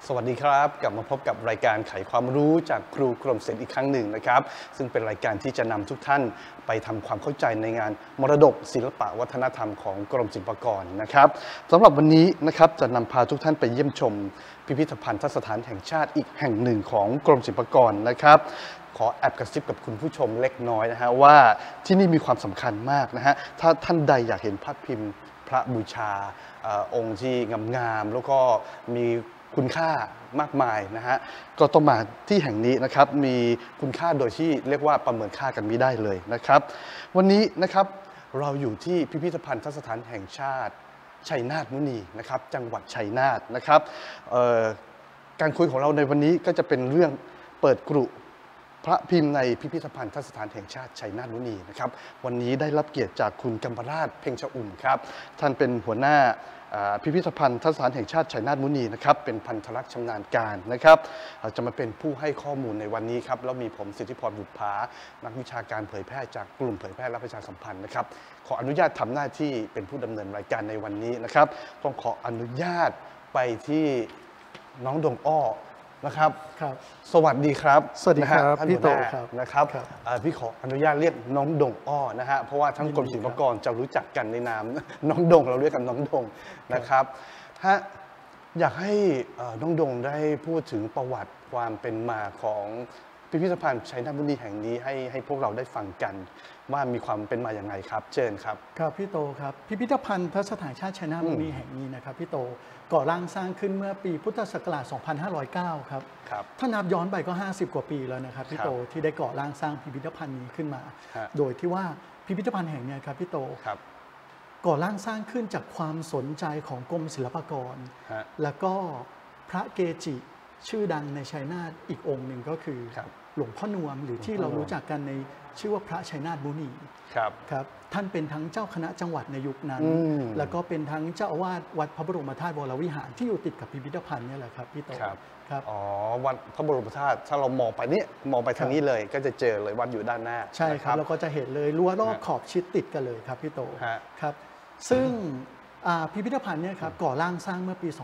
สวัสดีครับกลับมาพบกับรายการไขความรู้จากครูกรมศิลป์อีกครั้งหนึ่งนะครับซึ่งเป็นรายการที่จะนำทุกท่านไปทำความเข้าใจในงานมรดกศิลปะวัฒนธรรมของกรมศิลปากรนะครับสำหรับวันนี้นะครับจะนำพาทุกท่านไปเยี่ยมชมพิพิธภัณฑสถานแห่งชาติอีกแห่งหนึ่งของกรมศิลปากรนะครับขอแอบกระซิบกับคุณผู้ชมเล็กน้อยนะฮะว่าที่นี่มีความสำคัญมากนะฮะถ้าท่านใดอยากเห็นภาพพิมพ์พระบูชาองค์ที่งามๆแล้วก็มีคุณค่ามากมายนะฮะก็ต้องมาที่แห่งนี้นะครับมีคุณค่าโดยที่เรียกว่าประเมินค่ากันไม่ได้เลยนะครับวันนี้นะครับเราอยู่ที่พิพิธภัณฑสถานแห่งชาติชัยนาทมุนีนะครับจังหวัดชัยนาทนะครับการคุยของเราในวันนี้ก็จะเป็นเรื่องเปิดกรุพระพิมพ์ในพิพิธภัณฑสถานแห่งชาติชัยนาทมุนีนะครับวันนี้ได้รับเกียรติจากคุณกัมปราชเพ็งชอุ่มครับท่านเป็นหัวหน้าพิพิธภัณฑ์สถานแห่งชาติชัยนาทมุนีนะครับเป็นพันธรักษ์ชำนาญการนะครับจะมาเป็นผู้ให้ข้อมูลในวันนี้ครับแล้วมีผมสิทธิพรบุภานักวิชาการเผยแพร่จากกลุ่มเผยแพร่และประชาสัมพันธ์นะครับขออนุญาตทำหน้าที่เป็นผู้ดำเนินรายการในวันนี้นะครับต้องขออนุญาตไปที่น้องดงอ้อนะครับสวัสดีครับสวัสดีครับพี่โตนะครับพี่ขออนุญาตเรียกน้องดงอ้อนะฮะเพราะว่าทั้งกรมศิลปากรจะรู้จักกันในนามน้องดงเราเรียกกันน้องดงนะครับฮะอยากให้น้องดงได้พูดถึงประวัติความเป็นมาของพิพิธภัณฑ์ชัยนาทมุนีแห่งนี้ให้พวกเราได้ฟังกันว่ามีความเป็นมาอย่างไรครับเชิญครับครับพี่โตครับพิพิธภัณฑ์สถานชาติชัยนาทมุนีแห่งนี้นะครับพี่โตก่อร่างสร้างขึ้นเมื่อปีพุทธศักราช 2509 ครับถ้านับย้อนไปก็ 50 กว่าปีแล้วนะครับพี่โตที่ได้ก่อร่างสร้างพิพิธภัณฑ์นี้ขึ้นมาโดยที่ว่าพิพิธภัณฑ์แห่งนี้ครับพี่โตก่อร่างสร้างขึ้นจากความสนใจของกรมศิลปากรแล้วก็พระเกจิชื่อดังในชัยนาทอีกองค์หนึ่งก็คือหลวงพ่อนวมหรือที่เรารู้จักกันในชื่อว่าพระชัยนาทมุนีครับท่านเป็นทั้งเจ้าคณะจังหวัดในยุคนั้นแล้วก็เป็นทั้งเจ้าอาวาสวัดพระบรมธาตุวรวิหารที่อยู่ติดกับพิพิธภัณฑ์นี่แหละครับพี่โตครับอ๋อวัดพระบรมธาตุถ้าเรามองไปนี่มองไปทางนี้เลยก็จะเจอเลยวัดอยู่ด้านหน้าใช่ครับเราก็จะเห็นเลยรั้วรอบขอบชิดติดกันเลยครับพี่โตครับซึ่งพิพิธภัณฑ์เนี่ยครับก่อร่างสร้างเมื่อปี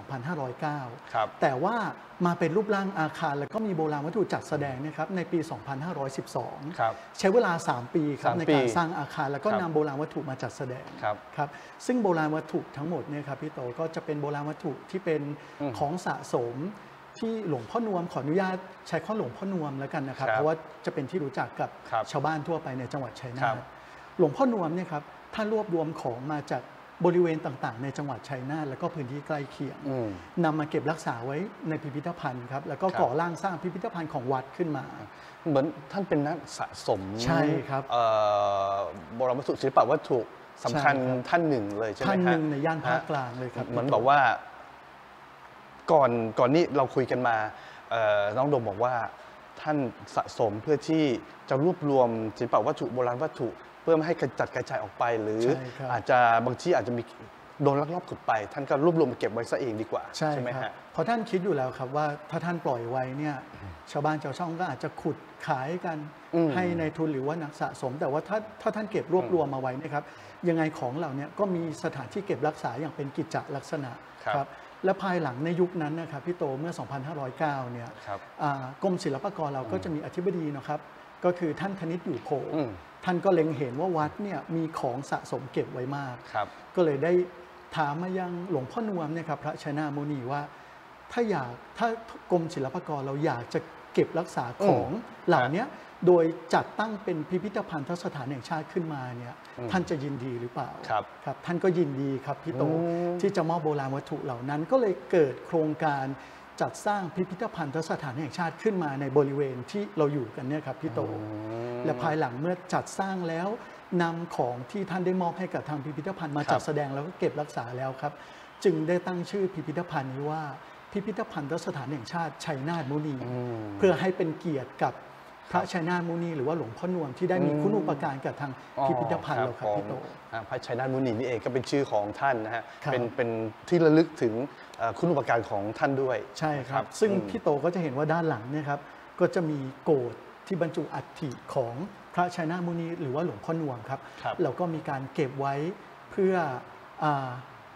2509 แต่ว่ามาเป็นรูปร่างอาคารแล้วก็มีโบราณวัตถุจัดแสดงนะครับในปี 2512 ใช้เวลา 3 ปีครับในการสร้างอาคารแล้วก็นำโบราณวัตถุมาจัดแสดงครับซึ่งโบราณวัตถุทั้งหมดเนี่ยครับพี่โตก็จะเป็นโบราณวัตถุที่เป็นของสะสมที่หลวงพ่อนวมขออนุญาตใช้ข้อหลวงพ่อนวมแล้วกันนะครับเพราะว่าจะเป็นที่รู้จักกับชาวบ้านทั่วไปในจังหวัดชัยนาทหลวงพ่อนวมเนี่ยครับท่านรวบรวมของมาจากบริเวณต่างๆในจังหวัดชัยนาทและก็พื้นที่ใกล้เคียงนำมาเก็บรักษาไว้ในพิพิธภัณฑ์ครับแล้วก็ก่อร่างสร้างพิพิธภัณฑ์ของวัดขึ้นมาเหมือนท่านเป็นนักสะสมใช่ครับโบราณวัตถุศิลปวัตถุสำคัญท่านหนึ่งเลยใช่ไหมท่านหนึ่งในย่านภาคกลางเลยครับเหมือนบอกว่าก่อนนี้เราคุยกันมาน้องโดมบอกว่าท่านสะสมเพื่อที่จะรวบรวมศิลปวัตถุโบราณวัตถุเพื่อไม่ให้กระจัดกระจายออกไปหรืออาจจะบางที่อาจจะมีโดนลักลอบขุดไปท่านก็รวบรวมมาเก็บไว้ซะเองดีกว่าใช่ไหมฮะเพราะท่านคิดอยู่แล้วครับว่าถ้าท่านปล่อยไว้เนี่ยชาวบ้านชาวช่องก็อาจจะขุดขายกันให้ในทุนหรือว่านักสะสมแต่ว่าถ้าท่านเก็บรวบรวมมาไว้นะครับยังไงของเหล่านี้ก็มีสถานที่เก็บรักษาอย่างเป็นกิจจลักษณะครับและภายหลังในยุคนั้นนะครับพี่โตเมื่อ 2509 เนี่ยกรมศิลปากรเราก็จะมีอธิบดีนะครับก็คือท่านธนิตอยู่โพท่านก็เล็งเห็นว่าวัดเนี่ยมีของสะสมเก็บไว้มากก็เลยได้ถามมายังหลวงพ่อนวมเนี่ยครับพระชัยนาทมุนีว่าถ้ากรมศิลปากรเราอยากจะเก็บรักษาของเหล่านี้โดยจัดตั้งเป็นพิพิธภัณฑสถานแห่งชาติขึ้นมาเนี่ยท่านจะยินดีหรือเปล่าครับท่านก็ยินดีครับพี่โตที่จะมอบโบราณวัตถุเหล่านั้นก็เลยเกิดโครงการจัดสร้างพิพิธภัณฑสถานแห่งชาติขึ้นมาในบริเวณที่เราอยู่กันเนี่ยครับพี่โตและภายหลังเมื่อจัดสร้างแล้วนำของที่ท่านได้มอบให้กับทางพิพิธภัณฑ์มาจัดแสดงแล้วก็เก็บรักษาแล้วครับจึงได้ตั้งชื่อพิพิธภัณฑ์นี้ว่าพิพิธภัณฑสถานแห่งชาติชัยนาทมุนีเพื่อให้เป็นเกียรติกับพระชัยนาทมุนีหรือว่าหลวงพ่อนวมที่ได้มีคุณูปการกับทางพิพิธภัณฑ์เราครับพี่โตพระชัยนาทมุนีนี่เองก็เป็นชื่อของท่านนะฮะเป็นที่ระลึกถึงคุณูปการของท่านด้วยใช่ครับซึ่งพี่โตก็จะเห็นว่าด้านหลังเนี่ยครับก็จะมีโกฐที่บรรจุอัฐิของพระชัยนาทมุนีหรือว่าหลวงพ่อนวมครับเราก็มีการเก็บไว้เพื่อ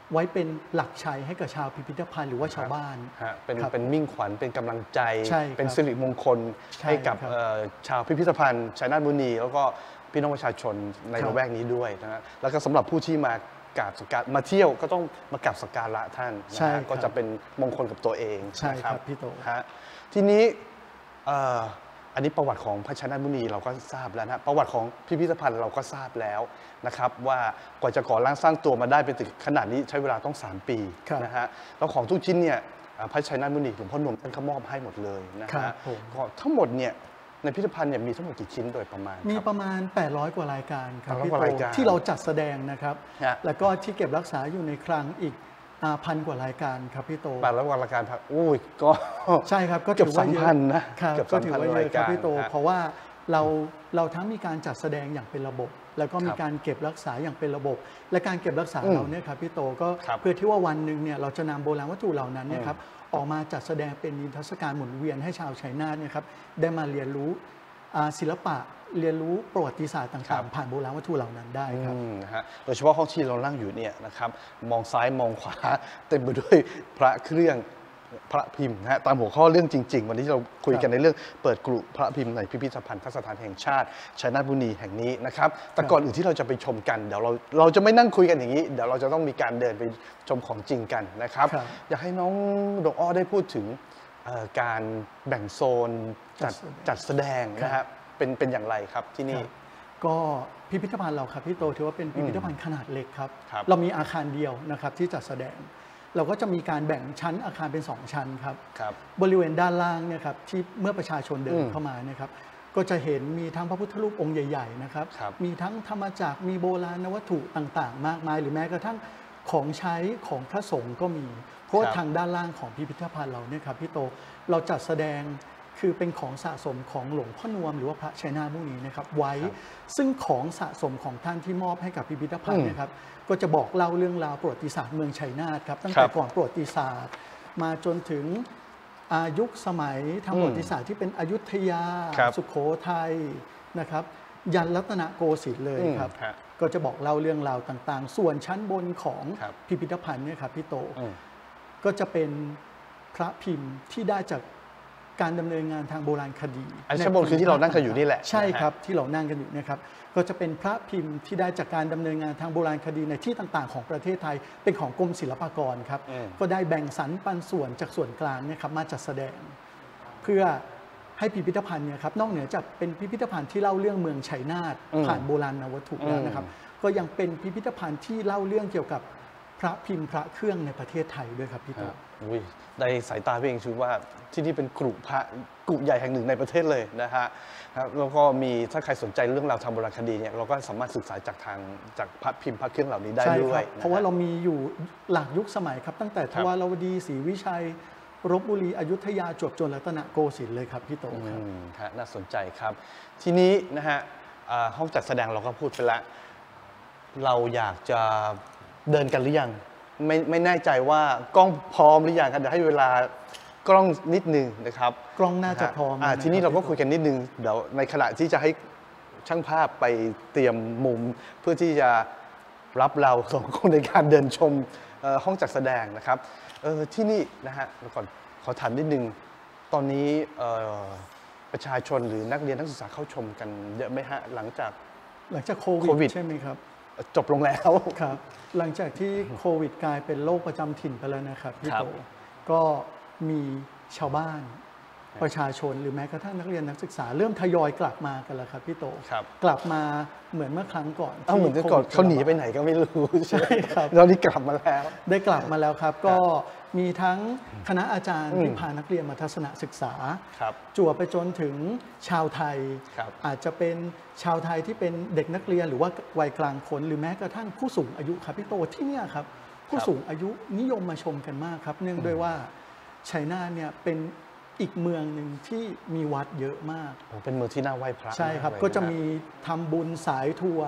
ไว้เป็นหลักชัยให้กับชาวพิพิธภัณฑ์หรือว่าชาวบ้านเป็นมิ่งขวัญเป็นกำลังใจเป็นสิริมงคลให้กับชาวพิพิธภัณฑ์ชัยนาทบุรีแล้วก็พี่น้องประชาชนในละแวกนี้ด้วยนะฮะแล้วก็สำหรับผู้ที่มากราบสักการะมาเที่ยวก็ต้องมากราบสักการะท่านนะฮะก็จะเป็นมงคลกับตัวเองใช่ครับพี่โตฮะทีนี้อันนี้ประวัติของพระชัยนาทมุนีเราก็ทราบแล้วนะประวัติของพิพิธภัณฑ์เราก็ทราบแล้วนะครับว่ากว่าจะก่อร่างสร้างตัวมาได้เป็นถึงขนาดนี้ใช้เวลาต้อง3 ปีนะฮะแล้วของทุกชิ้นเนี่ยพระชัยนาทมุนีหลวงพ่อหนุ่มท่านก็มอบให้หมดเลยนะฮะทั้งหมดเนี่ยในพิพิธภัณฑ์เนี่ยมีทั้งหมดกี่ชิ้นโดยประมาณมีประมาณ800 กว่ารายการครับพี่โตที่เราจัดแสดงนะครับแล้วก็ที่เก็บรักษาอยู่ในคลังอีก1,000 กว่ารายการครับพี่โต 800 กว่ารายการอุ้ยก็ใช่ครับก็เกือบ3,000นะก็ถือว่าเยอะครับพี่โตเพราะว่าเราทั้งมีการจัดแสดงอย่างเป็นระบบแล้วก็มีการเก็บรักษาอย่างเป็นระบบและการเก็บรักษาเราเนี่ยครับพี่โตก็เพื่อที่ว่าวันหนึ่งเนี่ยเราจะนำโบราณวัตถุเหล่านั้นเนี่ยครับออกมาจัดแสดงเป็นนิทรรศการหมุนเวียนให้ชาวชัยนาทเนี่ยครับได้มาเรียนรู้ศิลปะเรียนรู้ประวัติศาสตร์ต่างๆผ่านโบราณวัตถุเหล่านั้นได้ครับโดยเฉพาะห้องที่เรานั่งอยู่เนี่ยนะครับมองซ้ายมองขวาเต็มไปด้วยพระเครื่องพระพิมพ์นะฮะตามหัวข้อเรื่องจริงๆวันนี้เราคุยกันในเรื่องเปิดกรุพระพิมพ์ในพิพิธภัณฑ์สถานแห่งชาติชัยนาทบุรีแห่งนี้นะครับแต่ก่อนอื่นที่เราจะไปชมกันเดี๋ยวเราจะไม่นั่งคุยกันอย่างนี้เดี๋ยวเราจะต้องมีการเดินไปชมของจริงกันนะครับอยากให้น้องดอกอ้อได้พูดถึงการแบ่งโซนจัดแสดงนะครับเป็นอย่างไรครับที่นี่ก็พิพิธภัณฑ์เราครับพี่โตถือว่าเป็นพิพิธภัณฑ์ขนาดเล็กครับเรามีอาคารเดียวนะครับที่จัดแสดงเราก็จะมีการแบ่งชั้นอาคารเป็น2 ชั้นครับบริเวณด้านล่างเนี่ยครับที่เมื่อประชาชนเดินเข้ามาเนี่ยครับก็จะเห็นมีทั้งพระพุทธรูปองค์ใหญ่ๆนะครับมีทั้งธรรมจักรมีโบราณวัตถุต่างๆมากมายหรือแม้กระทั่งของใช้ของพระสงฆ์ก็มีเพราะทางด้านล่างของพิพิธภัณฑ์เราเนี่ยครับพี่โตเราจัดแสดงคือเป็นของสะสมของหลวงพ่อนวมหรือว่าพระชัยนาทมุนีนะครับไว้ซึ่งของสะสมของท่านที่มอบให้กับพิพิธภัณฑ์นะครับก็จะบอกเล่าเรื่องราวประวัติศาสตร์เมืองชัยนาทครับตั้งแต่ก่อนประวัติศาสตร์มาจนถึงยุคสมัยทางประวัติศาสตร์ที่เป็นอยุธยาสุโขทัยนะครับยันรัตนโกสินทร์เลยครับก็จะบอกเล่าเรื่องราวต่างๆส่วนชั้นบนของพิพิธภัณฑ์เนี่ยครับพี่โตก็จะเป็นพระพิมพ์ที่ได้จากการดำเนินงานทางโบราณคดีอันชั้นบนคือที่เรานั่งกันอยู่นี่แหละใช่ครับที่เรานั่งกันอยู่นะครับก็จะเป็นพระพิมพ์ที่ได้จากการดำเนินงานทางโบราณคดีในที่ต่างๆของประเทศไทยเป็นของกรมศิลปากรครับก็ได้แบ่งสรรปันส่วนจากส่วนกลางเนี่ยครับมาจัดแสดงเพื่อให้พิพิธภัณฑ์เนี่ยครับนอกเหนือจากเป็นพิพิธภัณฑ์ที่เล่าเรื่องเมืองชัยนาทผ่านโบราณวัตถุแล้วนะครับก็ยังเป็นพิพิธภัณฑ์ที่เล่าเรื่องเกี่ยวกับพระพิมพ์พระเครื่องในประเทศไทยด้วยครับพี่ตุ๊กในสายตาพี่เองชื่อว่าที่นี่เป็นกรุพระกรุใหญ่แห่งหนึ่งในประเทศเลยนะฮะแล้วก็มีถ้าใครสนใจเรื่องราวทางโบราณคดีเนี่ยเราก็สามารถศึกษาจากพระพิมพ์พระเครื่องเหล่านี้ได้ด้วยเพราะว่าเรามีอยู่หลากยุคสมัยครับตั้งแต่ทวารวดีศรีวิชัยรบบุรีอยุธยาจวบจนรัตนโกสินทร์เลยครับพี่โตครับน่าสนใจครับทีนี้นะฮะห้องจัดแสดงเราก็พูดไปแล้วเราอยากจะเดินกันหรือยังไม่แน่ใจว่ากล้องพร้อมหรือยังครับเดี๋ยวให้เวลากล้องนิดนึงนะครับกล้องน่าจะพร้อมทีนี้เราก็คุยกันนิดนึงเดี๋ยวในขณะที่จะให้ช่างภาพไปเตรียมมุมเพื่อที่จะรับเราสองคนในการเดินชมห้องจัดแสดงนะครับที่นี่นะฮะก่อนขอถามนิดนึงตอนนี้ประชาชนหรือนักเรียนนักศึกษาเข้าชมกันเยอะไหมฮะหลังจากโควิดใช่ไหมครับจบลงแล้วครับหลังจากที่โควิดกลายเป็นโรคประจำถิ่นไปแล้วนะครับพี่โตก็มีชาวบ้านประชาชนหรือแม้กระทั่งนักเรียนนักศึกษาเริ่มทยอยกลับมากันแล้วครับพี่โตกลับมาเหมือนเมื่อครั้งก่อนเหมือนก่อนเขาหนีไปไหนก็ไม่รู้ใช่ครับตอนนี้กลับมาแล้วได้กลับมาแล้วครับก็มีทั้งคณะอาจารย์ที่พานักเรียนมาทัศนศึกษาจั่วไปจนถึงชาวไทยอาจจะเป็นชาวไทยที่เป็นเด็กนักเรียนหรือว่าวัยกลางคนหรือแม้กระทั่งผู้สูงอายุครับพี่โตที่นี่ครับผู้สูงอายุนิยมมาชมกันมากครับเนื่องด้วยว่าชัยนาทเนี่ยเป็นอีกเมืองหนึ่งที่มีวัดเยอะมากเป็นเมืองที่น่าไหว้พระใช่ครับก็จะมีทำบุญสายทัวร์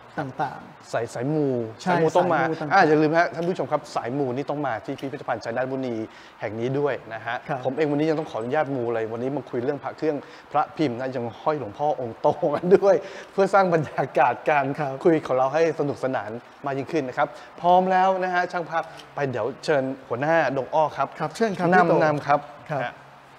ต่างสายมูใช่ต้องมาสายมูต่างๆอย่าลืมฮะท่านผู้ชมครับสายมูนี่ต้องมาที่พิพิธภัณฑ์ชัยนาทมุนีแห่งนี้ด้วยนะฮะครับผมเองวันนี้ยังต้องขออนุญาตมูเลยวันนี้มาคุยเรื่องพระเครื่องพระพิมพ์นะยังห้อยหลวงพ่อองค์โตกันด้วย เพื่อสร้างบรรยากาศการครับคุยของเราให้สนุกสนานมากยิ่งขึ้นนะครับพร้อมแล้วนะฮะช่างภาพไปเดี๋ยวเชิญหัวหน้าดงอ้อครับครับเชิญครับพี่โตนำครับครับฮะ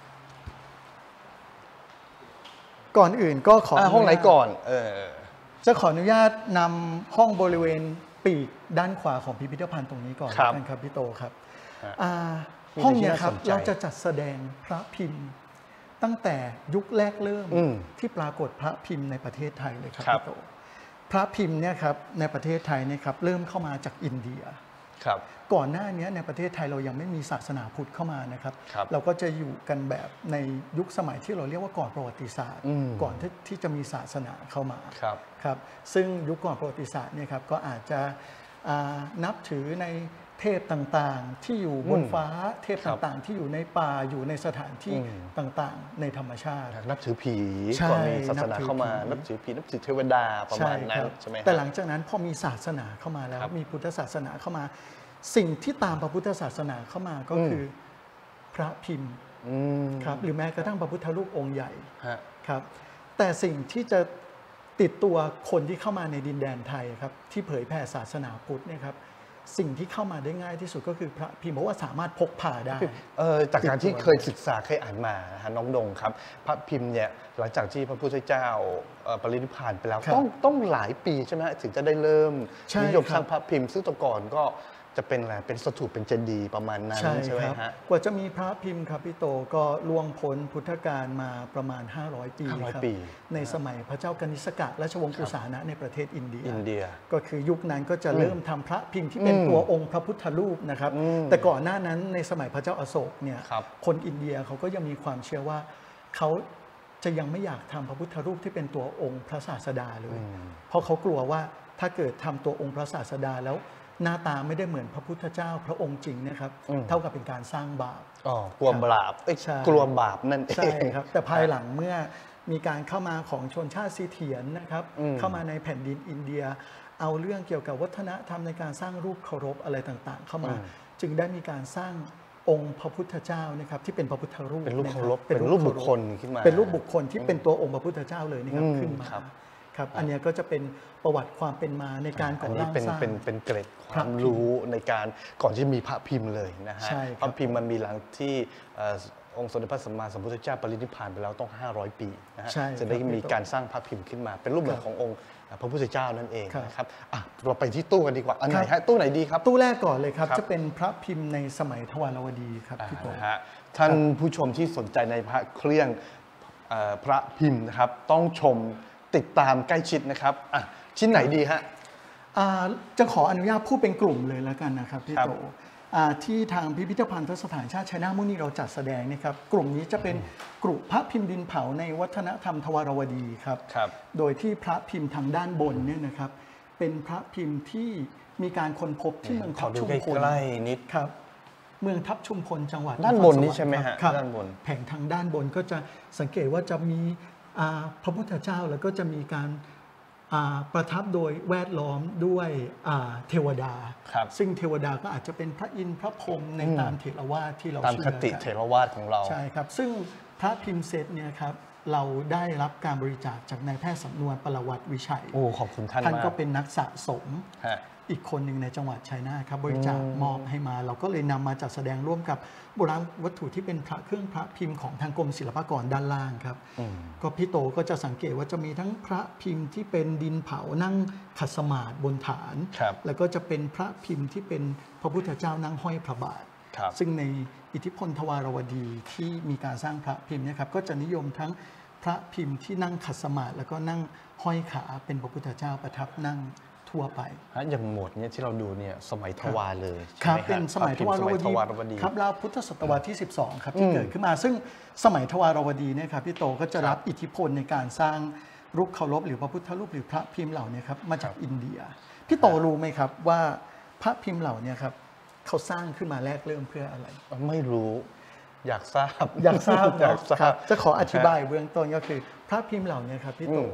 ก่อนอื่นก็ขอห้องไหนก่อนจะขออนุญาตนำห้องบริเวณปีกด้านขวาของพิพิธภัณฑ์ตรงนี้ก่อนครับนะครับพี่โตครับฮะห้องเนี้ยครับมีอะไรที่น่าสนใจเราจะจัดแสดงพระพิมพ์ ตั้งแต่ยุคแรกเริ่มอืมที่ปรากฏพระพิมพ์ในประเทศไทยเลยครับครับพี่โตพระพิมพ์เนี่ยครับในประเทศไทยเนี่ยครับเริ่มเข้ามาจากอินเดียครับก่อนหน้านี้ในประเทศไทยเรายังไม่มีศาสนาพุทธเข้ามานะครับครับเราก็จะอยู่กันแบบในยุคสมัยที่เราเรียกว่าก่อนประวัติศาสตร์อืมก่อนที่จะมีศาสนาเข้ามาครับครับซึ่งยุคก่อนประวัติศาสตร์เนี่ยครับก็อาจจะนับถือในเทพต่างๆ ที่อยู่บนฟ้าเทพครับต่างๆ ที่อยู่ในป่าอยู่ในสถานที่อืมต่างๆ ในธรรมชาตินับถือผีใช่ก่อนมีศาสนาเข้ามานันับบ ถืถืออผีผีนับถือเทวดาประมาณนั้นครับใช่ไหมฮะแต่หลังจากนั้นพอมีศาสนาเข้ามาแล้วครับมีพุทธศาสนาเข้ามา สิ่งที่ตามพระพุทธศาสนาเข้ามาก็คือพระพิมพ์อืมครับหรือแม้กระทั่งพระพุทธรูปองค์ใหญ่ฮะครับแต่สิ่งที่จะติดตัวคนที่เข้ามาในดินแดนไทยครับที่เผยแผ่ศาสนาพุทธเนี่ยครับสิ่งที่เข้ามาได้ง่ายที่สุดก็คือพระพิมพ์เพราะว่าสามารถพกพาได้จากการที่เคยศึกษาเคยอ่านมานะฮะน้องดงครับ พระพิมพ์เนี่ยหลังจากที่พระพุทธเจ้าปรินิพพานไปแล้วครับต้องหลายปีใช่ไหมฮะถึงจะได้เริ่มใช่นิยมครับสร้างพระพิมพ์ซึ่งแตะก่อนก็จะเป็นอะไรเป็นสถูปเป็นเจดีย์ประมาณนั้นใช่ไหมครับฮะกว่าจะมีพระพิมพ์ครับพี่โตก็ล่วงพ้นพุทธกาลมาประมาณ 500 ปี 500 ครับปีในสมัยพระเจ้ากนิษกะราชวงศ์กุสานะในประเทศอินเดียอินเดียก็คือยุคนั้นก็จะเริ่มทำพระพิมพ์ที่เป็นตัวองค์พระพุทธรูปนะครับ แต่ก่อนหน้านั้นในสมัยพระเจ้าอโศกเนี่ยครับคนอินเดียเขาก็ยังมีความเชื่อว่าเขาจะยังไม่อยากทำพระพุทธรูปที่เป็นตัวองค์พระศาสดาเลย เพราะเขากลัวว่าถ้าเกิดทำตัวองค์พระศาสดาแล้วหน้าตาไม่ได้เหมือนพระพุทธเจ้าพระองค์จริงนะครับเท่ากับเป็นการสร้างบาปกลัวบาปใช่กลัวบาปนั่นเองใช่ครับแต่ภายหลังเมื่อมีการเข้ามาของชนชาติซีเถียนนะครับเข้ามาในแผ่นดินอินเดีย เอาเรื่องเกี่ยวกับวัฒนธรรมในการสร้างรูปเคารพอะไรต่างๆ เข้ามา จึงได้มีการสร้างองค์พระพุทธเจ้านะครับที่เป็นพระพุทธรูปเป็นรูปนะเคารพบเป็นรูปบุคคลขึ้นมาเป็นรูปบุคคลที่เป็นตัวองค์พระพุทธเจ้าเลยนะครับขึ้นมาครับครับอันเนี้ยก็จะเป็นประวัติความเป็นมาในการก่อัอนนี้ร่างเป็นสร้างเป็นเกร็ดคพระวามพิมพ์รู้ในการก่อนที่มีพระพิมพ์เลยนะฮะใช่ครับพระพิมพ์มันมีหลังที่องค์สมเด็จพระสัมมาสัมพุทธเจ้าปรินิพพานไปแล้วต้อง 500 ปีนะฮะใช่ครับจะได้มีการสร้างพระพิมพ์ขึ้นมา เป็นรูปแบบขององค์พระพุทธเจ้านั่นเองครับนะครับอ่ะเราไปที่ตู้กันดีกว่าอันไหนครัฮะบตู้ไหนดีครับตู้แรกก่อนเลยครับครับจะเป็นพระพิมพ์ในสมัยทวารวดีครับพี่โตนะฮะท่านผู้ชมที่สนใจในพระเครื่องพระพิมพ์นะครับต้องชมติดตามใกล้ชิดนะครับอ่ะชิ้นไหนดีฮะจะขออนุญาตพูดเป็นกลุ่มเลยแล้วกันนะครับพี่ครับโตที่ทางพิพิธภัณฑ์สถานชาติชัยนาทมุนีเราจัดแสดงนะครับกลุ่มนี้จะเป็นกลุ่มพระพิมพ์ดินเผาในวัฒนธรรมทวารวดีครับครับโดยที่พระพิมพ์ทางด้านบนเนี่ยนะครับเป็นพระพิมพ์ที่มีการค้นพบที่เมืองขทัอบ ดูชุมใกพลล้ๆนิดครับเมืองทับชุมพลจังหวัดด้านบนนี้ครสวรรค์ใช่ไหมฮะครับด้านบนแผงทางด้านบนก็จะสังเกตว่าจะมีพระพุทธเจ้าแล้วก็จะมีการประทับโดยแวดล้อมด้วยเทวดาครับซึ่งเทวดาก็อาจจะเป็นพระอินทร์พระพรหมในตามเถรวาทที่เราตามเชื่อคติกันเถรวาทของเราใช่ครับ ซึ่งพระพิมพ์เซตเนี่ยครับเราได้รับการบริจาคจากนายแพทย์สำนวนปรวัติวิชัยโอ้ขอบคุณท่านท่านมากก็เป็นนักสะสมฮะอีกคนหนึ่งในจังหวัดชัยนาทครับบริจาคมอบให้มา เราก็เลยนำมาจัดแสดงร่วมกับโบราณวัตถุที่เป็นพระเครื่องพระพิมพ์ของทางกรมศิลปากรด้านล่างครับก็พี่โตก็จะสังเกตว่าจะมีทั้งพระพิมพ์ที่เป็นดินเผานั่งขัดสมาธิบนฐานครับแล้วก็จะเป็นพระพิมพ์ที่เป็นพระพุทธเจ้านั่งห้อยพระบาทครับซึ่งในอิทธิพลทวารวดีที่มีการสร้างพระพิมพ์เนะครับก็จะนิยมทั้งพระพิมพ์ที่นั่งขัดสมาธิแล้วก็นั่งห้อยขาเป็นพระพุทธเจ้าประทับนั่งทั่วไปฮะอย่างโหมดเนี้ยที่เราดูเนี่ยสมัยทวารเลยครัใช่ไหมฮะเป็นสมัยทวารวพระพิมพ์สมัยทดีวารวดีครับราวพุทธศตวรรษที่ 12 ครับที่เกิดขึ้นมา ซึ่งสมัยทวารวดีเนี่ยครับพี่โตก็จะรับอิทธิพลในการสร้างรูปเคารพหรือพระพุทธรูปหรือพระพิมพ์เหล่านี้ครับมาจากอินเดีย พี่โตรู้ไหมครับว่าพระพิมพ์เหล่านี้ครับเขาสร้างขึ้นมาแรกเริ่มเพื่ออะไรไม่รู้ อยากทราบอยากทราบอยากทราครับ บจะขออธิบายเบื้องต้นก็คือ พระพิมพ์เหล่านี้ครับพี่โต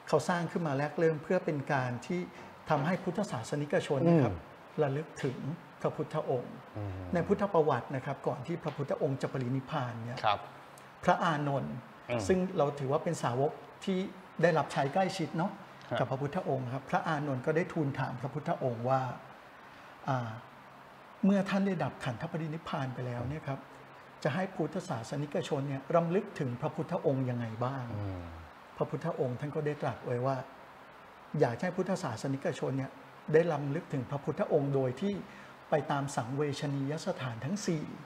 เขาสร้างขึ้นมาแรกเริ่มเพื่อเป็นการที่ทำให้พุทธศาสนิกชนนะครับระลึกถึงพระพุทธองค์ในพุทธประวัตินะครับก่อนที่พระพุทธองค์จะปรินิพพานเนี่ยพระอานนท์ซึ่งเราถือว่าเป็นสาวกที่ได้รับใช้ใกล้ชิดเนาะกับพระพุทธองค์ครับพระอานนท์ก็ได้ทูลถามพระพุทธองค์ว่าเมื่อท่านได้ดับขันธปรินิพพานไปแล้วเนี่ยครับจะให้พุทธศาสนิกชนเนี่ยรำลึกถึงพระพุทธองค์ยังไงบ้างพระพุทธองค์ท่านก็ได้ตรัสไว้ว่าอยากให้พุทธศาสนิกชนเนี่ยได้รำลึกถึงพระพุทธองค์โดยที่ไปตามสังเวชนียสถานทั้ง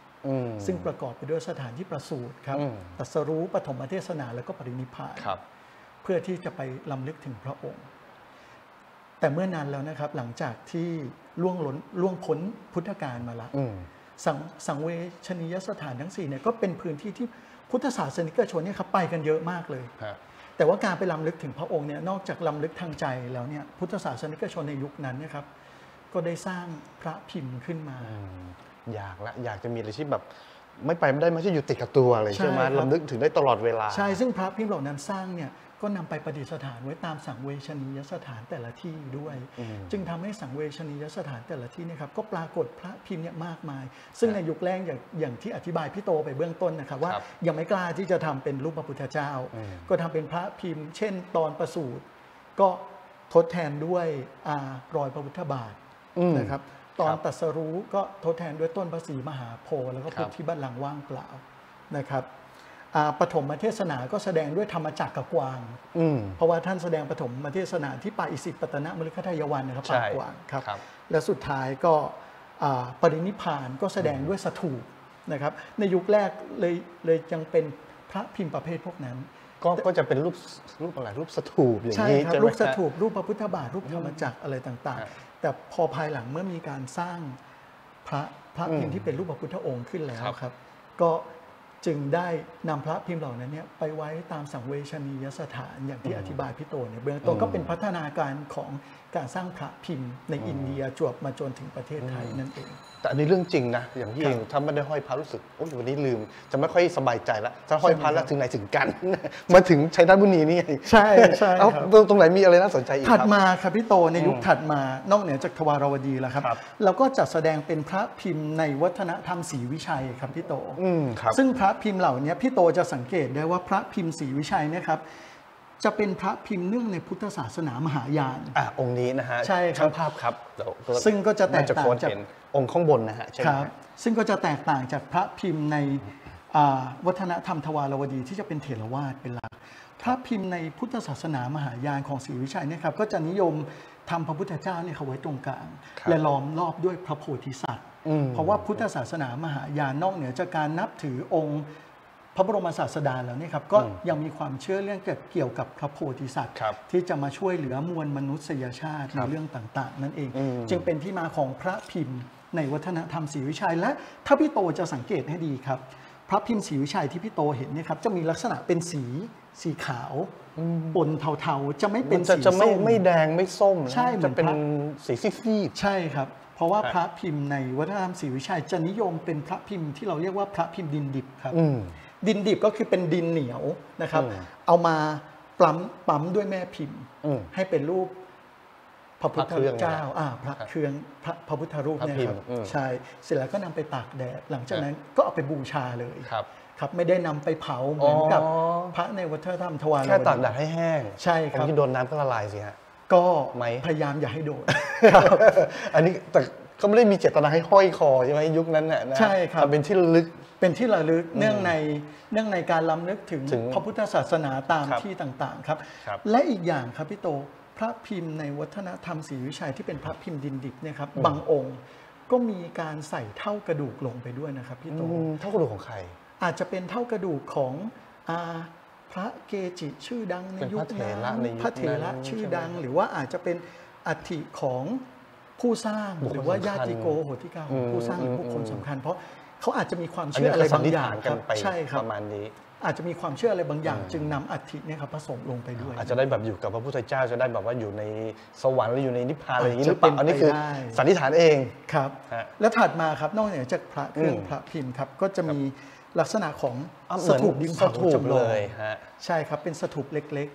4ซึ่งประกอบไปด้วยสถานที่ประสูติครับตรัสรู้ปฐมเทศนาแล้วก็ปรินิพพานเพื่อที่จะไปรำลึกถึงพระองค์แต่เมื่อนานแล้วนะครับหลังจากที่ล่วงพ้นพุทธกาลมาแล้วสังเวชนียสถานทั้ง4เนี่ยก็เป็นพื้นที่ที่พุทธศาสนิกชนเนี่ยครับไปกันเยอะมากเลยแต่ว่าการไปรำลึกถึงพระองค์เนี่ยนอกจากรำลึกทางใจแล้วเนี่ยพุทธศาสนิกชนในยุคนั้นเนี่ยครับก็ได้สร้างพระพิมพ์ขึ้นมาอยากจะมีอะไรที่แบบไม่ไปไม่ได้ไม่ใช่อยู่ติดกับตัวเลยใช่ไหมรำลึกถึงได้ตลอดเวลาใช่ซึ่งพระพิมพ์เหล่านั้นสร้างเนี่ยก็นำไปประดิษฐานไว้ตามสังเวชนียสถานแต่ละที่ด้วยจึงทำให้สังเวชนียสถานแต่ละที่เนี่ยครับก็ปรากฏพระพิมพ์เนี่ยมากมายซึ่งในยุคแรกอย่างที่อธิบายพี่โตไปเบื้องต้นนะครับว่ายังไม่กล้าที่จะทำเป็นรูปพระพุทธเจ้าก็ทำเป็นพระพิมพ์เช่นตอนประสูติก็ทดแทนด้วยรอยพระพุทธบาทนะครับตอนตรัสรู้ก็ทดแทนด้วยต้นพระศรีมหาโพธิ์แล้วก็พุทธิบัลลังก์ว่างเปล่านะครับปฐมเทศนาก็แสดงด้วยธรรมจักรกับกวางเพราะว่าท่านแสดงปฐมเทศนาที่ป่าอิสิปตนะมฤคทายวันนะครับป่ากวางครับและสุดท้ายก็ปรินิพพานก็แสดงด้วยสถูปนะครับในยุคแรกเลยยังเป็นพระพิมพ์ประเภทพวกนั้นก็จะเป็นรูปอะไรรูปสถูปอย่างนี้ใช่ครับรูปสถูปรูปพระพุทธบาทรูปธรรมจักรอะไรต่างๆแต่พอภายหลังเมื่อมีการสร้างพระพิมพ์ที่เป็นรูปพระพุทธองค์ขึ้นแล้วครับก็จึงได้นำพระพิมพ์เหล่านั้นเนี่ยไปไว้ตามสังเวชนียสถานอย่างที่อธิบายพี่โตเนี่ยเบื้องต้นก็เป็นพัฒนาการของการสร้างพระพิมพ์ในอินเดียจวบมาจนถึงประเทศไทยนั่นเองแต่อันนี้เรื่องจริงนะอย่างที่เองถ้าไม่ได้ห้อยพระรู้สึกโอ้ยวันนี้ลืมจะไม่ค่อยสบายใจแล้วถ้าห้อยพระแล้วถึงไหนถึงกันมาถึงชัยนาทบุรีนี่ใช่ใช่ครับตรงไหนมีอะไรน่าสนใจอีกถัดมาครับพี่โตในยุคถัดมานอกเหนือจากทวารวดีแล้วครับเราก็จัดแสดงเป็นพระพิมพ์ในวัฒนธรรมศรีวิชัยครับพี่โตซึ่งพระพิมพ์เหล่านี้พี่โตจะสังเกตได้ว่าพระพิมพ์ศรีวิชัยเนี่ยครับจะเป็นพระพิมพ์เนื่องในพุทธศาสนามหายานองค์นี้นะฮะใช่ครับภาพครับซึ่งก็จะแตกต่างจากองค์ข้างบนนะฮะครับซึ่งก็จะแตกต่างจากพระพิมพ์ในวัฒนธรรมทวารวดีที่จะเป็นเถรวาทเป็นหลักพระพิมพ์ในพุทธศาสนามหายานของศรีวิชัยเนี่ยครับก็จะนิยมทำพระพุทธเจ้าเนี่ยเขาไว้ตรงกลางและล้อมรอบด้วยพระโพธิสัตว์เพราะว่าพุทธศาสนามหายานนอกเหนือจากการนับถือองค์พระบรมศาสดาแล้วนี่ครับก็ยังมีความเชื่อเรื่องเกี่ยวกับพระโพธิสัตว์ที่จะมาช่วยเหลือมวลมนุษยชาติในเรื่องต่างๆนั่นเองจึงเป็นที่มาของพระพิมพ์ในวัฒนธรรมศรีวิชัยและถ้าพี่โตจะสังเกตให้ดีครับพระพิมพ์ศรีวิชัยที่พี่โตเห็นเนี่ยครับจะมีลักษณะเป็นสีขาวปนเทาๆจะไม่เป็นสีส้มไม่แดงไม่ส้มใช่จะเป็นสีซีดใช่ครับเพราะว่าพระพิมพ์ในวัฒนธรรมศรีวิชัยจะนิยมเป็นพระพิมพ์ที่เราเรียกว่าพระพิมพ์ดินดิบครับดินดิบก็คือเป็นดินเหนียวนะครับเอามาปั๊มด้วยแม่พิมพ์ให้เป็นรูปพระพุทธเจ้าพระเครื่องพระพุทธรูปเนี่ยครับใช่เสร็จแล้วก็นำไปตากแดดหลังจากนั้นก็เอาไปบูชาเลยครับไม่ได้นำไปเผาเหมือนกับพระในวัฒนธรรมทวารแค่ตากแดดให้แห้งใช่ครับที่โดนน้ำก็ละลายสิฮะก็พยายามอย่าให้โดนอันนี้แต่ก็ไม่ได้มีเจตนาให้ห้อยคอใช่ไหมยุคนั้นน่ะใช่ครับเป็นที่ระลึกเนื่องในการรำลึกถึงพระพุทธศาสนาตามที่ต่างๆครับและอีกอย่างครับพี่โตพระพิมพ์ในวัฒนธรรมศรีวิชัยที่เป็นพระพิมพ์ดินดิบเนี่ยครับบางองค์ก็มีการใส่เท่ากระดูกลงไปด้วยนะครับพี่โตเท่ากระดูกของใครอาจจะเป็นเท่ากระดูกของพระเกจิชื่อดังในยุคนั้นพระเถระชื่อดังหรือว่าอาจจะเป็นอัฐิของผู้สร้างหรือว่าญาติโกโหติกาของผู้สร้างบุคคลสำคัญเพราะเขาอาจจะมีความเชื่ออะไรบางอย่างครับใช่ครับประมาณนี้อาจจะมีความเชื่ออะไรบางอย่างจึงนำอัฐิเนี่ยครับผสมลงไปด้วยอาจจะได้แบบอยู่กับพระพุทธเจ้าจะได้แบบว่าอยู่ในสวรรค์หรืออยู่ในนิพพานอะไรอย่างนี้หรือเปล่าอันนี้คือสันนิษฐานเองครับแล้วถัดมาครับนอกจากพระเครื่องพระพิมพ์ครับก็จะมีลักษณะของสถูปดินเผาจำลองใช่ครับเป็นสถูปเล็กๆ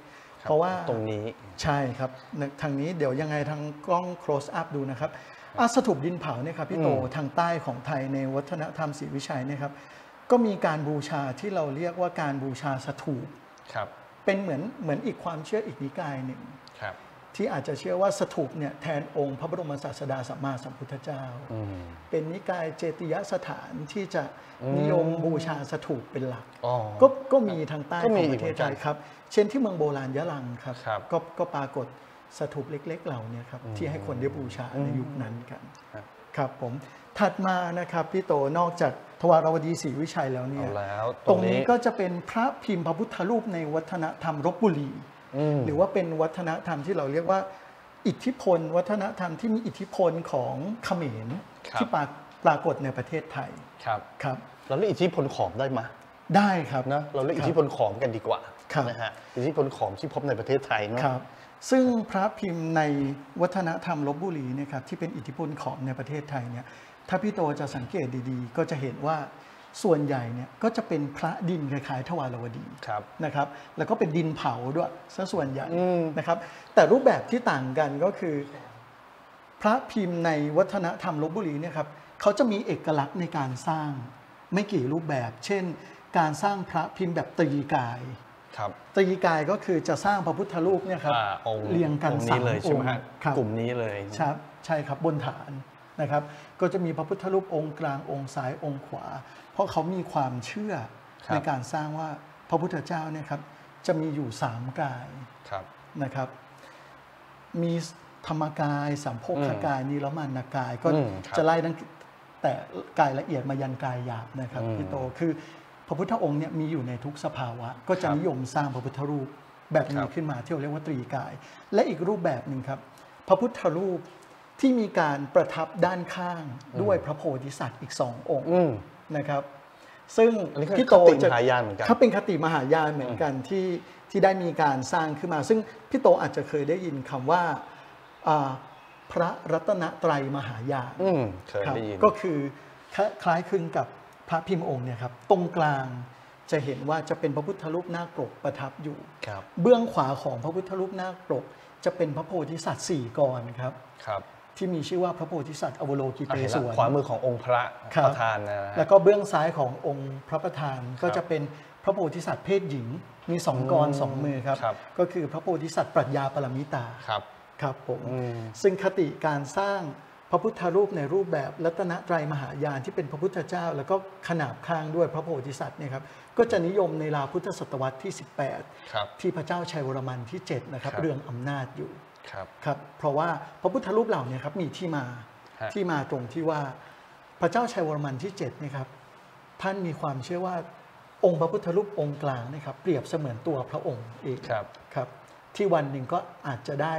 เพราะว่าตรงนี้ใช่ครับทางนี้เดี๋ยวยังไงทางกล้อง close up ดูนะครับสถูปดินเผาเนี่ยครับพี่โตทางใต้ของไทยในวัฒนธรรมศรีวิชัยเนี่ยครับก็มีการบูชาที่เราเรียกว่าการบูชาสถูปเป็นเหมือนอีกความเชื่ออีกนิกายหนึ่งที่อาจจะเชื่อว่าสถูปเนี่ยแทนองค์พระบรมศาสดาสัมมาสัมพุทธเจ้าเป็นนิกายเจติยสถานที่จะนิยมบูชาสถูปเป็นหลักก็มีทางใต้ของประเทศไทยครับเช่นที่เมืองโบราณยะลังครับก็ปรากฏสถูปเล็กๆเหล่านี้ครับที่ให้คนได้บูชาในยุคนั้นกันครับผมถัดมานะครับพี่โตนอกจากทวารวดีศรีวิชัยแล้วเนี่ยตรงนี้ก็จะเป็นพระพิมพ์พระพุทธรูปในวัฒนธรรมลพบุรีหรือว่าเป็นวัฒนธรรมที่เราเรียกว่าอิทธิพลวัฒนธรรมที่มีอิทธิพลของเขมรที่ปรากฏในประเทศไทยครับเราเรียกอิทธิพลขอมได้ไหมได้ครับนะเราเรียกอิทธิพลขอมกันดีกว่านะฮะอิทธิพลขอมที่พบในประเทศไทยเนาะซึ่งพระพิมพ์ในวัฒนธรรมลพบุรีนะครับที่เป็นอิทธิพลขอมในประเทศไทยเนี่ยถ้าพี่โตจะสังเกตดีๆก็จะเห็นว่าส่วนใหญ่เนี่ยก็จะเป็นพระดินคล้ายๆทวารวดีนะครับแล้วก็เป็นดินเผาด้วยซะส่วนใหญ่นะครับแต่รูปแบบที่ต่างกันก็คือพระพิมพ์ในวัฒนธรรมลพบุรีเนี่ยครับเขาจะมีเอกลักษณ์ในการสร้างไม่กี่รูปแบบเช่นการสร้างพระพิมพ์แบบตรีกายตรีกายก็คือจะสร้างพระพุทธรูปเนี่ยครับเรียงกัน3 องค์กลุ่มนี้เลยใช่ครับบนฐานนะครับก็จะมีพระพุทธรูปองค์กลางองค์ซ้ายองค์ขวาเพราะเขามีความเชื่อในการสร้างว่าพระพุทธเจ้าเนี่ยครับจะมีอยู่3กายนะครับมีธรรมกายสัมโพคกายนิรมานกายก็จะไล่ตั้งแต่กายละเอียดมายันกายหยาบนะครับพี่โตคือพระพุทธองค์เนี่ยมีอยู่ในทุกสภาวะก็จะนิยมสร้างพระพุทธรูปแบบนี้ขึ้นมาที่เราเรียกว่าตรีกายและอีกรูปแบบหนึ่งครับพระพุทธรูปที่มีการประทับด้านข้างด้วยพระโพธิสัตว์อีก2 องค์นะครับซึ่งพี่โตจะเขาเป็นคติมหายานเหมือนกันที่ได้มีการสร้างขึ้นมาซึ่งพี่โตอาจจะเคยได้ยินคำว่าพระรัตนตรัยมหายานก็คือคล้ายคลึงกับพระพิมพ์องค์เนี่ยครับตรงกลางจะเห็นว่าจะเป็นพระพุทธรูปนาคปกประทับอยู่เบื้องขวาของพระพุทธรูปนาคปกจะเป็นพระโพธิสัตว์4 กรครับที่มีชื่อว่าพระโพธิสัตว์อวโลกิเตศวรขวามือขององค์พระประธานนะแล้วก็เบื้องซ้ายขององค์พระประธานก็จะเป็นพระโพธิสัตว์เพศหญิงมี2 กร 2 มือครับก็คือพระโพธิสัตว์ปรัชญาปรมิตาครับผมซึ่งคติการสร้างพระพุทธรูปในรูปแบบรัตนตรัยมหายานที่เป็นพระพุทธเจ้าแล้วก็ขนาบข้างด้วยพระโพธิสัตว์เนี่ยครับก็จะนิยมในราวพุทธศตวรรษที่18ที่พระเจ้าชัยวรมันที่7นะครับเรืองอำนาจอยู่ครับเพราะว่าพระพุทธรูปเหล่านี้ครับมีที่มาตรงที่ว่าพระเจ้าชัยวรมันที่7นี่ครับท่านมีความเชื่อว่าองค์พระพุทธรูปองค์กลางนะครับเปรียบเสมือนตัวพระองค์เองครับที่วันหนึ่งก็อาจจะได้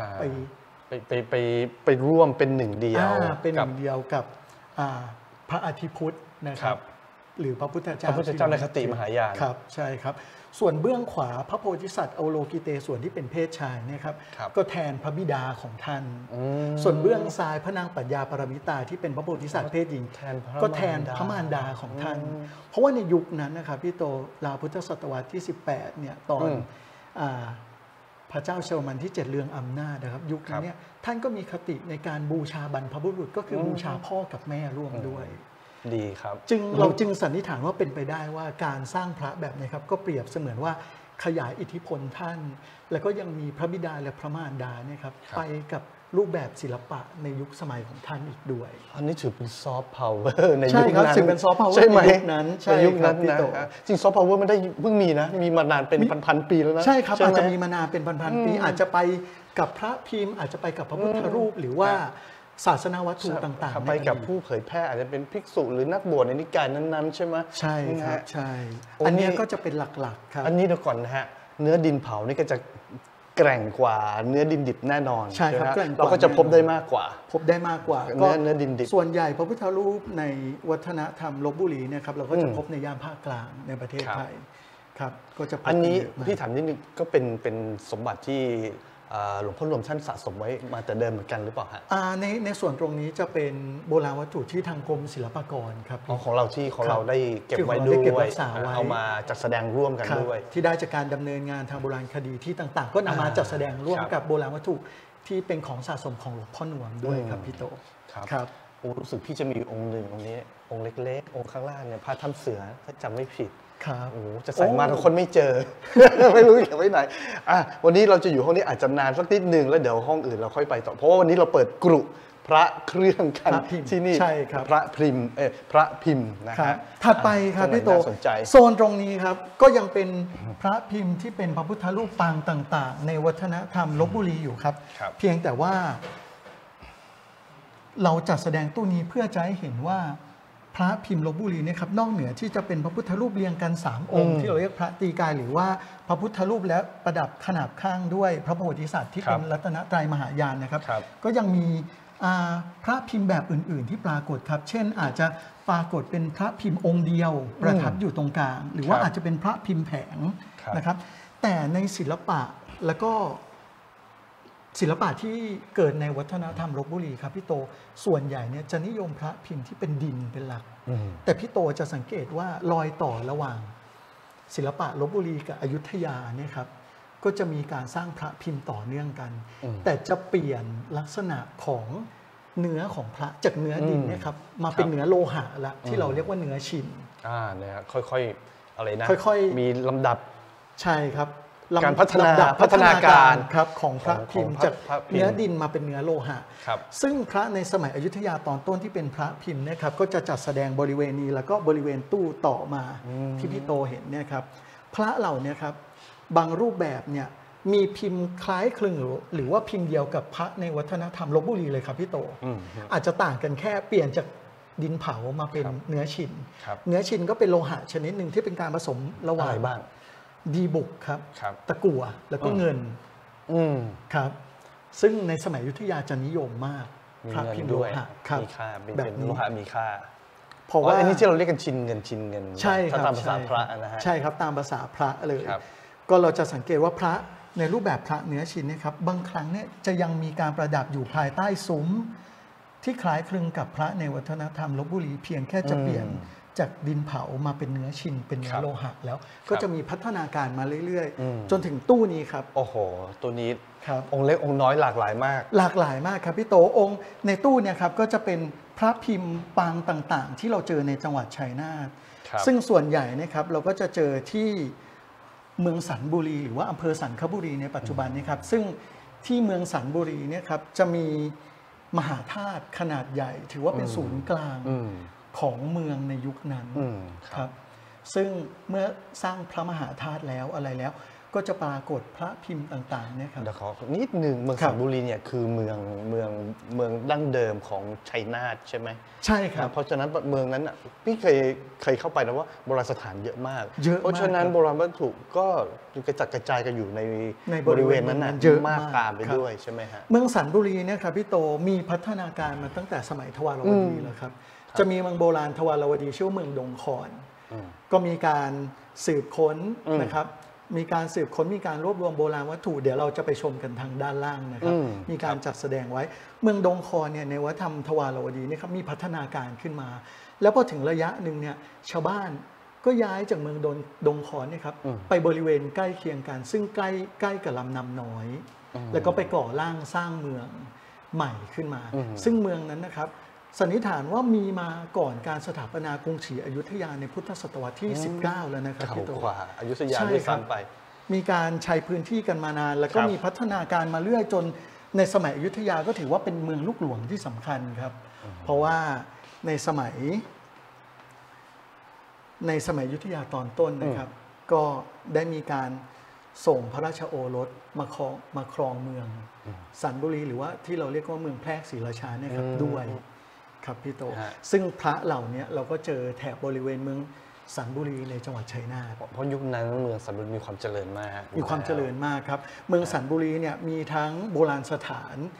ไปร่วมเป็น1 เดียวเป็น1 เดียวกับพระอธิพุทธนะครับหรือพระพุทธเจ้าในคติมหายานครับใช่ครับส่วนเบื้องขวาพระโพธิสัตว์อวโลกิเตส่วนที่เป็นเพศชายนะครับก็แทนพระบิดาของท่านส่วนเบื้องซ้ายพระนางปัญญาปรมิตาที่เป็นพระโพธิสัตว์เพศหญิงก็แทนพระมารดาของท่านเพราะว่าในยุคนั้นนะครับพี่โตราวพุทธศตวรรษที่18เนี่ยตอนพระเจ้าชัยวรมันที่7เรืองอำนาจนะครับยุคนั้นเนี่ยท่านก็มีคติในการบูชาบรรพบุรุษก็คือบูชาพ่อกับแม่ร่วมด้วยดีครับเราจึงสันนิษฐานว่าเป็นไปได้ว่าการสร้างพระแบบนี้ครับก็เปรียบเสมือนว่าขยายอิทธิพลท่านแล้วก็ยังมีพระบิดาและพระมารดาเนี่ยครับไปกับรูปแบบศิลปะในยุคสมัยของท่านอีกด้วยอันนี้ถือเป็นซอฟต์พาวเวอร์ในยุคนั้นถือเป็นซอฟต์พาวเวอร์ในยุคนั้นในยุคนั้นนะจริงซอฟต์พาวเวอร์มันได้เพิ่งมีนะมีมานานเป็นพันปีแล้วนะใช่ครับอาจจะมีมานานเป็นพันปีอาจจะไปกับพระพิมพ์อาจจะไปกับพระพุทธรูปหรือว่าศาสนาวัตถุต่างๆไปกับผู้เผยแพร่อาจจะเป็นภิกษุหรือนักบวชในนิกายนั้นๆใช่ไหมใช่ครับใช่อันนี้ก็จะเป็นหลักๆครับอันนี้เดี๋ยวก่อนนะฮะเนื้อดินเผานี่ก็จะแกร่งกว่าเนื้อดินดิบแน่นอนใช่ครับเราก็จะพบได้มากกว่าก็เนื้อดินดิบส่วนใหญ่พระพุทธรูปในวัฒนธรรมลพบุรีเนี่ยครับเราก็จะพบในย่านภาคกลางในประเทศไทยครับก็จะอันนี้พี่ถามนิดนึงก็เป็นสมบัติที่หลวงพ่อรวมท่านสะสมไว้มาแต่เดิมเหมือนกันหรือเปล่าฮะในส่วนตรงนี้จะเป็นโบราณวัตถุที่ทางกรมศิลปากรครับของเราที่ของเราได้เก็บไว้ด้วยเอามาจัดแสดงร่วมกันด้วยที่ได้จากการดำเนินงานทางโบราณคดีที่ต่างๆก็นำมาจัดแสดงร่วมกับโบราณวัตถุที่เป็นของสะสมของหลวงพ่อหนวมด้วยครับพี่โตครับรู้สึกพี่จะมีองค์หนึ่งองค์นี้องค์เล็กๆองค์ข้างล่างเนี่ยพระถ้ำเสือถ้าจำไม่ผิดครับโอ้จะใส่มาทุกคนไม่เจอ ไม่รู้เก็บไว้ไหนวันนี้เราจะอยู่ห้องนี้อาจจะนานสักนิดนึงแล้วเดี๋ยวห้องอื่นเราค่อยไปต่อเพราะว่าวันนี้เราเปิดกรุพระเครื่องกันที่นี่ใช่ครับพระพิมพ์นะครับถัดไปครับพี่โตโซนตรงนี้ครับก็ยังเป็นพระพิมพ์ที่เป็นพระพุทธรูปปางต่างๆในวัฒนธรรมลพบุรีอยู่ครับเพียงแต่ว่าเราจัดแสดงตู้นี้เพื่อจะให้เห็นว่าพระพิมพ์ลพบุรีเนี่ยครับนอกเหนือที่จะเป็นพระพุทธรูปเรียงกัน3องค์ที่เราเรียกพระตีกายหรือว่าพระพุทธรูปและประดับขนาบข้างด้วยพระโพธิสัตว์ที่เป็นรัตนตรัยมหายานนะครับก็ยังมีพระพิมพ์แบบอื่นๆที่ปรากฏครับเช่นอาจจะปรากฏเป็นพระพิมพ์องค์เดียวประทับอยู่ตรงกลางหรือว่าอาจจะเป็นพระพิมพ์แผงนะครับแต่ในศิลปะแล้วก็ศิลปะที่เกิดในวัฒนธรรมลพบุรีครับพี่โตส่วนใหญ่เนี่ยจะนิยมพระพิมพ์ที่เป็นดินเป็นหลักแต่พี่โตจะสังเกตว่ารอยต่อระหว่างศิลปะลพบุรีกับอยุธยาเนี่ยครับก็จะมีการสร้างพระพิมพ์ต่อเนื่องกันแต่จะเปลี่ยนลักษณะของเนื้อของพระจากเนื้อดินเนี่ยครับมาเป็นเนื้อโลหะละที่เราเรียกว่าเนื้อชินเนี่ยค่อยๆอะไรนะค่อยๆมีลำดับใช่ครับการพัฒนาการครับของพระพิมพ์จากเนื้อดินมาเป็นเนื้อโลหะซึ่งพระในสมัยอยุธยาตอนต้นที่เป็นพระพิมพ์นะครับก็จะจัดแสดงบริเวณนี้แล้วก็บริเวณตู้ต่อมาที่พี่โตเห็นเนี่ยครับพระเหล่านี้ครับบางรูปแบบเนี่ยมีพิมพ์คล้ายคลึงหรือว่าพิมพ์เดียวกับพระในวัฒนธรรมลพบุรีเลยครับพี่โตอาจจะต่างกันแค่เปลี่ยนจากดินเผามาเป็นเนื้อชินเนื้อชินก็เป็นโลหะชนิดหนึ่งที่เป็นการผสมระหว่างดีบุกครับตะกั่วแล้วก็เงินครับซึ่งในสมัยอยุธยาจะนิยมมากพระพิมพ์โลหะมีค่าแบบนี้โลหะมีค่าเพราะว่าอันนี้ที่เราเรียกกันชินเงินใช่ครับตามภาษาพระนะฮะใช่ครับตามภาษาพระเลยก็เราจะสังเกตว่าพระในรูปแบบพระเนื้อชินนะครับบางครั้งเนี่ยจะยังมีการประดับอยู่ภายใต้ซุ้มที่คล้ายคลึงกับพระในวัฒนธรรมลพบุรีเพียงแค่จะเปลี่ยนจากดินเผามาเป็นเนื้อชินเป็นเนื้อโลหะแล้วก็จะมีพัฒนาการมาเรื่อยๆจนถึงตู้นี้ครับโอ้โหตัวนี้องค์เล็กองค์น้อยหลากหลายมากหลากหลายมากครับพี่โตองค์ในตู้เนี่ยครับก็จะเป็นพระพิมพ์ปางต่างๆที่เราเจอในจังหวัดชัยนาทซึ่งส่วนใหญ่นะครับเราก็จะเจอที่เมืองสันบุรีหรือว่าอำเภอสันคบุรีในปัจจุบันนี้ครับซึ่งที่เมืองสันบุรีเนี่ยครับจะมีมหาธาตุขนาดใหญ่ถือว่าเป็นศูนย์กลางของเมืองในยุคนั้นครับซึ่งเมื่อสร้างพระมหาธาตุแล้วอะไรแล้วก็จะปรากฏพระพิมพ์ต่างๆเนี่ยครับเดี๋ยวขอนิดหนึ่งเมืองสันบุรีเนี่ยคือเมืองดั้งเดิมของชัยนาทใช่ไหมใช่ครับเพราะฉะนั้นเมืองนั้นพี่เคยเข้าไปแล้วว่าโบราณสถานเยอะมากเพราะฉะนั้นโบราณวัตถุก็กระจัดกระจายกันอยู่ในบริเวณนั้นเยอะมากตามไปด้วยใช่ไหมฮะเมืองสันบุรีเนี่ยครับพี่โตมีพัฒนาการมาตั้งแต่สมัยทวารวดีแล้วครับจะมีเมืองโบราณทวารวดีชื่อว่าเมืองดงคอนก็มีการสืบค้นนะครับมีการสืบค้นมีการรวบรวมโบราณวัตถุเดี๋ยวเราจะไปชมกันทางด้านล่างนะครับมีการจัดแสดงไว้เมืองดงคอนเนี่ยในวัฒนธรรมทวารวดีนี่ครับมีพัฒนาการขึ้นมาแล้วพอถึงระยะหนึ่งเนี่ยชาวบ้านก็ย้ายจากเมืองดงคอนเนี่ยครับไปบริเวณใกล้เคียงกันซึ่งใกล้กับลำน้ำน้อยแล้วก็ไปก่อร่างสร้างเมืองใหม่ขึ้นมาซึ่งเมืองนั้นนะครับสันนิษฐานว่ามีมาก่อนการสถาปนากรุงศรีอยุธยาในพุทธศตวรรษที่19แล้วนะครับพี่โตอยุธยาด้วยซ้ำไปมีการใช้พื้นที่กันมานานแล้วก็มีพัฒนาการมาเรื่อยจนในสมัยอยุธยาก็ถือว่าเป็นเมืองลูกหลวงที่สำคัญครับเพราะว่าในสมัยอยุธยาตอนต้นนะครับก็ได้มีการส่งพระราชโอรสมาครองเมืองสันบุรีหรือว่าที่เราเรียกว่าเมืองแพรกศรีราชาเนี่ยครับด้วยครับพี่โตซึ่งพระเหล่านี้เราก็เจอแถบบริเวณเมืองสันบุรีในจังหวัดชัยนาทเพราะยุคนั้นเมืองสันบุรีมีความเจริญมากมีความเจริญมากครับเมืองสันบุรีเนี่ยมีทั้งโบราณสถาน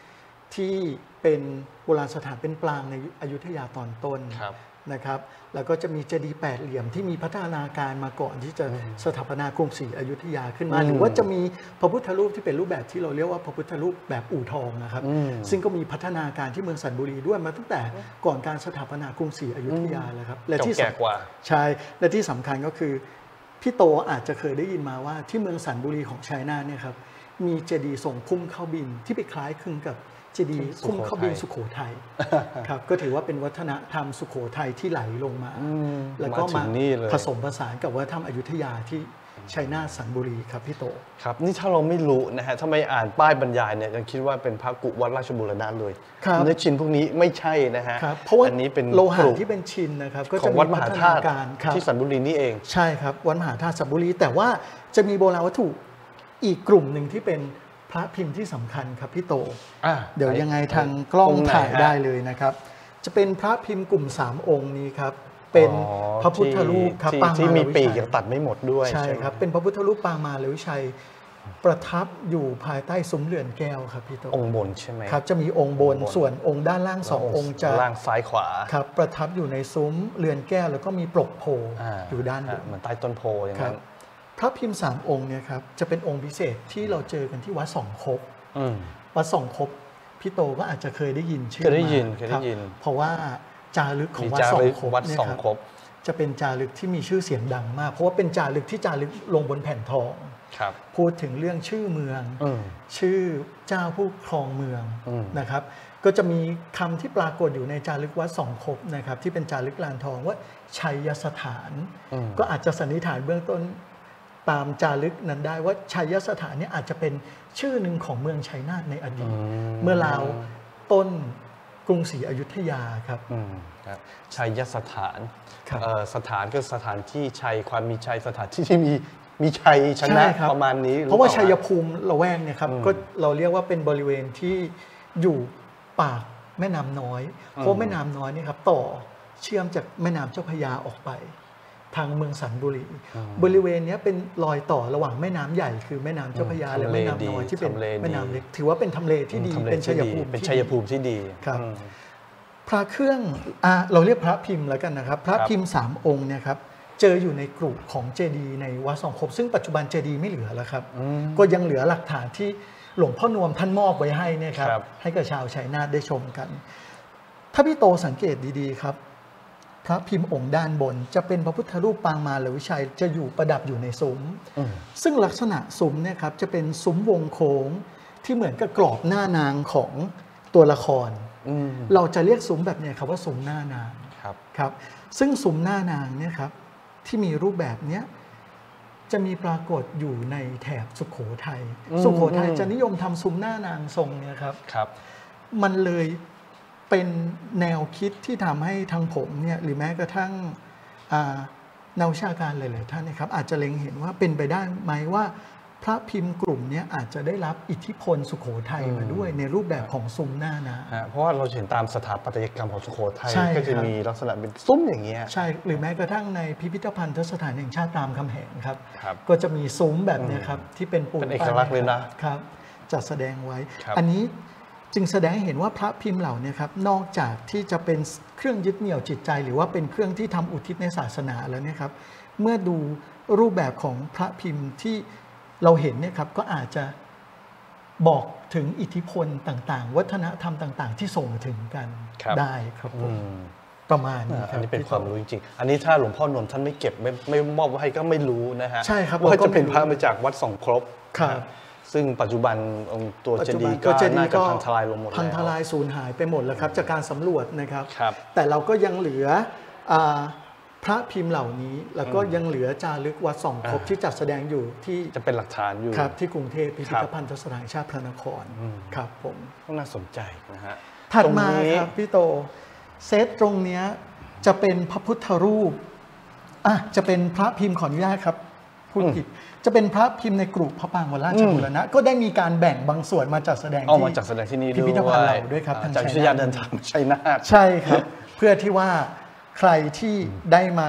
ที่เป็นโบราณสถานเป็นปรางในอยุธยาตอนต้นนะครับแล้วก็จะมีเจดีย์แปดเหลี่ยมที่มีพัฒนาการมาก่อนที่จะสถาปนากรุงศรีอยุธยาขึ้นมาหรือว่าจะมีพระพุทธรูปที่เป็นรูปแบบที่เราเรียกว่าพระพุทธรูปแบบอู่ทองนะครับซึ่งก็มีพัฒนาการที่เมืองสันบุรีด้วยมาตั้งแต่ก่อนการสถาปนากรุงศรีอยุธยาแล้วครับและที่แก่กว่าใช่และที่สำคัญก็คือพี่โตอาจจะเคยได้ยินมาว่าที่เมืองสันบุรีของชัยนาทเนี่ยครับมีเจดีย์ทรงพุ่มเข้าบินที่ไปคล้ายคลึงกับเจดีย์พุ่มเข้าบินสุโขทัยครับก็ถือว่าเป็นวัฒนธรรมสุโขทัยที่ไหลลงมาแล้วก็มาผสมผสานกับวัฒนธรรมอยุธยาที่ชัยนาทสันบุรีครับพี่โตครับนี่ถ้าเราไม่รู้นะฮะถ้าไม่อ่านป้ายบรรยายเนี่ยยังคิดว่าเป็นพระกุวัดราชบูรณะเลยเนื้อชิ้นพวกนี้ไม่ใช่นะฮะเพราะว่าอันนี้เป็นโลหะที่เป็นชิ้นนะครับก็จะมีพัฒนาการที่สันบุรีนี่เองใช่ครับวัดมหาธาตุสันบุรีแต่ว่าจะมีโบราณวัตถุอีกกลุ่มหนึ่งที่เป็นพระพิมพ์ที่สำคัญครับพี่โตเดี๋ยวยังไงทางกล้องถ่ายได้เลยนะครับจะเป็นพระพิมพ์กลุ่ม3องค์นี้ครับเป็นพระพุทธรูปครับที่มีปีกยังตัดไม่หมดด้วยใช่ครับเป็นพระพุทธรูปปางมาลวิชัยประทับอยู่ภายใต้ซุ้มเรือนแก้วครับพี่โตองค์บนใช่ไหมครับจะมีองค์บนส่วนองค์ด้านล่าง2องค์จะล่างซ้ายขวาครับประทับอยู่ในซุ้มเรือนแก้วแล้วก็มีปลกโพอยู่ด้านบนเหมือนใต้ต้นโพอย่างนั้นพระพิมพ์3องค์เนี่ยครับจะเป็นองค์พิเศษที่เราเจอกันที่วัดสองคบวัดสองคบพี่โตก็อาจจะเคยได้ยินชื่อเคยได้ยินเพราะว่าจารึกของวัดสองคบเนี่ยครับจะเป็นจารึกที่มีชื่อเสียงดังมากเพราะว่าเป็นจารึกที่จารึกลงบนแผ่นทองพูดถึงเรื่องชื่อเมืองชื่อเจ้าผู้ครองเมืองนะครับก็จะมีคำที่ปรากฏอยู่ในจารึกวัดสองคบนะครับที่เป็นจารึกลานทองว่าชัยสถานก็อาจจะสันนิษฐานเบื้องต้นตามจารึกนั้นได้ว่าชัยสถานนี้อาจจะเป็นชื่อหนึ่งของเมืองชัยนาทในอดีตเมื่อราวต้นกรุงศรีอยุธยาครับชัยสถานสถานก็สถานที่ชัยความมีชัยสถานที่ที่มีชัยชนะประมาณนี้เพราะว่าชัยภูมิละแวกเนี่ยครับก็เราเรียกว่าเป็นบริเวณที่อยู่ปากแม่น้ำน้อยเพราะแม่น้ำน้อยนี่ครับต่อเชื่อมจากแม่น้ำเจ้าพระยาออกไปทางเมืองสันบุรีบริเวณนี้เป็นรอยต่อระหว่างแม่น้ำใหญ่คือแม่น้ำเจ้าพระยาและแม่น้ำน้อยที่เป็นแม่น้ำเล็กถือว่าเป็นทำเลที่ดีเป็นชัยภูมิที่ดีครับพระเครื่องเราเรียกพระพิมพ์แล้วกันนะครับพระพิมพ์3องค์เนี่ยครับเจออยู่ในกรุของเจดีย์ในวัดสองคบซึ่งปัจจุบันเจดีย์ไม่เหลือแล้วครับก็ยังเหลือหลักฐานที่หลวงพ่อนวมท่านมอบไว้ให้เนี่ยครับให้กับชาวชัยนาทได้ชมกันถ้าพี่โตสังเกตดีๆครับพระพิมพ์องค์ด้านบนจะเป็นพระพุทธรูปปางมาลวิชัยจะอยู่ประดับอยู่ในซุ้มซึ่งลักษณะซุ้มเนี่ยครับจะเป็นซุ้มวงโค้งที่เหมือนกับกรอบหน้านางของตัวละครเราจะเรียกซุ้มแบบนี้ครับว่าซุ้มหน้านางครับซึ่งซุ้มหน้านางเนี่ยครับที่มีรูปแบบนี้จะมีปรากฏอยู่ในแถบสุโขทัยสุโขทัยจะนิยมทำซุ้มหน้านางทรงเนี่ยครับมันเลยเป็นแนวคิดที่ทำให้ทางผมเนี่ยหรือแม้กระทั่งนักวิชาการหลายๆท่านนะครับอาจจะเล็งเห็นว่าเป็นไปได้ไหมว่าพระพิมพ์กลุ่มนี้อาจจะได้รับอิทธิพลสุโขทัยมาด้วยในรูปแบบของซุ้มหน้านาเพราะว่าเราเห็นตามสถาปัตยกรรมของสุโขทัยก็จะมีลักษณะเป็นซุ้มอย่างเงี้ยใช่หรือแม้กระทั่งในพิพิธภัณฑสถานแห่งชาติรามคำแหงครับก็จะมีซุ้มแบบนี้ครับที่เป็นปูนเป็นเอกลักษณ์เลยนะครับจัดแสดงไว้อันนี้จึงแสดงให้เห็นว่าพระพิมพ์เหล่านี้ครับนอกจากที่จะเป็นเครื่องยึดเหนี่ยวจิตใจหรือว่าเป็นเครื่องที่ทำอุทิศในศาสนาแล้วเนี่ยครับเมื่อดูรูปแบบของพระพิมพ์ที่เราเห็นเนี่ยครับก็อาจจะบอกถึงอิทธิพลต่างๆวัฒนธรรมต่างๆที่ส่งถึงกันได้ครับประมาณนี้อันนี้เป็นความรู้จริงๆอันนี้ถ้าหลวงพ่อนนท์ท่านไม่เก็บไม่มอบไว้ให้ก็ไม่รู้นะฮะใช่ครับว่าจะเป็นพระมาจากวัดสองครบซึ่งปัจจุบันตัวเจดีย์ก็น่าจะพังทลายลงหมดแล้วพังทลายสูญหายไปหมดแล้วครับจากการสำรวจนะครับแต่เราก็ยังเหลือพระพิมพ์เหล่านี้แล้วก็ยังเหลือจารึกวัดสองคบที่จัดแสดงอยู่ที่จะเป็นหลักฐานอยู่ครับที่กรุงเทพพิพิธภัณฑ์สถานชาติพระนครครับผมน่าสนใจนะฮะถัดมาครับพี่โตเซตตรงนี้จะเป็นพระพุทธรูปจะเป็นพระพิมพ์ขออนุญาตครับพูดผิดจะเป็นพระพิมพ์ในกรุพระปางวัดราชบูรณะก็ได้มีการแบ่งบางส่วนมาจัดแสดงที่มาจัดแสดงที่นี่ด้วยพิพิธภัณฑ์เราด้วยครับทางจากวิทยาเดินทางชัยนาทใช่ครับเพื่อที่ว่าใครที่ได้มา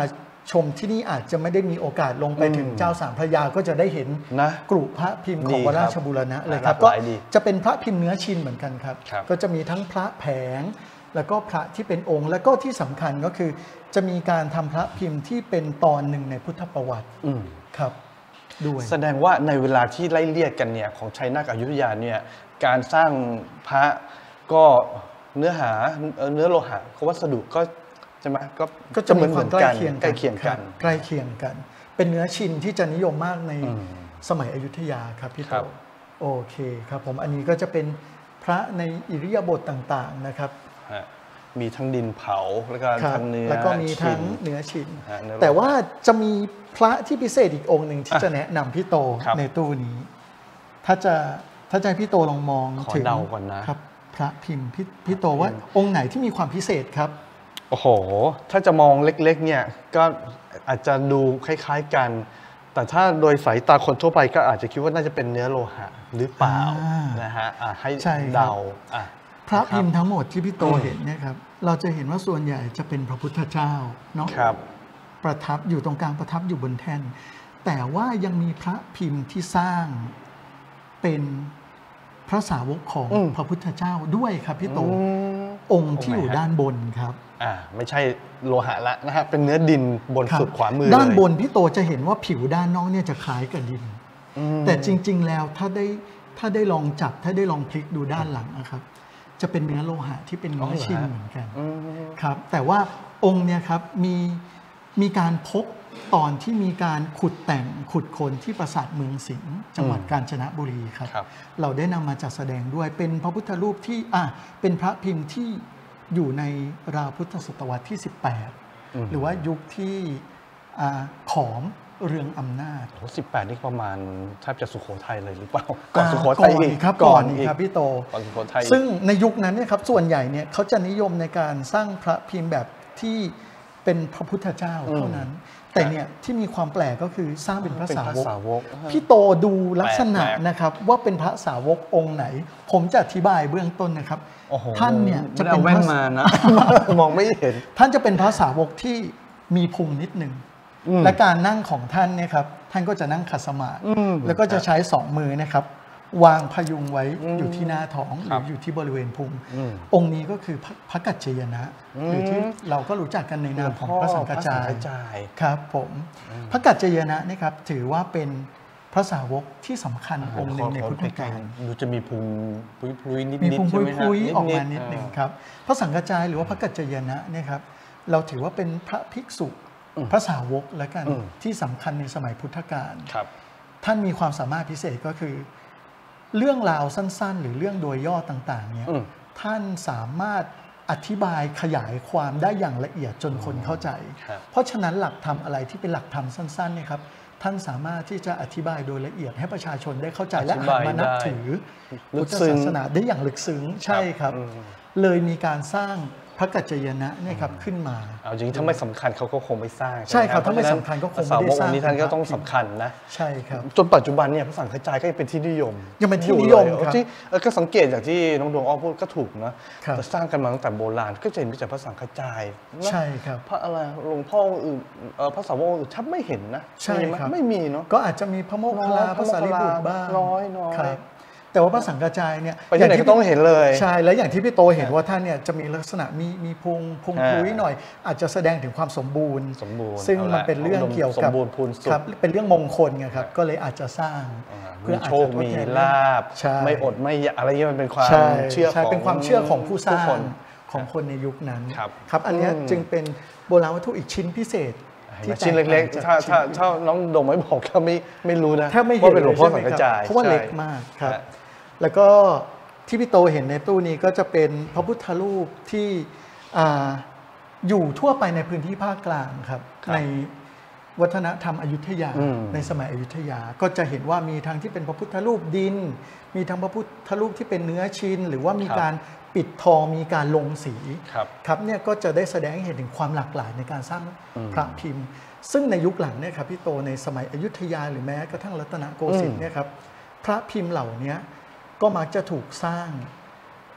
ชมที่นี่อาจจะไม่ได้มีโอกาสลงไปถึงเจ้าสามพระยาก็จะได้เห็นนะกรุพระพิมพ์ของดีวัดครับราชบูรณะเลยครับหลากหก็ลายดีจะเป็นพระพิมพ์เนื้อชินเหมือนกันครับครับก็จะมีทั้งพระแผงแล้วก็พระที่เป็นองค์ แล้วก็ที่สำคัญก็คือจะมีการทำพระพิมพ์ที่เป็นตอนหนึ่งในพุทธประวัติครับด้วยแสดงว่าในเวลาที่ไล่เลี่ยกันเนี่ยของชัยนาทอยุธยาเนี่ยการสร้างพระก็เนื้อหาเนื้อโลหะวัสดุก็ใช่ไหมก็จะเหมือนกันใกล้เคียงกันใกล้เคียงกัน เป็นเนื้อชินที่จะนิยมมากในสมัยอยุธยาครับพี่โตโอเคครับผมอันนี้ก็จะเป็นพระในอิริยาบถต่างๆนะครับมีทั้งดินเผาแล้วก็ทั้งเนื้อแล้วก็มีทั้งเนื้อชินเนื้อแต่ว่าจะมีพระที่พิเศษอีกองค์หนึ่งที่จะแนะนำพี่โตครับในตู้นี้ ถ้าจะให้พี่โตลองมองขอถึงเดาก่อนนะครับพระพิมพ์พี่โตว่าองค์ไหนที่มีความพิเศษครับโอ้โห ถ้าจะมองเล็กๆเนี่ยก็อาจจะดูคล้ายๆกัน แต่ถ้าโดยสายตาคนทั่วไปก็อาจจะคิดว่าน่าจะเป็นเนื้อโลหะหรือเปล่านะฮะให้ใช่ครับเดาพระพิมพ์ทั้งหมดที่พี่โตเห็นเนี่ยครับเราจะเห็นว่าส่วนใหญ่จะเป็นพระพุทธเจ้าเนาะครับประทับอยู่ตรงกลางประทับอยู่บนแท่นแต่ว่ายังมีพระพิมพ์ที่สร้างเป็นพระสาวกของพระพุทธเจ้าด้วยครับพี่โตองค์ที่อยู่ด้านบนครับไม่ใช่โลหะละนะฮะเป็นเนื้อดินบนสุดขวามือด้านบนเลยพี่โตจะเห็นว่าผิวด้านนอกเนี่ยจะคล้ายกับดินแต่จริงๆแล้วถ้าได้ลองจับถ้าได้ลองพลิกดูด้านหลังนะครับจะเป็นเนื้อโลหะที่เป็นเนื้อชินเหมือนกันครับแต่ว่าองค์เนี่ยครับมีการพบตอนที่มีการขุดแต่งขุดค้นที่ปราสาทเมืองสิงห์จังหวัดกาญจนบุรีครับเราได้นำมาจัดแสดงด้วยเป็นพระพุทธรูปที่เป็นพระพิมพ์ที่อยู่ในราวพุทธศตวรรษที่ 18 หรือว่ายุคที่ขอมเรืองอำนาจ 18 นี่ประมาณแทบจะสุโขทัยเลยหรือเปล่าก่อนสุโขทัยอีกครับก่อนอีกครับพี่โตก่อนสุโขทัยซึ่งในยุคนั้นเนี่ยครับส่วนใหญ่เนี่ยเขาจะนิยมในการสร้างพระพิมพ์แบบที่เป็นพระพุทธเจ้าเท่านั้น แต่เนี่ยที่มีความแปลกก็คือสร้างเป็นพระสาวกพี่โตดูลักษณะนะครับว่าเป็นพระสาวกองค์ไหน ผมจะอธิบายเบื้องต้นนะครับท่านเนี่ยจะเป็นพระมานะมองไม่เห็นท่านจะเป็นพระสาวกที่มีพุงนิดหนึ่งและการนั่งของท่านเนี่ยครับท่านก็จะนั่งขัดสมาธิแล้วก็จะใช้สองมือนะครับวางพยุงไว้อยู่ที่หน้าท้องหรืออยู่ที่บริเวณพุงองค์นี้ก็คือพระกัจจยนะหรือที่เราก็รู้จักกันในนามของพระสังฆจายครับผมพระกัจจยนะนี่ครับถือว่าเป็นพระสาวกที่สำคัญองค์หนึ่งในพุทธกาลดูจะมีพุงพุยนิดๆมีพุงใช่ไหมฮะพุยออกมานิดหนึ่งครับพระสังฆจายหรือว่าพระกัจจยนะเนี่ยครับเราถือว่าเป็นพระภิกษุพระสาวกและกันที่สำคัญในสมัยพุทธกาลท่านมีความสามารถพิเศษก็คือเรื่องราวสั้นๆ หรือเรื่องโดยย่อต่างๆเนี่ยท่านสามารถอธิบายขยายความได้อย่างละเอียดจนคนเข้าใจเพราะฉะนั้นหลักธรรมอะไรที่เป็นหลักธรรมสั้นๆเนี่ยครับท่านสามารถที่จะอธิบายโดยละเอียดให้ประชาชนได้เข้าใจและหันมานับถือพุทธศาสนาได้อย่างลึกซึ้งใช่ครับเลยมีการสร้างพระกัจจยนะเนี่ยครับขึ้นมาเอาจริงถ้าไม่สำคัญเขาก็คงไม่สร้างใช่ครับถ้าไม่สำคัญก็คงไม่ได้สร้างนี้ท่านก็ต้องสำคัญนะใช่ครับจนปัจจุบันเนี่ยพระสังฆจายก็ยังเป็นที่นิยมยังเป็นที่นิยมครับที่ก็สังเกตจากที่น้องดวงอ้อพูดก็ถูกนะแต่สร้างกันมาตั้งแต่โบราณก็จะเห็นมาจากพระสังฆจายใช่ครับพระอะไรหลวงพ่ออื่นพระสาวกอื่นชัดไม่เห็นนะใช่ครับไม่มีเนาะก็อาจจะมีพระโมคคัลลาพระสารีบุตรบ้างน้อยครับแต่ว่าพระสังฆจายเนี่ยไปที่ไหนก็ต้องเห็นเลยใช่แล้วอย่างที่พี่โตเห็นว่าท่านเนี่ยจะมีลักษณะมีพุงพุยหน่อยอาจจะแสดงถึงความสมบูรณ์ซึ่งมันเป็นเรื่องเกี่ยวกับครับเป็นเรื่องมงคลไงครับก็เลยอาจจะสร้างเพื่อโชคมีลาภไม่อดไม่อะไรเงี้ยมันเป็นความเชื่อเป็นความเชื่อของผู้สร้างของคนในยุคนั้นครับอันนี้จึงเป็นโบราณวัตถุอีกชิ้นพิเศษชิ้นเล็กๆถ้าน้องโดมไม่บอกก็ไม่รู้นะว่าเป็นหลวงพ่อสังฆจายเพราะว่าเล็กมากครับแล้วก็ที่พี่โตเห็นในตู้นี้ก็จะเป็นพระพุทธรูปที่อยู่ทั่วไปในพื้นที่ภาคกลางครับในวัฒนธรรมอยุธยาในสมัยอยุธยาก็จะเห็นว่ามีทั้งที่เป็นพระพุทธรูปดินมีทั้งพระพุทธรูปที่เป็นเนื้อชินหรือว่ามีการปิดทองมีการลงสีครับเนี่ยก็จะได้แสดงให้เห็นถึงความหลากหลายในการสร้างพระพิมพ์ซึ่งในยุคหลังเนี่ยครับพี่โตในสมัยอยุธยาหรือแม้กระทั่งรัตนโกสินทร์เนี่ยครับพระพิมพ์เหล่านี้ก็มักจะถูกสร้าง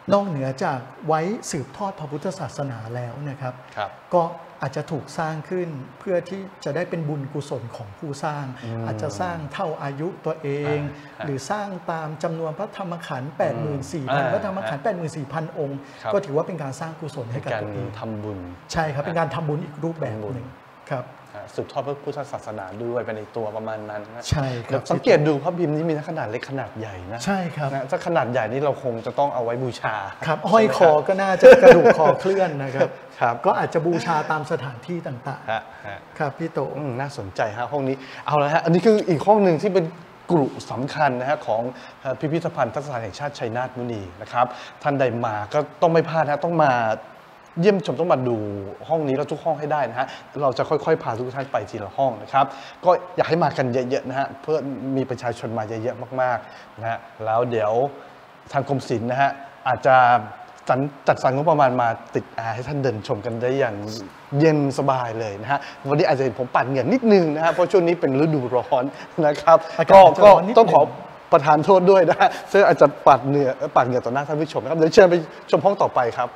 นอกเหนือจากไว้สืบทอดพระพุทธศาสนาแล้วนะครับ ก็อาจจะถูกสร้างขึ้นเพื่อที่จะได้เป็นบุญกุศลของผู้สร้าง อาจจะสร้างเท่าอายุตัวเอง หรือสร้างตามจำนวนพระธรรมขันธ์ 84,000 พระธรรมขันธ์ 84,000 องค์ ก็ถือว่าเป็นการสร้างกุศลให้กับตัวเองทำบุญใช่ครับเป็นการทำบุญอีกรูปแบบหนึ่งครับสืบทอดพระพุทธศาสนาด้วยเป็นในตัวประมาณนั้นนะใช่ครับสังเกตดูพระพิมพ์นี้มีทั้งขนาดเล็กขนาดใหญ่นะใช่ครับถ้าขนาดใหญ่นี่เราคงจะต้องเอาไว้บูชาครับห้อยคอก็น่าจะกระดูกคอเคลื่อนนะครับก็อาจจะบูชาตามสถานที่ต่างๆครับพี่โตน่าสนใจฮะห้องนี้เอาละฮะอันนี้คืออีกห้องหนึ่งที่เป็นกลุ่มสำคัญนะฮะของพิพิธภัณฑ์ทัศนแห่งชาติชัยนาทมุนีนะครับท่านใดมาก็ต้องไม่พลาดนะต้องมาเยี่ยมชมต้องมาดูห้องนี้แล้วทุกห้องให้ได้นะฮะเราจะค่อยๆพาทุกท่านไปทีละห้องนะครับก็อยากให้มากันเยอะๆนะฮะเพื่อมีประชาชนมาเยอะๆมากๆนะฮะแล้วเดี๋ยวทางกรมศิลป์นะฮะอาจจะจัดสรรงบประมาณมาติดแอร์ให้ท่านเดินชมกันได้อย่างเย็นสบายเลยนะฮะวันนี้อาจจะเห็นผมปัดเหงื่อนิดนึงนะฮะเพราะช่วงนี้เป็นฤดูร้อนนะครับก็ต้องขอประทานโทษด้วยนะฮะซึ่งอาจจะปัดเหงื่อต่อหน้าท่านผู้ชมนะครับเดี๋ยวเชิญไปชมห้องต่อไปครับ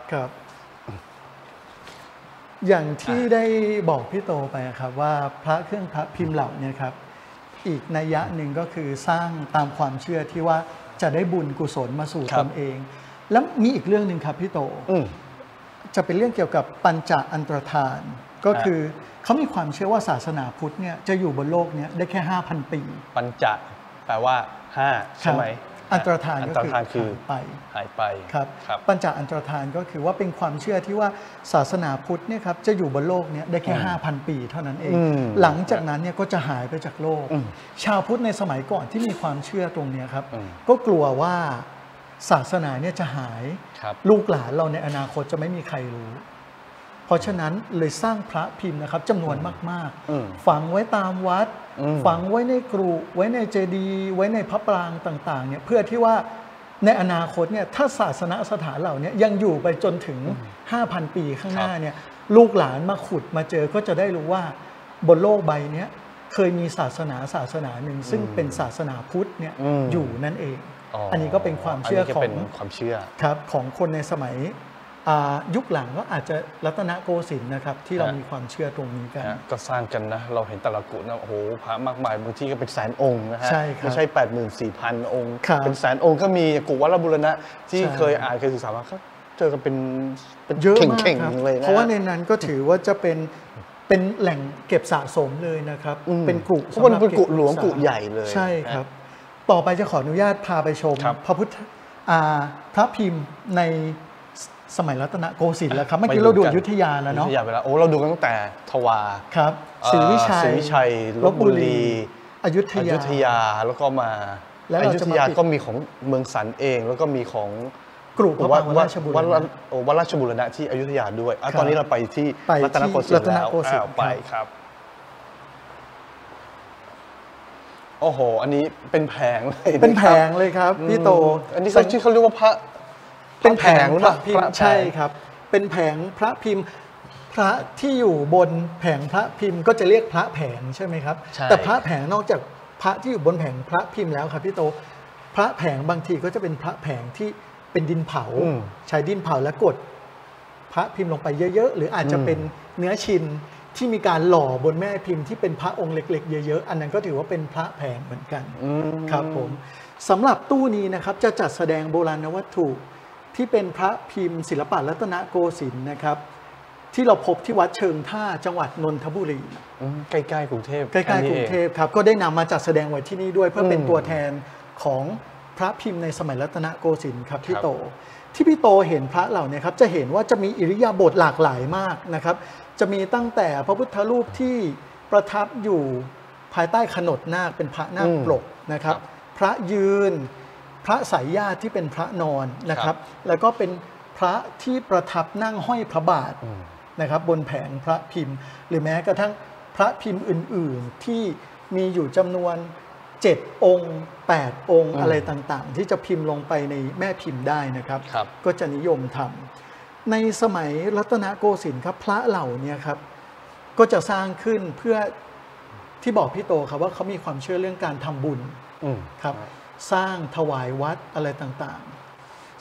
อย่างที่ได้บอกพี่โตไปครับว่าพระเครื่องพระพิมพ์เหล่านี้ครับอีกนัยยะหนึ่งก็คือสร้างตามความเชื่อที่ว่าจะได้บุญกุศลมาสู่ตนเองแล้วมีอีกเรื่องหนึ่งครับพี่โตจะเป็นเรื่องเกี่ยวกับปัญจอันตรธานก็คือเขามีความเชื่อว่าศาสนาพุทธเนี่ยจะอยู่บนโลกนี้ได้แค่ 5,000 ปีปัญจแปลว่า5ใช่ไหมอันตรธานก็คือหายไปครับปัญจอันตรธานก็คือว่าเป็นความเชื่อที่ว่าศาสนาพุทธเนี่ยครับจะอยู่บนโลกนี้ได้แค่ 5,000 ปีเท่านั้นเองหลังจากนั้นเนี่ยก็จะหายไปจากโลกชาวพุทธในสมัยก่อนที่มีความเชื่อตรงนี้ครับก็กลัวว่าศาสนาเนี่ยจะหายลูกหลานเราในอนาคตจะไม่มีใครรู้เพราะฉะนั้นเลยสร้างพระพิมพ์นะครับจำนวนมากๆฝังไว้ตามวัดฝังไว้ในกรุไว้ในเจดีย์ไว้ในพระปรางต่างๆเนี่ยเพื่อที่ว่าในอนาคตเนี่ยถ้าศาสนสถานเหล่านี้ยังอยู่ไปจนถึง 5,000 ปีข้างหน้าเนี่ยลูกหลานมาขุดมาเจอก็จะได้รู้ว่าบนโลกใบนี้เคยมีศาสนาหนึ่งซึ่งเป็นศาสนาพุทธเนี่ยอยู่นั่นเองอันนี้ก็เป็นความเชื่อครับของคนในสมัยยุคหลังก็อาจจะรัตนโกสินทร์นะครับที่เรามีความเชื่อตรงนี้กันก็สร้างกันนะเราเห็นแต่ละกุนะโอ้โหพระมากมายบางที่ก็เป็นแสนองค์นะฮะไม่ใช่ 84,000 องค์เป็นแสนองค์ก็มีกุวัลบุรณะที่เคยอ่านเคยศึกษามาเขาเจอกันเป็นเยอะมากเลยนะเพราะว่าในนั้นก็ถือว่าจะเป็นแหล่งเก็บสะสมเลยนะครับเป็นกุเพราะมันเป็นกุหลวงกุใหญ่เลยใช่ครับต่อไปจะขออนุญาตพาไปชมพระพุทธพระพิมพ์ในสมัยรัตนโกสินทร์แล้วครับเมื่อกี้เราดูอยุธยาแล้วเนาะอยุธยาไปแล้วโอ้เราดูกันตั้งแต่ทวาครับศรีวิชัยลพบุรีอยุธยาแล้วก็มาอยุธยาก็มีของเมืองสันเองแล้วก็มีของกรุพระบางวัดราชบุรณะวัดราชบุรณะที่อยุธยาด้วยตอนนี้เราไปที่รัตนโกสินทร์แล้วไปครับโอ้โหอันนี้เป็นแผงเลยเป็นแผงเลยครับพี่โตอันนี้ที่เขาเรียกว่าพระเป็นแผงพระพิมพ์ใช่ครับเป็นแผงพระพิมพ์พระที่อยู่บนแผงพระพิมพ์ก็จะเรียกพระแผงใช่ไหมครับแต่พระแผงนอกจากพระที่อยู่บนแผงพระพิมพ์แล้วครับพี่โตพระแผงบางทีก็จะเป็นพระแผงที่เป็นดินเผาใช้ดินเผาแล้วกดพระพิมพ์ลงไปเยอะๆหรืออาจจะเป็นเนื้อชิ้นที่มีการหล่อบนแม่พิมพ์ที่เป็นพระองค์เล็กๆเยอะๆอันนั้นก็ถือว่าเป็นพระแผงเหมือนกันครับผมสำหรับตู้นี้นะครับจะจัดแสดงโบราณวัตถุที่เป็นพระพิมพ์ศิลปะรัตนโกสินทร์นะครับที่เราพบที่วัดเชิงท่าจังหวัดนนทบุรีใกล้ๆกรุงเทพใกล้ๆกรุงเทพครับก็ได้นำมาจัดแสดงไว้ที่นี่ด้วยเพื่อเป็นตัวแทนของพระพิมพ์ในสมัยรัตนโกสินทร์ครับพี่โตที่พี่โตเห็นพระเหล่านี้ครับจะเห็นว่าจะมีอิริยาบถหลากหลายมากนะครับจะมีตั้งแต่พระพุทธรูปที่ประทับอยู่ภายใต้ขนดนาคเป็นพระนาคปกนะครับพระยืนพระสายญาติที่เป็นพระนอนนะครับแล้วก็เป็นพระที่ประทับนั่งห้อยพระบาทนะครับบนแผงพระพิมพ์หรือแม้กระทั่งพระพิมพ์อื่นๆที่มีอยู่จำนวน7 องค์8 องค์อะไรต่างๆที่จะพิมพ์ลงไปในแม่พิมพ์ได้นะครับก็จะนิยมทำในสมัยรัตนโกสินทร์ครับพระเหล่านี้ครับก็จะสร้างขึ้นเพื่อที่บอกพี่โตครับว่าเขามีความเชื่อเรื่องการทำบุญครับสร้างถวายวัดอะไรต่างๆ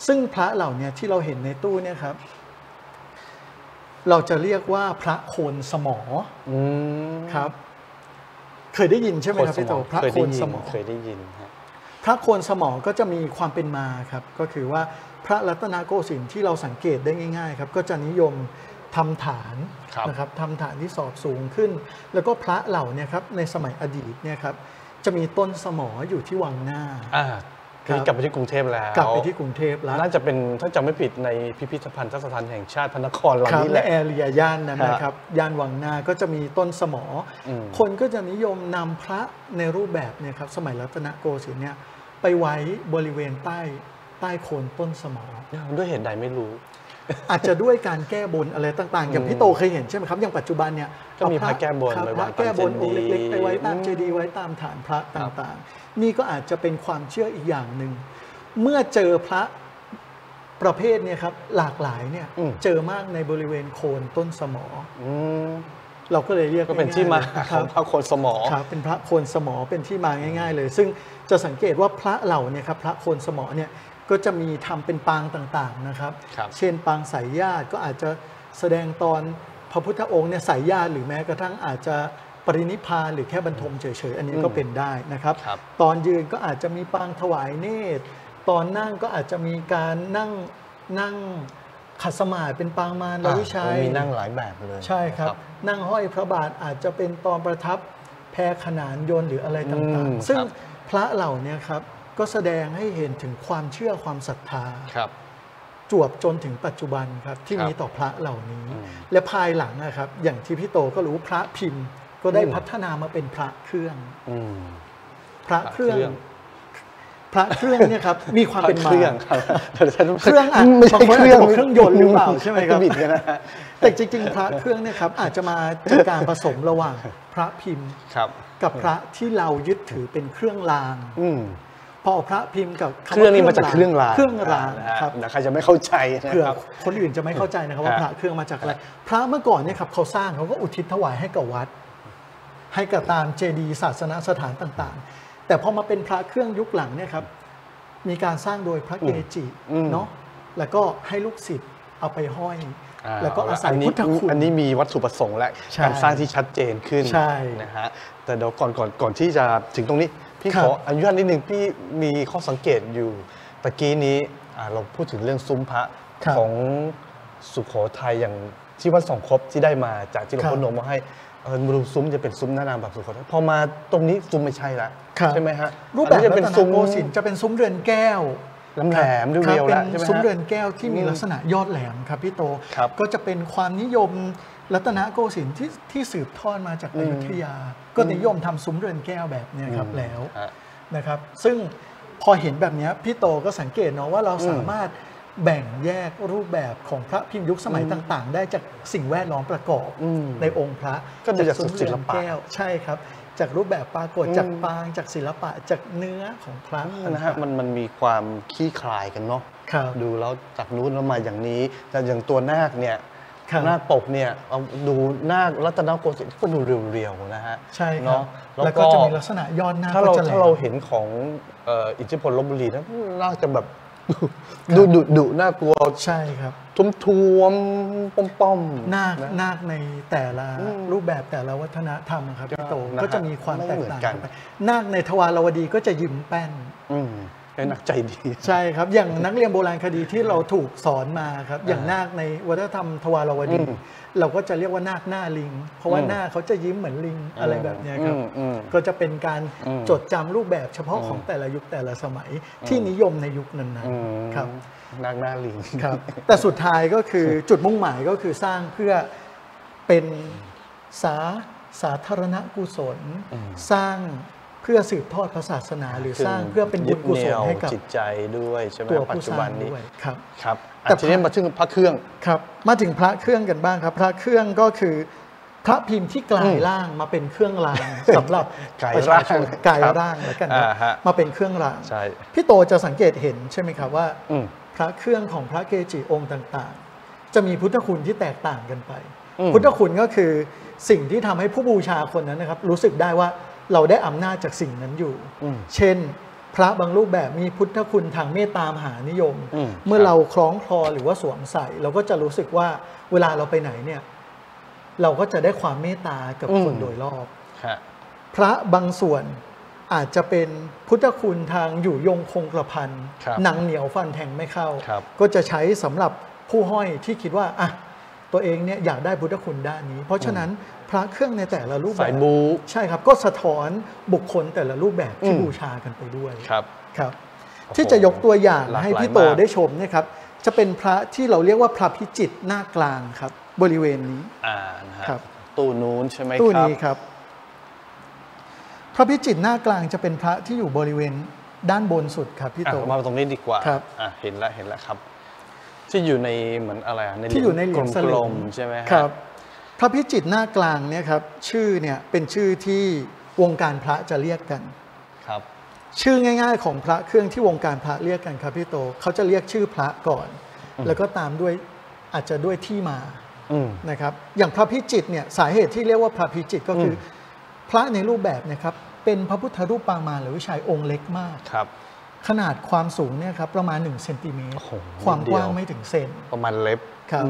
ซึ่งพระเหล่านี้ที่เราเห็นในตู้เนี่ยครับเราจะเรียกว่าพระโคนสมอครับเคยได้ยินใช่ไหมครับพี่โตพระโคนสมอเคยได้ยินครับพระโคนสมอก็จะมีความเป็นมาครับก็คือว่าพระรัตนโกสินทร์ที่เราสังเกตได้ง่ายๆครับก็จะนิยมทำฐานนะครับทำฐานที่สอบสูงขึ้นแล้วก็พระเหล่านี้ครับในสมัยอดีตเนี่ยครับจะมีต้นสมออยู่ที่วังหน้านี่กลับไปที่กรุงเทพแล้วกลับไปที่กรุงเทพแล้วน่าจะเป็นถ้าจำไม่ผิดในพิพิธภัณฑ์สถานแห่งชาติพระนครหลังนี้แหละแอเรียย่านนั้นนะครับย่านวังหน้าก็จะมีต้นสมอคนก็จะนิยมนำพระในรูปแบบเนี่ยครับสมัยรัตนโกสินทร์เนี่ยไปไว้บริเวณใต้โคนต้นสมอด้วยเหตุใดไม่รู้อาจจะด้วยการแก้บนอะไรต่างๆอย่างพี่โตเคยเห็นใช่ไหมครับอย่างปัจจุบันเนี่ยก็มีพระแก้บนพระแก้บนองค์เล็กๆไปไว้ตามเจดีย์ไว้ตามฐานพระต่างๆนี่ก็อาจจะเป็นความเชื่ออีกอย่างหนึ่งเมื่อเจอพระประเภทเนี่ยครับหลากหลายเนี่ยเจอมากในบริเวณโคนต้นสมอเราก็เลยเรียกก็เป็นที่มาของพระโคนสมอครับเป็นพระโคนสมอเป็นที่มาง่ายๆเลยซึ่งจะสังเกตว่าพระเหล่าเนี่ยครับพระโคนสมอเนี่ยก็จะมีทำเป็นปางต่างๆนะครับเช่นปางสายญาติก็อาจจะแสดงตอนพระพุทธองค์เนี่ยสายญาติหรือแม้กระทั่งอาจจะปรินิพพานหรือแค่บรรทมเฉยๆอันนี้ก็เป็นได้นะครับตอนยืนก็อาจจะมีปางถวายเนตรตอนนั่งก็อาจจะมีการนั่งขัดสมาธิเป็นปางมารวิชัยมีนั่งหลายแบบเลยใช่ครับนั่งห้อยพระบาทอาจจะเป็นตอนประทับแพขนานยนต์หรืออะไรต่างๆซึ่งพระเหล่านี้ครับก็แสดงให้เห็นถึงความเชื่อความศรัทธาจวบจนถึงปัจจุบันครับที่มีต่อพระเหล่านี้และภายหลังนะครับอย่างที่พี่โตก็รู้พระพิมพ์ก็ได้พัฒนามาเป็นพระเครื่องพระเครื่องเนี่ยครับมีความเป็นมาเครื่องไม่ใช่เครื่องยนต์หรือเปล่าใช่ไหมครับแต่จริงๆพระเครื่องเนี่ยครับอาจจะมาจากการผสมระหว่างพระพิมพ์กับพระที่เรายึดถือเป็นเครื่องรางพอพระพิมพ์กับเครื่องนี้มาจากเครื่องรางครับใครจะไม่เข้าใจเผื่อคนอื่นจะไม่เข้าใจนะครับว่าพระเครื่องมาจากอะไรพระเมื่อก่อนเนี่ยครับเขาสร้างเขาก็อุทิศถวายให้กับวัดให้กับตามเจดีย์ศาสนสถานต่างๆแต่พอมาเป็นพระเครื่องยุคหลังเนี่ยครับมีการสร้างโดยพระเกจิเนาะแล้วก็ให้ลูกศิษย์เอาไปห้อยแล้วก็อาศัยพุทธคุณอันนี้มีวัตถุประสงค์และการสร้างที่ชัดเจนขึ้นนะฮะแต่เดี๋ยวก่อนที่จะถึงตรงนี้พี่ขออนุญาตนิดนึงพี่มีข้อสังเกตอยู่ตะกี้นี้เราพูดถึงเรื่องซุ้มพระของสุโขทัยอย่างที่วัดสองคบที่ได้มาจากที่หลวงพ่อโนมมาให้รูปซุ้มจะเป็นซุ้มหน้านามแบบสุโขทัยพอมาตรงนี้ซุ้มไม่ใช่ละใช่ไหมฮะรูปแบบจะเป็นซุ้มโกสินทร์จะเป็นซุ้มเรือนแก้วแหลมเรียวแล้วใช่ไหมฮะซุ้มเรือนแก้วที่มีลักษณะยอดแหลมครับพี่โตก็จะเป็นความนิยมรัตนโกสินทร์ที่สืบทอดมาจากอยุธยาก็นิยมทำซุ้มเรือนแก้วแบบนี้ครับแล้วนะครับซึ่งพอเห็นแบบนี้พี่โตก็สังเกตเนาะว่าเราสามารถแบ่งแยกรูปแบบของพระพิมพ์ยุคสมัยต่างๆได้จากสิ่งแวดล้อมประกอบในองค์พระก็จากศิลปะใช่ครับจากรูปแบบปรากฏจากปางจากศิลปะจากเนื้อของพระนะฮะมันมีความขี้คลายกันเนาะดูแล้วจากนู้นแล้วมาอย่างนี้แต่อย่างตัวนาคเนี่ยนาคปกเนี่ยเอาดูนาครัตนโกสินทร์ก็ดูเรียวๆนะฮะใช่เนาะแล้วก็จะมีลักษณะยอดนาคถ้าเราเห็นของอิทธิพลลพบุรีนะน่าจะแบบดุน่ากลัวใช่ครับท้วมป้อมนาคในแต่ละรูปแบบแต่ละวัฒนธรรมครับพี่โตก็จะมีความแตกต่างกันไปนาคในทวารวดีก็จะยิ้มแป้นเป็นนักใจดีใช่ครับอย่างนักเรียนโบราณคดีที่เราถูกสอนมาครับอย่างนาคในวัฒนธรรมทวารวดีเราก็จะเรียกว่านาคหน้าลิงเพราะว่าหน้าเขาจะยิ้มเหมือนลิงอะไรแบบนี้ครับก็จะเป็นการจดจำรูปแบบเฉพาะของแต่ละยุคแต่ละสมัยที่นิยมในยุคนั้นๆครับนาคหน้าลิงครับแต่สุดท้ายก็คือจุดมุ่งหมายก็คือสร้างเพื่อเป็นสาธารณกุศลสร้างเพื่อสืบทอดศาสนาหรือสร้างเพื่อเป็นบุญกุศลให้กับจิตใจด้วยใช่ไหมปัจจุบันนี้ครับแต่ทีนี้มาถึงพระเครื่องครับมาถึงพระเครื่องกันบ้างครับพระเครื่องก็คือพระพิมพ์ที่กลายร่างมาเป็นเครื่องรางสำหรับประชาชนกลายร่างแล้วกันมาเป็นเครื่องรางพี่โตจะสังเกตเห็นใช่ไหมครับว่าพระเครื่องของพระเกจิองค์ต่างๆจะมีพุทธคุณที่แตกต่างกันไปพุทธคุณก็คือสิ่งที่ทำให้ผู้บูชาคนนั้นนะครับรู้สึกได้ว่าเราได้อำนาจจากสิ่งนั้นอยู่เช่นพระบางรูปแบบมีพุทธคุณทางเมตตามหานิยม เมื่อเราคล้องคลอหรือว่าสวมใส่เราก็จะรู้สึกว่าเวลาเราไปไหนเนี่ยเราก็จะได้ความเมตตากับคนโดยรอบพระบางส่วนอาจจะเป็นพุทธคุณทางอยู่ยงคงกระพันหนังเหนียวฟันแทงไม่เข้าก็จะใช้สำหรับผู้ห้อยที่คิดว่าอ่ะตัวเองเนี่ยอยากได้พุทธคุณด้านนี้เพราะฉะนั้นพระเครื่องในแต่ละรูปแบบใช่ครับก็สะท้อนบุคคลแต่ละรูปแบบที่บูชากันไปด้วยครับที่จะยกตัวอย่างให้พี่โตได้ชมเนี่ยครับจะเป็นพระที่เราเรียกว่าพระพิจิตรหน้ากลางครับบริเวณนี้ครับตู้นู้นใช่ไหมครับตู้นี้ครับพระพิจิตรหน้ากลางจะเป็นพระที่อยู่บริเวณด้านบนสุดครับพี่โตมาตรงนี้ดีกว่าเห็นแล้วครับที่อยู่ในเหมือนอะไรที่อยู่ในเหรียญกลมใช่ไหมครับพระพิจิตรหน้ากลางเนี่ยครับชื่อเนี่ยเป็นชื่อที่วงการพระจะเรียกกันครับชื่อง่ายๆของพระเครื่องที่วงการพระเรียกกันครับพี่โตเขาจะเรียกชื่อพระก่อนแล้วก็ตามด้วยอาจจะด้วยที่มานะครับอย่างพระพิจิตรเนี่ยสาเหตุที่เรียกว่าพระพิจิตรก็คือพระในรูปแบบนะครับเป็นพระพุทธรูปปางมารหรือวิชัยองค์เล็กมากครับขนาดความสูงเนี่ยครับประมาณ1 เซนติเมตรความกว้างไม่ถึงเซนประมาณเล็บครับ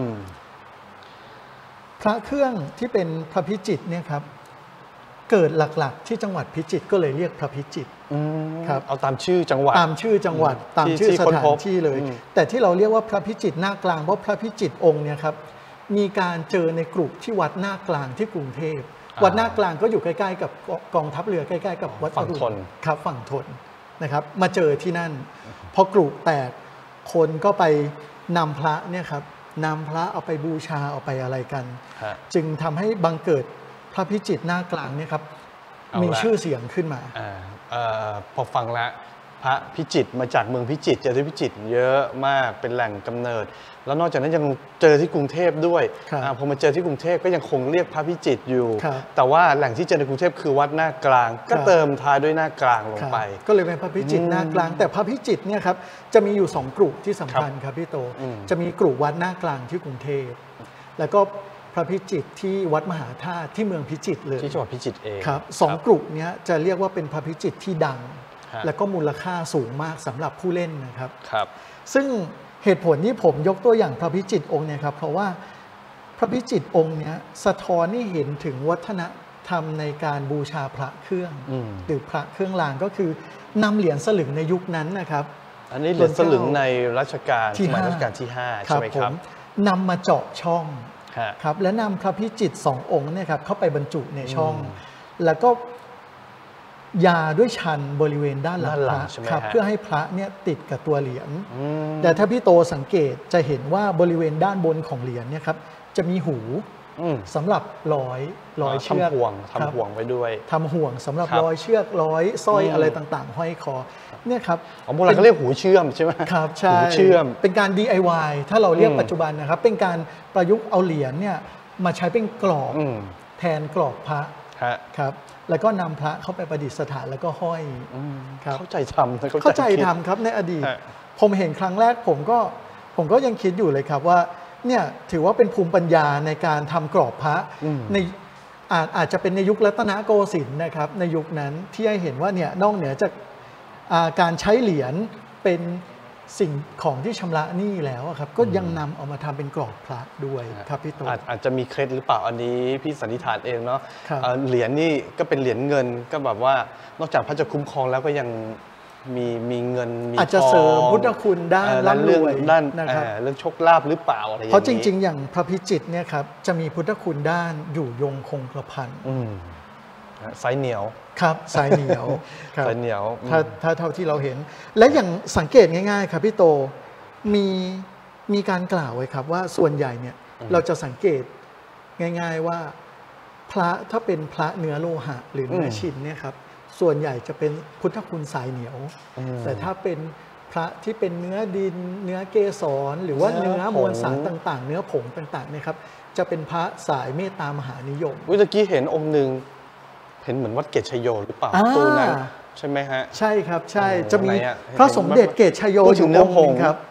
พระเครื่องที่เป็นพระพิจิตรเนี่ยครับเกิดหลักๆที่จังหวัดพิจิตรก็เลยเรียกพระพิจิตรครับเอาตามชื่อจังหวัดตามชื่อจังหวัดตามชื่อสถานที่เลยแต่ที่เราเรียกว่าพระพิจิตรหน้ากลางเพราะพระพิจิตรองค์เนี่ยครับมีการเจอในกลุ่มที่วัดหน้ากลางที่กรุงเทพวัดหน้ากลางก็อยู่ใกล้ๆกับกองทัพเรือใกล้ๆกับวัดฝั่งทนครับฝั่งทนนะครับมาเจอที่นั่นพอกลุ่มแตกคนก็ไปนำพระเนี่ยครับนำพระเอาไปบูชาเอาไปอะไรกันจึงทำให้บังเกิดพระพิจิตรหน้ากลางเนี่ยครับมีชื่อเสียงขึ้นมาพอฟังแล้วพระพิจิตรมาจากเมืองพิจิตรเจอที่พิจิตรเยอะมากเป็นแหล่งกำเนิดแล้วนอกจากนั้นยังเจอที่กรุงเทพด้วยพอมาเจอที่กรุงเทพก็ยังคงเรียกพระพิจิตรอยู่แต่ว่าแหล่งที่เจอในกรุงเทพคือวัดหน้ากลางก็เติมท้ายด้วยหน้ากลางลงไปก็เลยเป็นพระพิจิตรหน้ากลางแต่พระพิจิตรเนี่ยครับจะมีอยู่2กลุ่มที่สำคัญครับพี่โตจะมีกลุ่มวัดหน้ากลางที่กรุงเทพแล้วก็พระพิจิตรที่วัดมหาธาตุที่เมืองพิจิตรเลยที่จังหวัดพิจิตรเองครับ2กลุ่มนี้จะเรียกว่าเป็นพระพิจิตรที่ดังและก็มูลค่าสูงมากสำหรับผู้เล่นนะครับซึ่งเหตุผลที่ผมยกตัวอย่างพระพิจิตรองค์เนี่ยครับเพราะว่าพระพิจิตรองค์เนี้ยสะท้อนให้เห็นถึงวัฒนธรรมในการบูชาพระเครื่องหรือพระเครื่องรางก็คือนำเหรียญสลึงในยุคนั้นนะครับอันนี้เหรียญสลึงในรัชกาลสมัยรัชกาลที่5ใช่ไหมครับนำมาเจาะช่องครับและนำพระพิจิตร2 องค์เนี่ยครับเข้าไปบรรจุในช่องแล้วก็ยาด้วยชันบริเวณด้านหลังพระครับเพื่อให้พระเนี่ยติดกับตัวเหรียญแต่ถ้าพี่โตสังเกตจะเห็นว่าบริเวณด้านบนของเหรียญเนี่ยครับจะมีหูสำหรับร้อยเชือกทำห่วงไว้ด้วยทำห่วงสำหรับร้อยเชือกร้อยสร้อยอะไรต่างๆห้อยคอเนี่ยครับโบราณเขาเรียกหูเชื่อมใช่ไหมครับใช่หูเชื่อมเป็นการ DIY ถ้าเราเรียกปัจจุบันนะครับเป็นการประยุกต์เอาเหรียญเนี่ยมาใช้เป็นกรอบแทนกรอบพระครับแล้วก็นำพระเข้าไปประดิษฐานแล้วก็ห้อยครับเข้าใจทำครับในอดีตผมเห็นครั้งแรกผมก็ยังคิดอยู่เลยครับว่าเนี่ยถือว่าเป็นภูมิปัญญาในการทำกรอบพระในอาจจะเป็นในยุครัตนโกสินทร์นะครับในยุคนั้นที่ให้เห็นว่าเนี่ยนอกเหนือจากการใช้เหรียญเป็นสิ่งของที่ชำระหนี้แล้วครับก็ยังนำเอามาทำเป็นกรอบพระด้วยครับพี่โตอาจจะมีเคล็ดหรือเปล่าอันนี้พี่สันนิษฐานเองเนาะเหรียญนี่ก็เป็นเหรียญเงินก็แบบว่านอกจากพระจะคุ้มครองแล้วก็ยังมีเงินมีอาจจะเสริมพุทธคุณด้านร่ำรวยนะครับเรื่องโชคลาภหรือเปล่าอะไรอย่างนี้เพราะจริงๆอย่างพระพิจิตรเนี่ยครับจะมีพุทธคุณด้านอยู่ยงคงกระพันสายเหนียวครับสายเหนียวสายเหนียวถ้าเท่าที่เราเห็นและอย่างสังเกตง่ายๆครับพี่โตมีการกล่าวไว้ครับว่าส่วนใหญ่เนี่ยเราจะสังเกตง่ายๆว่าพระถ้าเป็นพระเนื้อโลหะหรือเนื้อชิ้นเนี่ยครับส่วนใหญ่จะเป็นพุทธคุณสายเหนียวแต่ถ้าเป็นพระที่เป็นเนื้อดินเนื้อเกสรหรือว่าเนื้อมวลสารต่างๆเนื้อผงต่างๆเนี่ยครับจะเป็นพระสายเมตตามหานิยมเมื่อกี้เห็นองค์หนึ่งเห็นเหมือนวัดเกตชโยหรือเปล่าตัวนั้นใช่ไหมฮะใช่ครับใช่จะมีพระสมเด็จเกตชโยอยู่องค์นึงครับ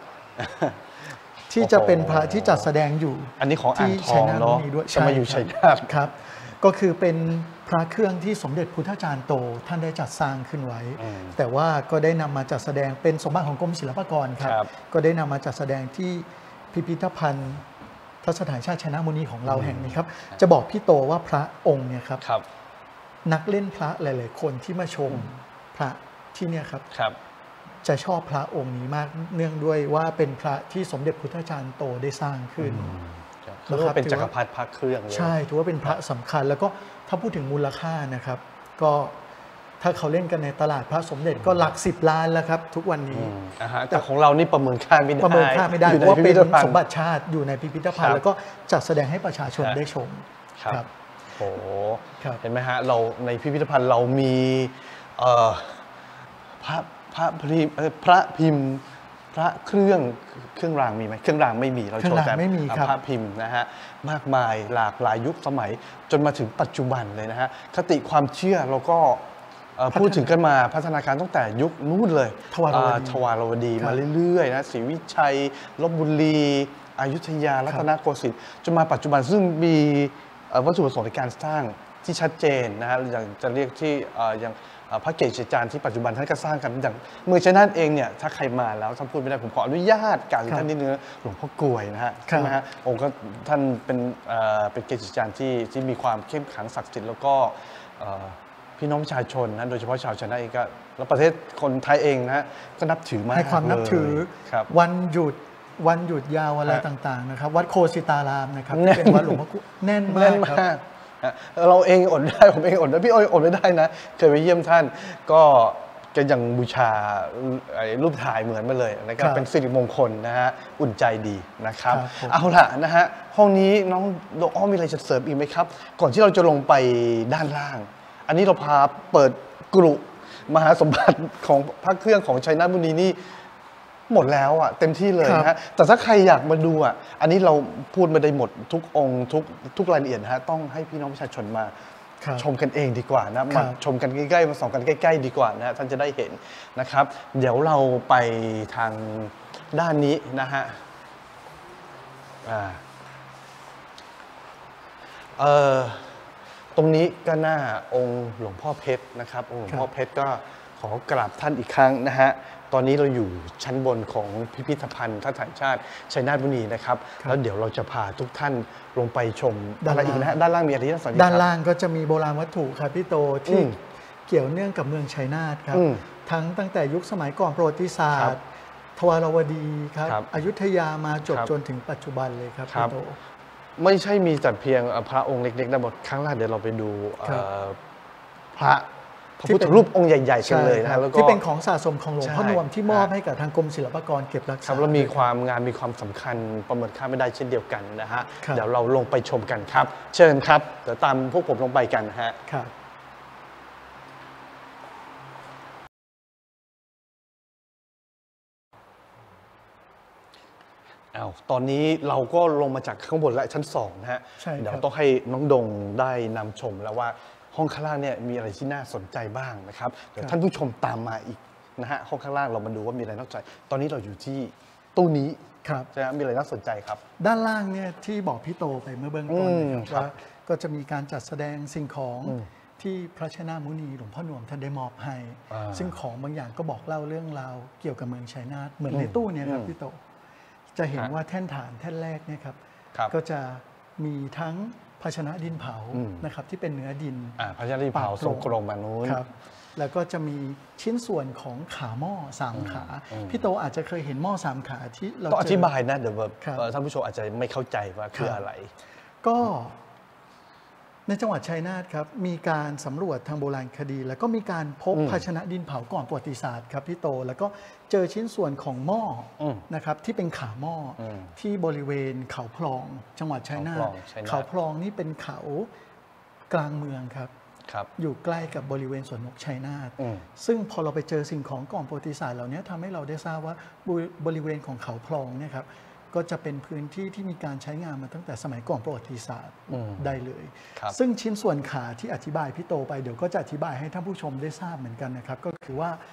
ที่จะเป็นพระที่จัดแสดงอยู่อันนี้ของอ่างทองเนาะจะมาอยู่ชัยนาทครับก็คือเป็นพระเครื่องที่สมเด็จพุทธจารย์โตท่านได้จัดสร้างขึ้นไว้ แต่ว่าก็ได้นำมาจัดแสดงเป็นสมบัติของกรมศิลปากรครับก็ได้นำมาจัดแสดงที่พิพิธภัณฑ์ทัศนสถานชาติชัยนาทมุนีของเราแห่งนี้ครับจะบอกพี่โตว่าพระองค์เนี่ยครับนักเล่นพระหลายๆคนที่มาชมพระที่เนี่ยครับจะชอบพระองค์นี้มากเนื่องด้วยว่าเป็นพระที่สมเด็จพุทธจารย์โตได้สร้างขึ้นถือว่าเป็นจักรพรรดิพระเครื่องเลยใช่ถือว่าเป็นพระสำคัญแล้วก็ถ้าพูดถึงมูลค่านะครับก็ถ้าเขาเล่นกันในตลาดพระสมเด็จก็หลัก10 ล้านแล้วครับทุกวันนี้แต่ของเรานี่ประเมินค่าไม่ได้เพราะว่าเป็นสมบัติชาติอยู่ในพิพิธภัณฑ์แล้วก็จัดแสดงให้ประชาชนได้ชมครับโอ้เห็นไหมฮะเราในพิพิธภัณฑ์เรามีพระพิมพ์พระเครื่องรางมีไหมเครื่องรางไม่มีเราโชว์แต่พระพิมพ์นะฮะมากมายหลากหลายยุคสมัยจนมาถึงปัจจุบันเลยนะฮะคติความเชื่อเราก็พูดถึงกันมาพัฒนาการตั้งแต่ยุคนู้นเลยทวารวดีมาเรื่อยๆนะศรีวิชัยลพบุรีอยุธยารัตนโกสินทร์จนมาปัจจุบันซึ่งมีวัตถุประสงค์ในการสร้างที่ชัดเจนนะฮะอย่างจะเรียกที่อย่างพระเกจิอาจารย์ที่ปัจจุบันท่านก็สร้างกันอย่างเมืองชัยนาทเองเนี่ยถ้าใครมาแล้วถ้าพูดไม่ได้ผมขออนุญาตกล่าวถึงท่านนิดนึงหลวงพ่อกลวยนะฮะใช่ไหมฮะองค์ก็ท่านเป็นเกจิอาจารย์ที่มีความเข้มขลังศักดิ์สิทธิ์แล้วก็พี่น้องประชาชนนะโดยเฉพาะชาวชัยนาทเองก็แล้วประเทศคนไทยเองนะก็นับถือมากให้ความนับถือวันหยุดยาวอะไรต่างๆนะครับวัดโคสิตารามนะครับเป็นวัดหลวงพ่อกลวยแน่นมากเราเองอดได้ผมเองอดได้พี่อ้อยอดไม่ได้นะเคยไปเยี่ยมท่านก็ยังบูชารูปถ่ายเหมือนมาเลยนะครับเป็นสิริมงคลนะฮะอุ่นใจดีนะครับเอาล่ะนะฮะห้องนี้น้องอ้อมีอะไรจะเสริมอีกไหมครับก่อนที่เราจะลงไปด้านล่างอันนี้เราพาเปิดกรุมหาสมบัติของพระเครื่องของชัยนาทมุนีนี่หมดแล้วอ่ะเต็มที่เลยนะฮะแต่ถ้าใครอยากมาดูอ่ะอันนี้เราพูดไม่ได้หมดทุกองค์ทุกรายละเอียดนะฮะต้องให้พี่น้องประชาชนมาชมกันเองดีกว่านะมาชมกันใกล้ๆมาส่องกันใกล้ๆดีกว่านะฮะท่านจะได้เห็นนะครับเดี๋ยวเราไปทางด้านนี้นะฮะตรงนี้ก็หน้าองค์หลวงพ่อเพชรนะครับองค์หลวงพ่อเพชรก็ขอกราบท่านอีกครั้งนะฮะตอนนี้เราอยู่ชั้นบนของพิพิธภัณฑ์ทัศนสถานชาติชัยนาทมุนีนะครับแล้วเดี๋ยวเราจะพาทุกท่านลงไปชมอะไรอีกนะฮะด้านล่างมีอะไรที่น่าสนใจด้านล่างก็จะมีโบราณวัตถุครับพี่โตที่เกี่ยวเนื่องกับเมืองชัยนาทครับตั้งแต่ยุคสมัยก่อนประวัติศาสตร์ทวารวดีครับอยุธยามาจนถึงปัจจุบันเลยครับพี่โตไม่ใช่มีแต่เพียงพระองค์เล็กๆนะหมดครั้งแรกเดี๋ยวเราไปดูพระพุทธรูปองค์ใหญ่ๆกันเลยนะแล้วก็ที่เป็นของสะสมของหลวงพ่อนวมที่มอบให้กับทางกรมศิลปากรเก็บรักษาแล้วมีความงานมีความสำคัญประเมินค่าไม่ได้เช่นเดียวกันนะฮะเดี๋ยวเราลงไปชมกันครับเชิญครับเดี๋ยวตามพวกผมลงไปกันฮะตอนนี้เราก็ลงมาจากข้างบนและชั้น2นะฮะเดี๋ยวต้องให้น้องดงได้นำชมแล้วว่าห้องข้างล่างเนี่ยมีอะไรที่น่าสนใจบ้างนะครับเดี๋ยวท่านผู้ชมตามมาอีกนะฮะห้องข้างล่างเรามาดูว่ามีอะไรน่าสนใจตอนนี้เราอยู่ที่ตู้นี้ใช่ไหมมีอะไรน่าสนใจครับด้านล่างเนี่ยที่บอกพี่โตไปเมื่อเบื้องต้นว่าก็จะมีการจัดแสดงสิ่งของที่พระชนะมุนีหลวงพ่อหนวมท่านได้มอบให้ซึ่งของบางอย่างก็บอกเล่าเรื่องราวเกี่ยวกับเมืองชัยนาทเหมือนในตู้เนี่ยครับพี่โตจะเห็นว่าแท่นฐานแท่นแรกเนี่ยครับก็จะมีทั้งภาชนะดินเผานะครับที่เป็นเนื้อดินภาชนะดินเผาทรงกลมแบบนู้นแล้วก็จะมีชิ้นส่วนของขาหม้อ3 ขาพี่โตอาจจะเคยเห็นหม้อ3 ขาที่เราต้องอธิบายนะเดี๋ยวท่านผู้ชมอาจจะไม่เข้าใจว่าคืออะไรก็ในจังหวัดชัยนาทครับมีการสำรวจทางโบราณคดีแล้วก็มีการพบภาชนะดินเผาก่อนประวัติศาสตร์ครับพี่โตแล้วก็เจอชิ้นส่วนของหม้อนะครับที่เป็นขาหม้อที่บริเวณเขาพลองจังหวัดชัยนาทเขาพลองนี่เป็นเขากลางเมืองครับอยู่ใกล้กับบริเวณสวนนกชัยนาทซึ่งพอเราไปเจอสิ่งของก่อนประวัติศาสตร์เหล่านี้ทำให้เราได้ทราบว่าบริเวณของเขาพลองเนี่ยครับก็จะเป็นพื้นที่ที่มีการใช้งานมาตั้งแต่สมัยก่อนประวัติศาสตร์ได้เลยซึ่งชิ้นส่วนขาที่อธิบายพี่โตไปเดี๋ยวก็จะอธิบายให้ท่านผู้ชมได้ทราบเหมือนกันนะครับก็คือว่า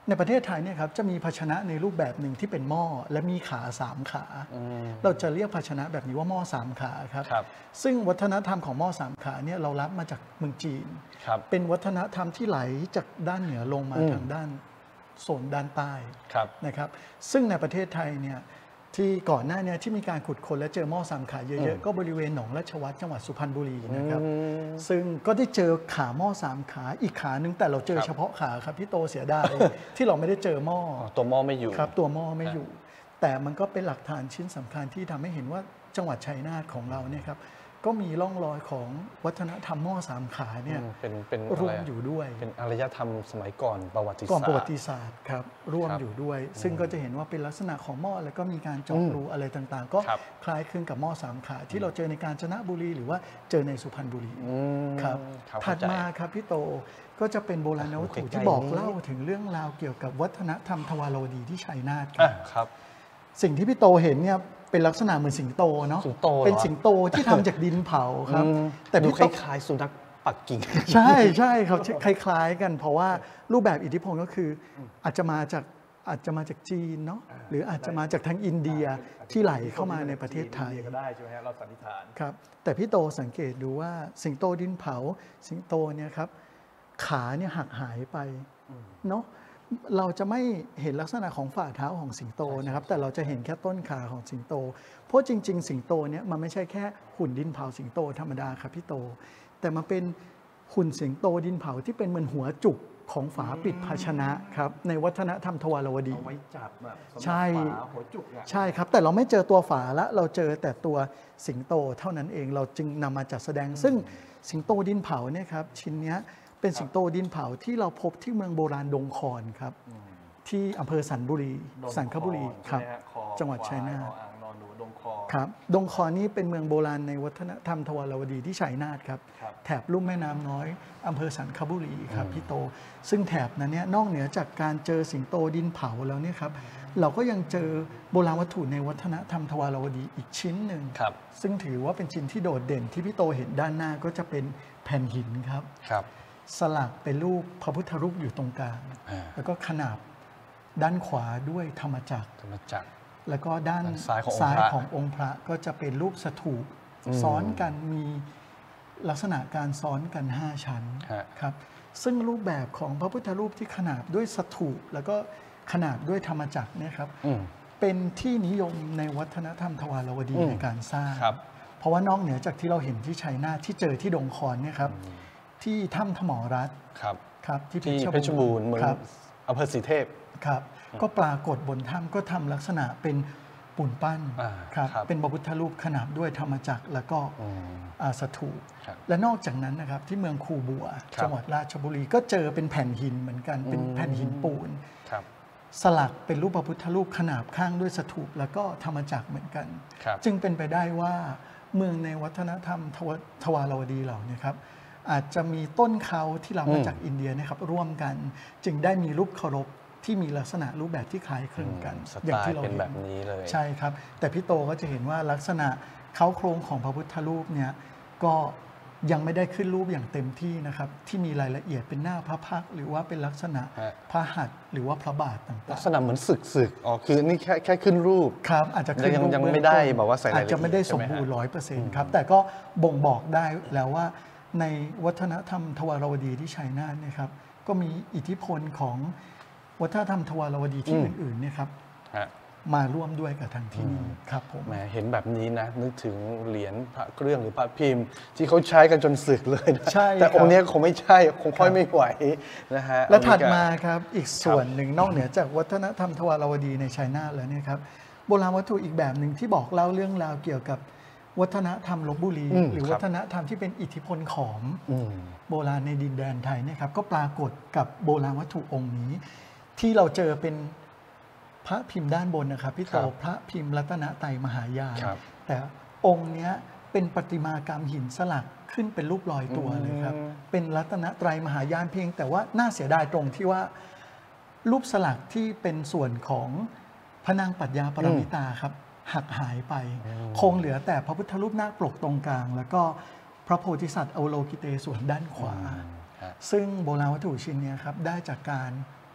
ในประเทศไทยเนี่ยครับจะมีภาชนะในรูปแบบหนึ่งที่เป็นหม้อและมีขา3 ขาเราจะเรียกภาชนะแบบนี้ว่าหม้อ3 ขาครับซึ่งวัฒนธรรมของหม้อ3 ขาเนี่ยเรารับมาจากเมืองจีนเป็นวัฒนธรรมที่ไหลจากด้านเหนือลงมาทางด้านโซนด้านใต้นะครับซึ่งในประเทศไทยเนี่ยที่ก่อนหน้านี้ที่มีการขุดค้นและเจอหม้อ3 ขาเยอะๆก็บริเวณหนองราชวัฒน์จังหวัดสุพรรณบุรีนะครับซึ่งก็ได้เจอขาหม้อ3 ขาอีกขาหนึ่งแต่เราเจอเฉพาะขาครับพี่โตเสียดายที่เราไม่ได้เจอหม้อตัวหม้อไม่อยู่ครับตัวหม้อไม่อยู่แต่มันก็เป็นหลักฐานชิ้นสำคัญที่ทำให้เห็นว่าจังหวัดชัยนาทของเราเนี่ยครับก็มีร่องรอยของวัฒนธรรมหม้อ3 ขาเนี่ยร่วมอยู่ด้วยเป็นอารยธรรมสมัยก่อนประวัติศาสตร์ก่อนประวัติศาสตร์ครับร่วมอยู่ด้วยซึ่งก็จะเห็นว่าเป็นลักษณะของหม้อแล้วก็มีการเจาะรูอะไรต่างๆก็คล้ายคลึงกับหม้อ3 ขาที่เราเจอในกาญจนบุรีหรือว่าเจอในสุพรรณบุรีครับถัดมาครับพี่โตก็จะเป็นโบราณวัตถุที่บอกเล่าถึงเรื่องราวเกี่ยวกับวัฒนธรรมทวารวดีที่ชัยนาทครับสิ่งที่พี่โตเห็นเนี่ยเป็นลักษณะเหมือนสิงโตเนาะเป็นสิงโตที่ทำจากดินเผาครับแต่ดูคล้ายๆสุนัขปักกิ่งใช่ใช่ครับคล้ายๆกันเพราะว่ารูปแบบอิทธิพลก็คืออาจจะมาจากจีนเนาะหรืออาจจะมาจากทางอินเดียที่ไหลเข้ามาในประเทศไทยก็ได้ใช่ไหมฮะเราสันนิษฐานครับแต่พี่โตสังเกตดูว่าสิงโตดินเผาสิงโตเนี่ยครับขาเนี่ยหักหายไปเนาะเราจะไม่เห็นลักษณะของฝ่าเท้าของสิงโตนะครับแต่เราจะเห็นแค่ต้นขาของสิงโตเพราะจริงๆสิงโตเนี่ยมันไม่ใช่แค่หุ่นดินเผาสิงโตธรรมดาครับพี่โตแต่มันเป็นหุ่นสิงโตดินเผาที่เป็นเหมือนหัวจุกของฝาปิดภาชนะครับในวัฒนธรรมทวารวดีเอาไว้จับแบบใช่หัวจุกใช่ครับแต่เราไม่เจอตัวฝาละเราเจอแต่ตัวสิงโตเท่านั้นเองเราจึงนำมาจัดแสดงซึ่งสิงโตดินเผาเนี่ยครับชิ้นนี้เป็นสิงโตดินเผาที่เราพบที่เมืองโบราณดงคอนครับที่อำเภอสันคบุรีครับจังหวัดชัยนาทครับดงคอนนี้เป็นเมืองโบราณในวัฒนธรรมทวารวดีที่ชัยนาทครับแถบลุ่มแม่น้ำน้อยอำเภอสันคบุรีครับพี่โตซึ่งแถบนั้นเนี่ยนอกเหนือจากการเจอสิงโตดินเผาแล้วเนี่ยครับเราก็ยังเจอโบราณวัตถุในวัฒนธรรมทวารวดีอีกชิ้นหนึ่งซึ่งถือว่าเป็นชิ้นที่โดดเด่นที่พี่โตเห็นด้านหน้าก็จะเป็นแผ่นหินครับสลักเป็นรูปพระพุทธรูปอยู่ตรงกลางแล้วก็ขนาบด้านขวาด้วยธรรมจักรแล้วก็ด้านซ้ายขององค์พระก็จะเป็นรูปสถูปซ้อนกันมีลักษณะการซ้อนกัน5 ชั้นครับซึ่งรูปแบบของพระพุทธรูปที่ขนาบด้วยสถูปแล้วก็ขนาบด้วยธรรมจักรเนี่ยครับเป็นที่นิยมในวัฒนธรรมทวารวดีในการสร้างเพราะว่านอกเหนือจากที่เราเห็นที่ชัยนาทที่เจอที่ดงคอนเนี่ยครับที่ถ้ำถมรัตน์ครับที่เพชรบูรณ์เมืองอำเภอศรีเทพครับก็ปรากฏบนถ้ำก็ทำลักษณะเป็นปูนปั้นครับเป็นพระพุทธรูปขนาบด้วยธรรมจักรแล้วก็สถูปและนอกจากนั้นนะครับที่เมืองคูบัวจังหวัดราชบุรีก็เจอเป็นแผ่นหินเหมือนกันเป็นแผ่นหินปูนสลักเป็นรูปพระพุทธรูปขนาบข้างด้วยสถูปแล้วก็ธรรมจักรเหมือนกันจึงเป็นไปได้ว่าเมืองในวัฒนธรรมทวารวดีเหล่านี้ครับอาจจะมีต้นเขาที่เรามาจากอินเดียนะครับร่วมกันจึงได้มีรูปเคารพที่มีลักษณะรูปแบบที่คล้ายคลึงกันอย่างที่เราเห็นแบบนี้เลยใช่ครับแต่พี่โตก็จะเห็นว่าลักษณะเค้าโครงของพระพุทธรูปเนี่ยก็ยังไม่ได้ขึ้นรูปอย่างเต็มที่นะครับที่มีรายละเอียดเป็นหน้าพระพักตร์หรือว่าเป็นลักษณะพระหัตถ์หรือว่าพระบาทต่างๆลักษณะเหมือนสึกอ๋อคือนี่แค่ขึ้นรูปครับอาจจะขึ้นรูปยังไม่ได้บอกว่าใส่รายละเอียดอาจจะไม่ได้สมบูรณ์ 100% ครับแต่ก็บ่งบอกได้แล้วว่าในวัฒนธรรมทวารวดีที่ชัยนาทเนี่ยครับก็มีอิทธิพลของวัฒนธรรมทวารวดีที่อื่นๆเนี่ยครับมาร่วมด้วยกับทางที่นี่ครับผมแหมเห็นแบบนี้นะนึกถึงเหรียญพระเครื่องหรือพระพิมพ์ที่เขาใช้กันจนสึกเลยใช่แต่องค์นี้คงไม่ใช่คงค่อยไม่ไหวนะฮะและถัดมาครับอีกส่วนหนึ่งนอกเหนือจากวัฒนธรรมทวารวดีในชัยนาทแล้วเนี่ยครับโบราณวัตถุอีกแบบหนึ่งที่บอกเล่าเรื่องราวเกี่ยวกับวัฒนธรรมลพบุรีหรือวัฒนธรรมที่เป็นอิทธิพลของโบราณในดินแดนไทยเนี่ยครับก็ปรากฏกับโบราณวัตถุองค์นี้ที่เราเจอเป็นพระพิมพ์ด้านบนนะครับพี่โตพระพิมพ์รัตนไตรมหายานแต่องค์นี้เป็นประติมากรรมหินสลักขึ้นเป็นรูปลอยตัวเลยครับเป็นรัตนไตรมหายานเพียงแต่ว่าน่าเสียดายตรงที่ว่ารูปสลักที่เป็นส่วนของพระนางปัญญาปรมิตาครับหักหายไปคงเหลือแต่พระพุทธรูปนาคปกตรงกลางแล้วก็พระโพธิสัตว์อวโลกิเตส่วนด้านขวาซึ่งโบราณวัตถุชิ้นนี้ครับได้จากการ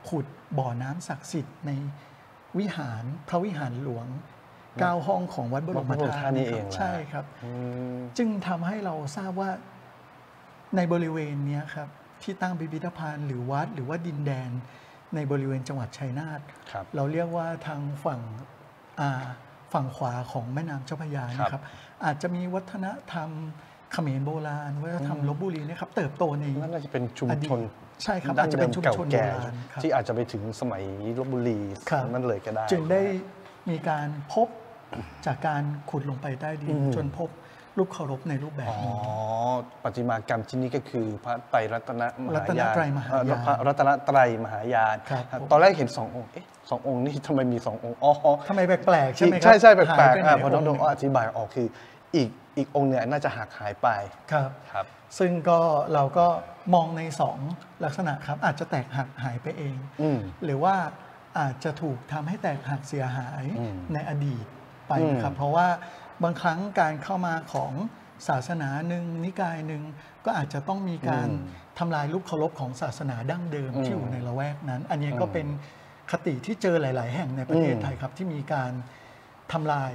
ขุดบ่อน้ำศักดิ์สิทธิ์ในวิหารพระวิหารหลวง9 ห้องของวัดบรมธาตุนี่เองใช่ครับจึงทำให้เราทราบว่าในบริเวณนี้ครับที่ตั้งพิพิธภัณฑ์หรือวัดหรือว่าดินแดนในบริเวณจังหวัดชัยนาทเราเรียกว่าทางฝั่งขวาของแม่น้ำเจ้าพระยานะครับอาจจะมีวัฒนธรรมเขมรโบราณวัฒนธรรมลพบุรีนะครับเติบโตในน่าจะเป็นชุมชนใช่ครับอาจจะเป็นชุมชนโบราณที่อาจจะไปถึงสมัยลพบุรีนั่นเลยก็ได้จึงได้มีการพบจากการขุดลงไปใต้ดินจนพบรูปเคารพในรูปแบบนี้ประติมากรรมที่นี่ก็คือพระไตรรัตนมหายานพระรัตนไตรมหายานตอนแรกเห็น2 องค์2 องค์นี่ทำไมมี2 องค์ทำไมแปลกๆใช่ไหมครับใช่แปลกๆพอน้องดงอธิบายออกคืออีกองค์เนี่ยน่าจะหักหายไปครับซึ่งเราก็มองใน2 ลักษณะครับอาจจะแตกหักหายไปเองหรือว่าอาจจะถูกทำให้แตกหักเสียหายในอดีตไปนะครับเพราะว่าบางครั้งการเข้ามาของศาสนาหนึ่งนิกายหนึ่งก็อาจจะต้องมีการทำลายรูปเคารพของศาสนาดั้งเดิมที่อยู่ในละแวกนั้น อันนี้ก็เป็นคติที่เจอหลายๆแห่งในประเทศไทยครับที่มีการทำลาย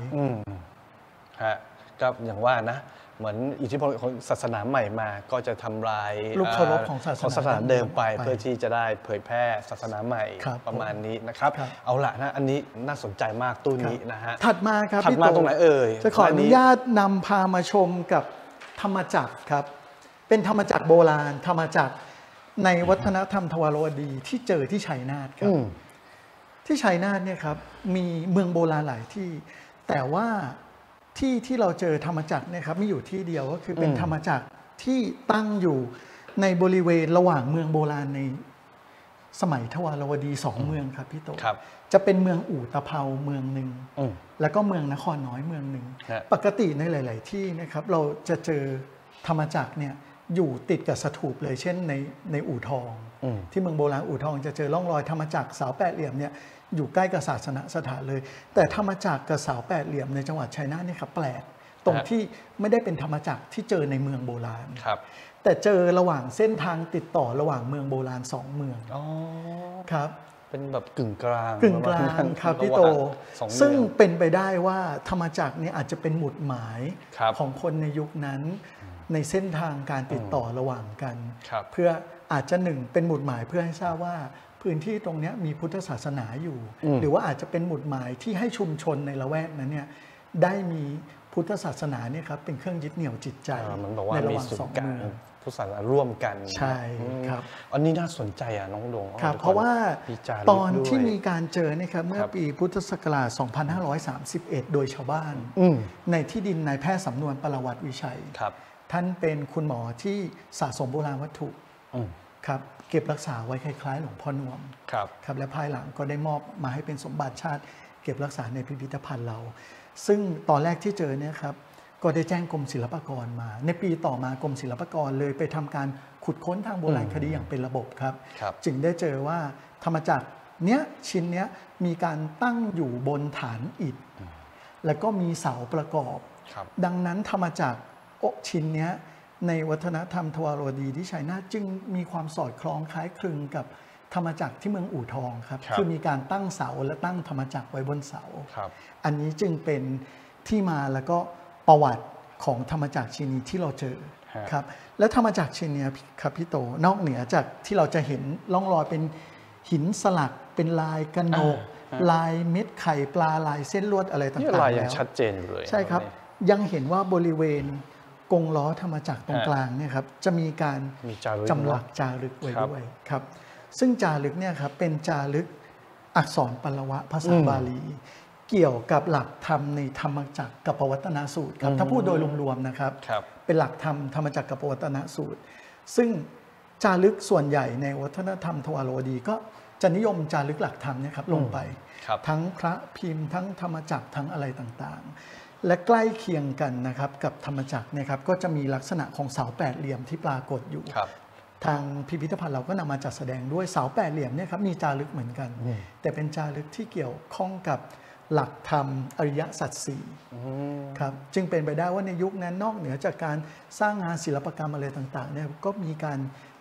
ก็อย่างว่านะเหมือนอิทธิพลของศาสนาใหม่มาก็จะทำลายรูปเคารพของศาสนาเดิมไปเพื่อที่จะได้เผยแพร่ศาสนาใหม่ประมาณนี้นะครับเอาละนะอันนี้น่าสนใจมากตู้นี้นะฮะถัดมาครับถัดมาตรงไหนเอ่ยจะขออนุญาตนำพามาชมกับธรรมจักรครับเป็นธรรมจักรโบราณธรรมจักรในวัฒนธรรมทวารวดีที่เจอที่ชัยนาทครับที่ชัยนาทเนี่ยครับมีเมืองโบราณหลายที่แต่ว่าที่เราเจอธรรมจักรเนี่ยครับมีอยู่ที่เดียวก็คือเป็นธรรมจักรที่ตั้งอยู่ในบริเวณระหว่างเมืองโบราณในสมัยทวารวดี2 เมืองครับพี่โตจะเป็นเมืองอู่ตะเภาเมืองหนึ่งแล้วก็เมืองนครน้อยเมืองหนึ่งปกติในหลายๆที่นะครับเราจะเจอธรรมจักรเนี่ยอยู่ติดกับสถูปเลยเช่นในอู่ทองที่เมืองโบราณอู่ทองจะเจอร่องรอยธรรมจักรเสา8 เหลี่ยมเนี่ยอยู่ใกล้กับศาสนสถานเลยแต่ธรรมจักรกับเสา8 เหลี่ยมในจังหวัดชัยนาทเนี่ยครับแปลกตรงที่ไม่ได้เป็นธรรมจักรที่เจอในเมืองโบราณแต่เจอระหว่างเส้นทางติดต่อระหว่างเมืองโบราณ2 เมืองครับเป็นแบบกึ่งกลางครับพี่โตซึ่งเป็นไปได้ว่าธรรมจักรเนี่ยอาจจะเป็นหมุดหมายของคนในยุคนั้นในเส้นทางการติดต่อระหว่างกันเพื่ออาจจะ1เป็นหมุดหมายเพื่อให้ทราบว่าพื้นที่ตรงนี้มีพุทธศาสนาอยู่หรือว่าอาจจะเป็นหมุดหมายที่ให้ชุมชนในละแวกนั้นเนี่ยได้มีพุทธศาสนาเนี่ยครับเป็นเครื่องยึดเหนี่ยวจิตใจในระหว่าง2 เมืองพุทธศาสนาร่วมกันใช่ครับอันนี้น่าสนใจน้องดงครับเพราะว่าตอนที่มีการเจอเนี่ยครับเมื่อปีพุทธศักราช 2531 โดยชาวบ้านในที่ดินนายแพทย์สำนวนปรวัติวิชัยท่านเป็นคุณหมอที่สะสมโบราณวัตถุครับเก็บรักษาไว้คล้ายๆหลวงพ่อนวมครับและภายหลังก็ได้มอบมาให้เป็นสมบัติชาติเก็บรักษาในพิพิธภัณฑ์เราซึ่งตอนแรกที่เจอเนี่ยครับก็ได้แจ้งกรมศิลปากรมาในปีต่อมากรมศิลปากรเลยไปทำการขุดค้นทางโบราณคดีอย่างเป็นระบบครับจึงได้เจอว่าธรรมจักรเนี้ยชิ้นเนี้ยมีการตั้งอยู่บนฐานอิฐแล้วก็มีเสาประกอบดังนั้นธรรมจักรชิ้นเนี้ยในวัฒนธรรมทวารวดีที่ชัยนาทจึงมีความสอดคล้องคล้ายคลึงกับธรรมจักรที่เมืองอู่ทองครับคือมีการตั้งเสาและตั้งธรรมจักรไว้บนเสาอันนี้จึงเป็นที่มาแล้วก็ประวัติของธรรมจักรชิ้นนี้ที่เราเจอครับและธรรมจักรชิ้นนี้ครับพี่โตนอกเหนือจากที่เราจะเห็นร่องรอยเป็นหินสลักเป็นลายกระหนกลายเม็ดไข่ปลาลายเส้นลวดอะไรต่างๆแล้วยังชัดเจนอยู่เลยใช่ครับยังเห็นว่าบริเวณกงล้อธรรมจักรตรงกลางเนี่ยครับจะมีการจำหลักจารึกไว้ด้วยครับซึ่งจารึกเนี่ยครับเป็นจารึกอักษรปลวะภาษาบาลีเกี่ยวกับหลักธรรมในธรรมจักรกับปวัตนสูตรครับถ้าพูดโดยรวมๆนะครับเป็นหลักธรรมธรรมจักรกับปวัตนสูตรซึ่งจารึกส่วนใหญ่ในวัฒนธรรมทวารวดีก็จะนิยมจารึกหลักธรรมเนี่ยครับลงไปทั้งพระพิมพ์ทั้งธรรมจักรทั้งอะไรต่างๆและใกล้เคียงกันนะครับกับธรรมจักรเนี่ยครับก็จะมีลักษณะของเสา8 เหลี่ยมที่ปรากฏอยู่ทางพิพิธภัณฑ์เราก็นำมาจัดแสดงด้วยเสา8 เหลี่ยมเนี่ยครับมีจารึกเหมือนกันแต่เป็นจารึกที่เกี่ยวข้องกับหลักธรรมอริยสัจสี่ครับจึงเป็นไปได้ว่าในยุคนั้นนอกเหนือจากการสร้างงานศิลปกรรมอะไรต่างๆเนี่ยก็มีการ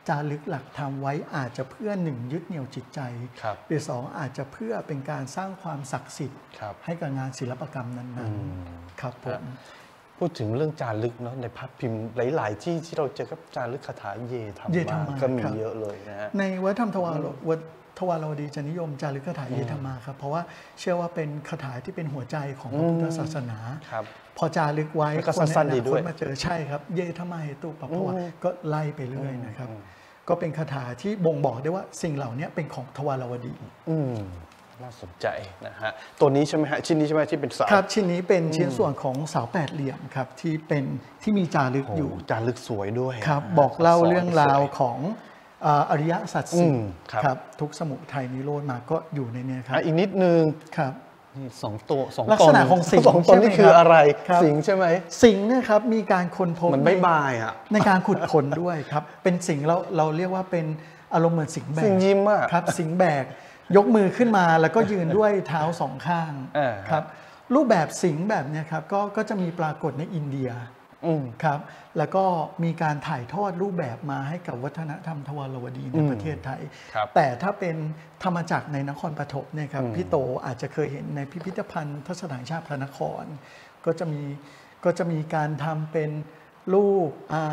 จารึกหลักธรรมไว้อาจจะเพื่อหนึ่งยึดเหนี่ยวจิตใจหรือสองอาจจะเพื่อเป็นการสร้างความศักดิ์สิทธิ์ให้กับงานศิลปกรรมนั้นๆครับผมพูดถึงเรื่องจารึกเนาะในภาพพิมพ์หลายๆที่เราเจอกับจารึกคาถาเยธรรมะก็มีเยอะเลยนะฮะในวัฒนธรรมทวารวดีจะนิยมจารึกคาถาเยธรรมาครับเพราะว่าเชื่อว่าเป็นคาถาที่เป็นหัวใจของพระพุทธศาสนาพอจารึกไว้คนในอนาคตมาเจอใช่ครับเยธรรมาเหตุปะเพราะว่าก็ไล่ไปเรื่อยนะครับก็เป็นคาถาที่บ่งบอกได้ว่าสิ่งเหล่านี้เป็นของทวารวดีน่าสนใจนะฮะตัวนี้ใช่ไหมฮะชิ้นนี้ใช่ไหมที่เป็นเสาครับชิ้นนี้เป็นชิ้นส่วนของเสาแปดเหลี่ยมครับที่มีจารึกอยู่จารึกสวยด้วยครับบอกเล่าเรื่องราวของอริยสัจสี่ครับทุกสมุทัยนิโรธมาก็อยู่ในนี้ครับอีกนิดนึงครับนี่2 ตัว2 ตนลักษณะของสิง 2 ตนนี่คืออะไรสิงใช่ไหมสิงเนี่ยครับมีการค้นพบมันไม่บายอ่ะในการขุดค้นด้วยครับเป็นสิงเราเรียกว่าเป็นอารมณ์เหมือนสิงแบกสิงยิ้มอ่ะครับสิงแบกยกมือขึ้นมาแล้วก็ยืนด้วยเท้า2 ข้างครับรูปแบบสิงแบบนี้ครับก็จะมีปรากฏในอินเดียครับแล้วก็มีการถ่ายทอดรูปแบบมาให้กับวัฒนธรรมทวารวดีในประเทศไทยแต่ถ้าเป็นธรรมจักรในนครปฐมเนี่ยครับพี่โตอาจจะเคยเห็นในพิพิธภัณฑ์ทัศนศึกษาพระนครก็จะมีการทำเป็นรูป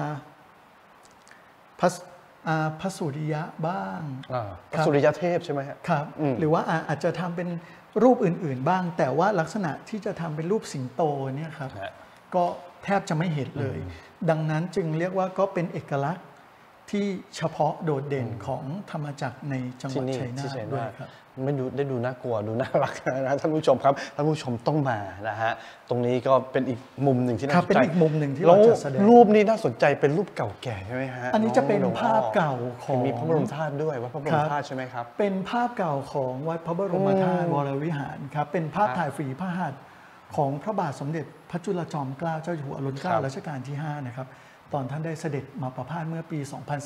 พระสุริยะบ้างพระสุริยะเทพใช่ไหมครับหรือว่าอาจจะทำเป็นรูปอื่นๆบ้างแต่ว่าลักษณะที่จะทำเป็นรูปสิงโตเนี่ยครับก็แทบจะไม่เห็นเลยดังนั้นจึงเรียกว่าก็เป็นเอกลักษณ์ที่เฉพาะโดดเด่นของธรรมจักรในจังหวัดชัยนาทด้วยครับไม่ได้ดูน่ากลัวดูน่ารักนะท่านผู้ชมครับท่านผู้ชมต้องมานะฮะตรงนี้ก็เป็นอีกมุมหนึ่งที่น่าสนใจเป็นอีกมุมหนึ่งที่เราจะแสดงรูปนี้น่าสนใจเป็นรูปเก่าแก่ใช่ไหมฮะอันนี้จะเป็นภาพเก่าของมีพระบรมธาตุด้วยวัดพระบรมธาตุใช่ไหมครับเป็นภาพเก่าของวัดพระบรมธาตุวรวิหารครับเป็นภาพถ่ายฝีพระหัตถ์ของพระบาทสมเด็จพระจุลจอมเกล้าเจ้าอยู่หัวรัชกาลรัชกาลที่5นะครับตอนท่านได้เสด็จมาประพาสเมื่อปี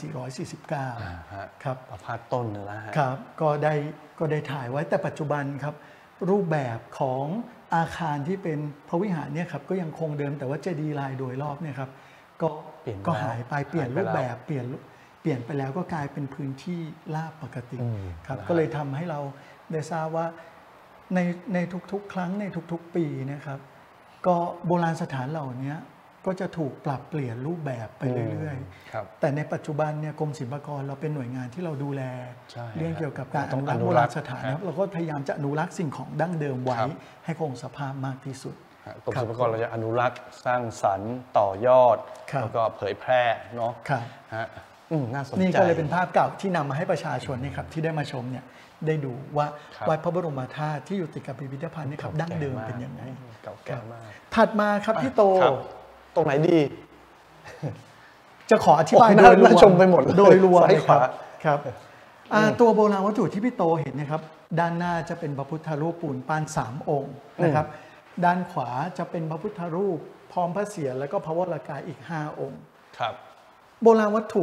2449 ครับประพาสต้นนะฮะครับก็ได้ถ่ายไว้แต่ปัจจุบันครับรูปแบบของอาคารที่เป็นพระวิหารเนี่ยครับก็ยังคงเดิมแต่ว่าเจดีย์ลายโดยรอบเนี่ยครับก็หายไปเปลี่ยนรูปแบบเปลี่ยนไปแล้วก็กลายเป็นพื้นที่ราบปกติครับก็เลยทำให้เราได้ทราบว่าในทุกๆครั้งในทุกๆปีนะครับก็โบราณสถานเหล่านี้ก็จะถูกปรับเปลี่ยนรูปแบบไปเรื่อยๆแต่ในปัจจุบันเนี่ยกรมศิลปากรเราเป็นหน่วยงานที่เราดูแลเรื่องเกี่ยวกับการอนุรักษ์โบราณสถานนะครับเราก็พยายามจะอนุรักษ์สิ่งของดั้งเดิมไว้ให้คงสภาพมากที่สุดกรมศิลปากรเราจะอนุรักษ์สร้างสรรค์ต่อยอดแล้วก็เผยแพร่เนาะน่าสนใจนี่ก็เลยเป็นภาพเก่าที่นำมาให้ประชาชนนี่ครับที่ได้มาชมเนี่ยได้ดูว่าวัดพระบรมธาตุที่อยู่ติดกับพิพิธภัณฑ์นี่ครับดั้งเดิมเป็นยังไงเก่าแก่มากถัดมาครับพี่โตตรงไหนดีจะขออธิบายโดยรวมชมไปหมดโดยรวมครับตัวโบราณวัตถุที่พี่โตเห็นนะครับด้านหน้าจะเป็นพระพุทธรูปปูนปั้น3 องค์นะครับด้านขวาจะเป็นพระพุทธรูปพร้อมพระเศียรแล้วก็พระวรากายอีก5 องค์ครับโบราณวัตถุ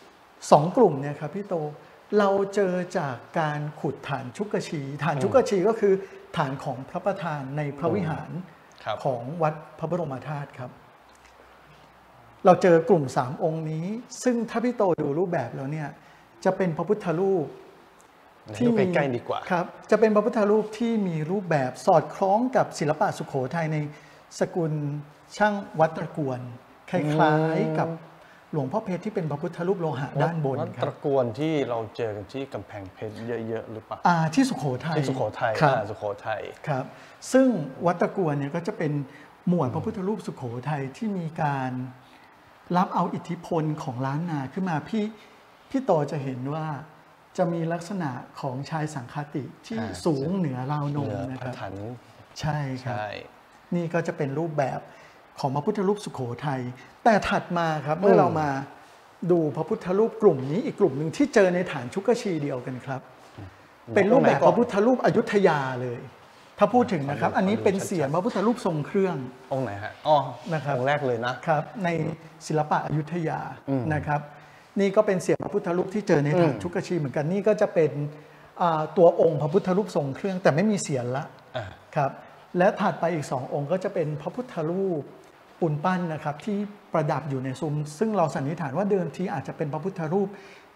2 กลุ่มเนี่ยครับพี่โตเราเจอจากการขุดฐานชุกชีฐานชุกชีก็คือฐานของพระประธานในพระวิหารของวัดพระบรมธาตุครับเราเจอกลุ่ม3 องค์นี้ซึ่งถ้าพี่โตดูรูปแบบแล้วเนี่ยจะเป็นพระพุทธรูปที่มีใกล้ๆดีกว่าครับจะเป็นพระพุทธรูปที่มีรูปแบบสอดคล้องกับศิลปะสุโขทัยในสกุลช่างวัดตระกวนคล้ายๆกับหลวงพ่อเพชรที่เป็นพระพุทธรูปโลหะด้านบนครับตระกวนที่เราเจอกันที่กำแพงเพชรเยอะๆหรือเปล่าที่สุโขทัยที่สุโขทัยสุโขทัยครับซึ่งวัดตระกวนเนี่ยก็จะเป็นหมวดพระพุทธรูปสุโขทัยที่มีการรับเอาอิทธิพลของล้านนาขึ้นมาพี่โตจะเห็นว่าจะมีลักษณะของชายสังฆติที่สูงเหนือราวนมนะครับใช่ครับนี่ก็จะเป็นรูปแบบของพระพุทธรูปสุโขทัยแต่ถัดมาครับเมื่อเรามาดูพระพุทธรูปกลุ่มนี้อีกกลุ่มหนึ่งที่เจอในฐานชุกชีเดียวกันครับเป็นรูปแบบพระพุทธรูปอยุธยาเลยถ้าพูดถึงนะครับอันนี้เป็นเสียงพระพุทธรูปทรงเครื่ององค์ไหนฮะนะครับองค์แรกเลยนะครับในศิลปะอยุธยานะครับนี่ก็เป็นเสียงพระพุทธรูปที่เจอในฐานชุกชีเหมือนกันนี่ก็จะเป็นตัวองค์พระพุทธรูปทรงเครื่องแต่ไม่มีเสียงละครับและถัดไปอีก2 องค์ก็จะเป็นพระพุทธรูปปูนปั้นนะครับที่ประดับอยู่ในซุ้มซึ่งเราสันนิษฐานว่าเดิมทีอาจจะเป็นพระพุทธรูป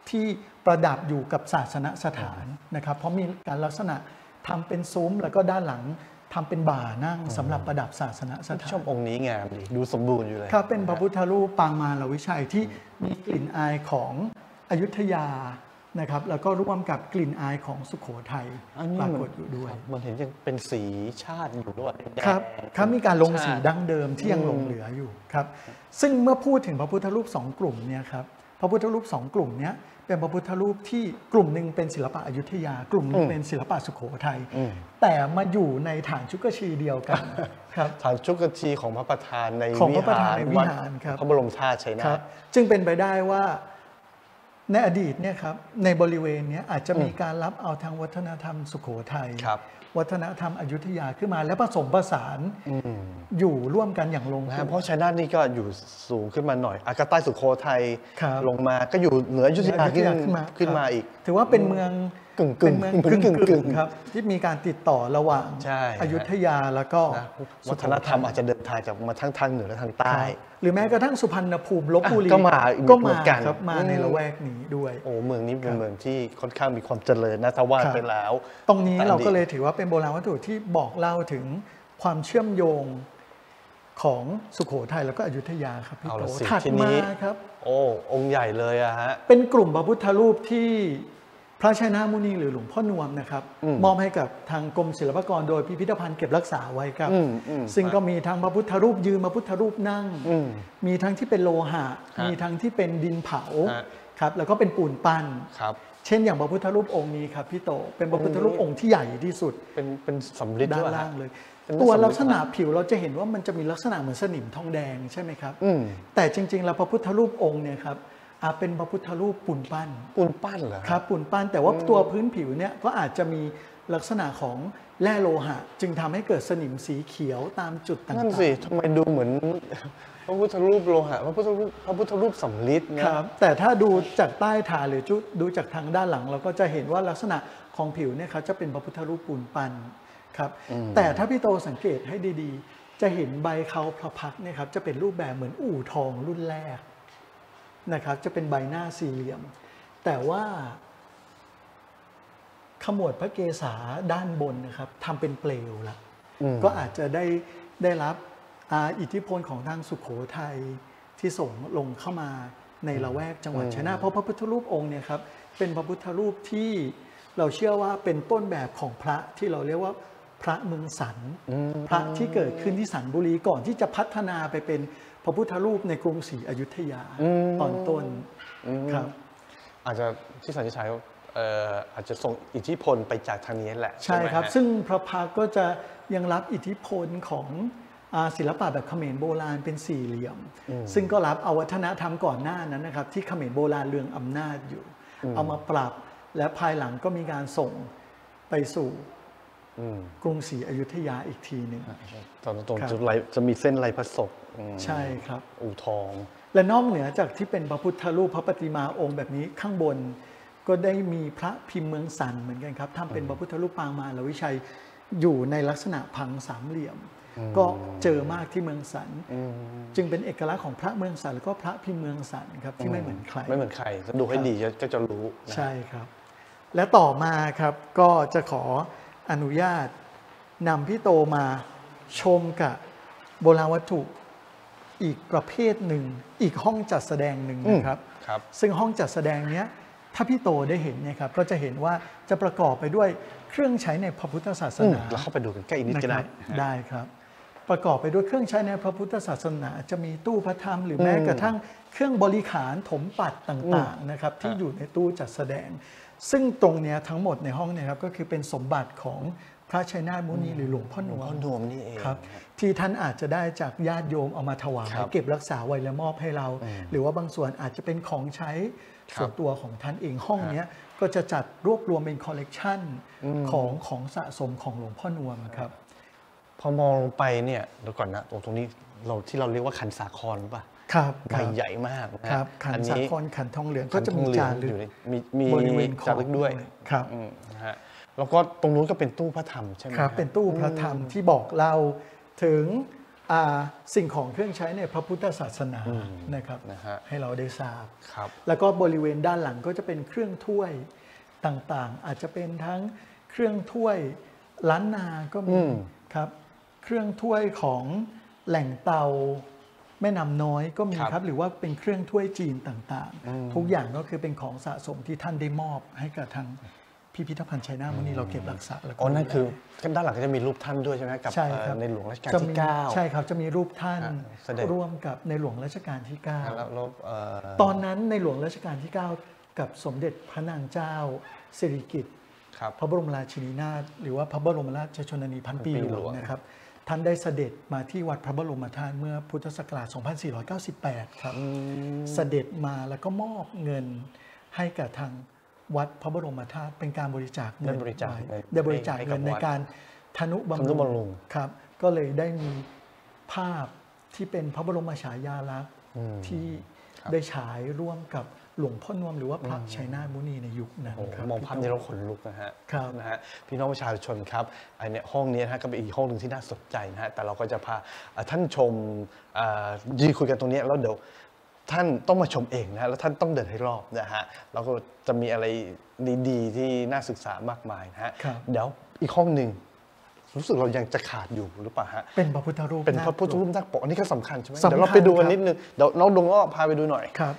ที่ประดับอยู่กับศาสนสถานนะครับเพราะมีการลักษณะทำเป็นซุ้มแล้วก็ด้านหลังทำเป็นบ่านั่งสำหรับประดับศาสนสถานชอบองค์นี้งามดีดูสมบูรณ์อยู่เลยครับเป็นพระพุทธรูปปางมารวิชัยที่มีกลิ่นอายของอยุธยานะครับแล้วก็ร่วมกับกลิ่นอายของสุโขทัยอันนี้ปรามันกฏอยู่ด้วยมันเห็นยังเป็นสีชาติอยู่ด้วยแดงครับมีการลงสีชาติดั้งเดิมที่ยังหลงเหลืออยู่ครับซึ่งเมื่อพูดถึงพระพุทธรูปสองกลุ่มเนี่ยครับพระพุทธรูปสองกลุ่มเนี้ยเป็นพระพุทธรูปที่กลุ่มหนึ่งเป็นศิลปะอยุธยากลุ่มหนึ่งเป็นศิลปะสุโขทัยแต่มาอยู่ในฐานชุกชีเดียวกันครับฐานชุกชีของพระประธานในของวิพระประหาธานรในวิวัดหารครับพระบรมธาตุชัยนาครัทบจึงเป็นไปได้ว่าในอดีตเนี่ยครับในบริเวณเนี้ยอาจจะมีการรับเอาทางวัฒนธรรมสุโขทัยครับวัฒนธรรมอยุธยาขึ้นมาแล้วผสมผสานอยู่ร่วมกันอย่างลงนะตัเพราะวชัยนาทนี่ก็อยู่สูงขึ้นมาหน่อยอากาใต้สุโขทัยครับลงมาก็อยู่เหนืออยุธยาขึ้นมาอีกถือว่าเป็นเมืองกึ่งๆเป็นเมืองเหมือนกึ่งๆกึ่งครับที่มีการติดต่อระหว่างใช่อยุธยาแล้วก็นะสุวัโขฒนธรรมทัยอาจจะเดินทางจากมาทั้งทางเหนือและทางใต้หรือแม้กระทั่งสุพรรณภูมิลพบุรีก็มาอีกก็เหมืมาอนกันครับมาในละแวกนี้ด้วยโอ้เมืองนี้เป็นเมืองที่ค่อนข้างมีความเจริญนะถ้าว่าครับไปแล้วตรงนี้แต่เราก็เลยถือว่าเป็นโบราณวัตถุที่บอกเล่าถึงความเชื่อมโยงของสุโขทัยแล้วก็อยุธยาครับพี่เอาโตละสิถัดทีมานี้ครับโอ้องค์ใหญ่เลยอะฮะเป็นกลุ่มพระพุทธรูปที่พระชัยนามุนีหรือหลวงพ่อนวมนะครับมอบให้กับทางกรมศิลปากรโดยพิพิธภัณฑ์เก็บรักษาไว้ครับ ซึ่งก็มีทั้งพระพุทธรูปยืนพระพุทธรูปนั่ง มีทั้งที่เป็นโลหะ มีทั้งที่เป็นดินเผาฮะครับแล้วก็เป็นปูนปั้นครับเช่นอย่างพระพุทธรูปองค์นี้ครับพี่โตเป็นพระพุทธรูปองค์ที่ใหญ่ที่สุดเป็นสำริดด้าด้นวยล่าฮะงเลยเป็นตัวสำริดลักษณะผิวเราจะเห็นว่ามันจะมีลักษณะเหมือนสนิมทองแดงใช่ไหมครับอืมแต่จริงๆแล้วพระพุทธรูปองค์เนี่ยครับเป็นพระพุทธรูปปูนปั้นปูนปั้นเหรอครับปูนปั้นแต่ว่าตัวพื้นผิวเนี่ยก็อาจจะมีลักษณะของแร่โลหะ จึงทำให้เกิดสนิมสีเขียวตามจุดต่างๆนั่นสิทำไมดูเหมือน พระพุทธรูปโลหะพระพุทธรูปสำริดนะครับแต่ถ้าดูจากใต้ฐานหรือดูจากทางด้านหลัง เราก็จะเห็นว่าลักษณะของผิวเนี่ยครับจะเป็นพระพุทธรูปปูนปั้นครับแต่ถ้าพี่โตสังเกตให้ดีๆ จะเห็นใบเขาพระพักตร์เนี่ยครับจะเป็นรูปแบบเหมือนอู่ทองรุ่นแรกนะครับจะเป็นใบหน้าสี่เหลี่ยม แต่ว่าขมวดพระเกศาด้านบนนะครับทำเป็นเปลวละก็อาจจะได้รับอิทธิพลของทางสุโขทัยที่ส่งลงเข้ามาในละแวกจังหวัดชัยนาทเพราะพระพุทธรูปองค์เนี่ยครับเป็นพระพุทธรูปที่เราเชื่อว่าเป็นต้นแบบของพระที่เราเรียกว่าพระเมืองสันพระที่เกิดขึ้นที่สันบุรีก่อนที่จะพัฒนาไปเป็นพระพุทธรูปในกรุงศรีอยุธยาตอนต้นครับอาจจะที่สันนิษฐานว่าอาจจะส่งอิทธิพลไปจากทางนี้แหละใช่ไหมครับฮะซึ่งพระพักตร์ก็จะยังรับอิทธิพลของศิลปะแบบเขมรโบราณเป็นสี่เหลี่ยม ซึ่งก็รับเอาวัฒนธรรมก่อนหน้านั้นนะครับที่เขมรโบราณเรืองอำนาจอยู่ เอามาปรับและภายหลังก็มีการส่งไปสู่กรุงศรีอยุธยาอีกทีหนึ่งตรงครับจุดไหลจะมีเส้นลายพระศกใช่ครับอู่ทองและนอกเหนือจากที่เป็นพระพุทธรูปพระปฏิมาองค์แบบนี้ข้างบนก็ได้มีพระพิมพ์เมืองสันเหมือนกันครับทำเป็นพระพุทธรูปปางมารวิชัยอยู่ในลักษณะพังสามเหลี่ยม ก็เจอมากที่เมืองสันจึงเป็นเอกลักษณ์ของพระเมืองสันแล้วก็พระพิมพ์เมืองสันครับที่ไม่เหมือนใครไม่เหมือนใครถ้าดูให้ดีก็จะรู้นะใช่ครับ และต่อมาครับก็จะขออนุญาตนำพี่โตมาชมกับโบราณวัตถุอีกประเภทหนึ่งอีกห้องจัดแสดงหนึ่งนะครับครับซึ่งห้องจัดแสดงเนี้ยถ้าพี่โตได้เห็นเนี่ยครับก็จะเห็นว่าจะประกอบไปด้วยเครื่องใช้ในพระพุทธศาสนาเราเข้าไปดูกันใกล้อีกนิดก็ได้นะครับได้ครับ ประกอบไปด้วยเครื่องใช้ในพระพุทธศาสนา จะมีตู้พระธรรมหรือแม้กระทั่งเครื่องบริขารถมปัดต่างๆนะครับที่อยู่ในตู้จัดแสดง ซึ่งตรงเนี้ยทั้งหมดในห้องเนี่ยครับก็คือเป็นสมบัติของพระชัยนาทมุนีหรือหลวงพ่อหนวพ่อมนวมนี่เองครับที่ท่านอาจจะได้จากญาติโยมเอามาถวายครับเก็บรักษาไว้และมอบให้เรา หรือว่าบางส่วนอาจจะเป็นของใช้ส่วนตัวของท่านเองห้องเนี้ยก็จะจัดรวบรวมเป็นคอลเลกชันของสะสมของหลวงพ่อนวมครับพอมองลงไปเนี่ยเดี๋ยวก่อนนะตรงนี้ที่เราเรียกว่าขันสาครป่ะครับใบใหญ่มากนะฮะครับขันอัสาครขันทองเหลืองก็ขันจะทอมีงเหลือจาง รึอก ยู่ในมีบริเวณขอบจารึกด้วยครับนะฮะแล้วก็ตรงนู้นก็เป็นตู้พระธรรมใช่ไหมครับฮะเป็นตู้พระธรรมที่บอกเราถึงสิ่งของเครื่องใช้ในพระพุทธศาสนานะครับให้เราได้ทราบแล้วก็บริเวณด้านหลังก็จะเป็นเครื่องถ้วยต่างๆอาจจะเป็นทั้งเครื่องถ้วยล้านนาก็มีครับเครื่องถ้วยของแหล่งเตาแม่น้ำน้อยก็มีครับหรือว่าเป็นเครื่องถ้วยจีนต่างๆทุกอย่างก็คือเป็นของสะสมที่ท่านได้มอบให้กับทางพิพิธภัณฑ์ชัยนาทวันนี้เราเก็บรักษาแล้วก็นั่นคือด้านหลังก็จะมีรูปท่านด้วยใช่ไหมกับในหลวงรัชกาลที่9 ใช่ครับจะมีรูปท่านร่วมกับในหลวงรัชกาลที่9ตอนนั้นในหลวงรัชกาลที่9กับสมเด็จพระนางเจ้าสิริกิติ์พระบรมราชินีนาถหรือว่าพระบรมราชชนนีพันปีหลวงนะครับท่านได้เสด็จมาที่วัดพระบรมธาตุเมื่อพุทธศักราช 2498 ครับเสด็จมาแล้วก็มอบเงินให้กับทางวัดพระบรมธาตุเป็นการบริจาคเงินได้บริจาคเงินในการทนุบำรุงครับก็เลยได้มีภาพที่เป็นพระบรมฉายาลักษณ์ที่ได้ฉายร่วมกับหลวงพ่อนวมหรือว่าพระชัยนาทมุนีในยุคนั้นครับมองภาพนี้เราขนลุกนะฮะพี่น้องประชาชนครับอันนี้ห้องนี้นะก็เป็นอีกห้องหนึ่งที่น่าสนใจนะฮะแต่เราก็จะพาท่านชมยืนคุยกันตรงนี้แล้วเดี๋ยวท่านต้องมาชมเองนะแล้วท่านต้องเดินให้รอบนะฮะแล้วก็จะมีอะไรดีๆที่น่าศึกษามากมายนะฮะเดี๋ยวอีกห้องหนึ่งรู้สึกเรายังจะขาดอยู่หรือเปล่าฮะเป็นพระพุทธรูปเป็นพระพุทธรูปนาคปกอันนี้ก็สำคัญใช่ไหมเดี๋ยวเราไปดูกันนิดนึงเดี๋ยวน้องดวงอ้อพาไปดูหน่อยครับ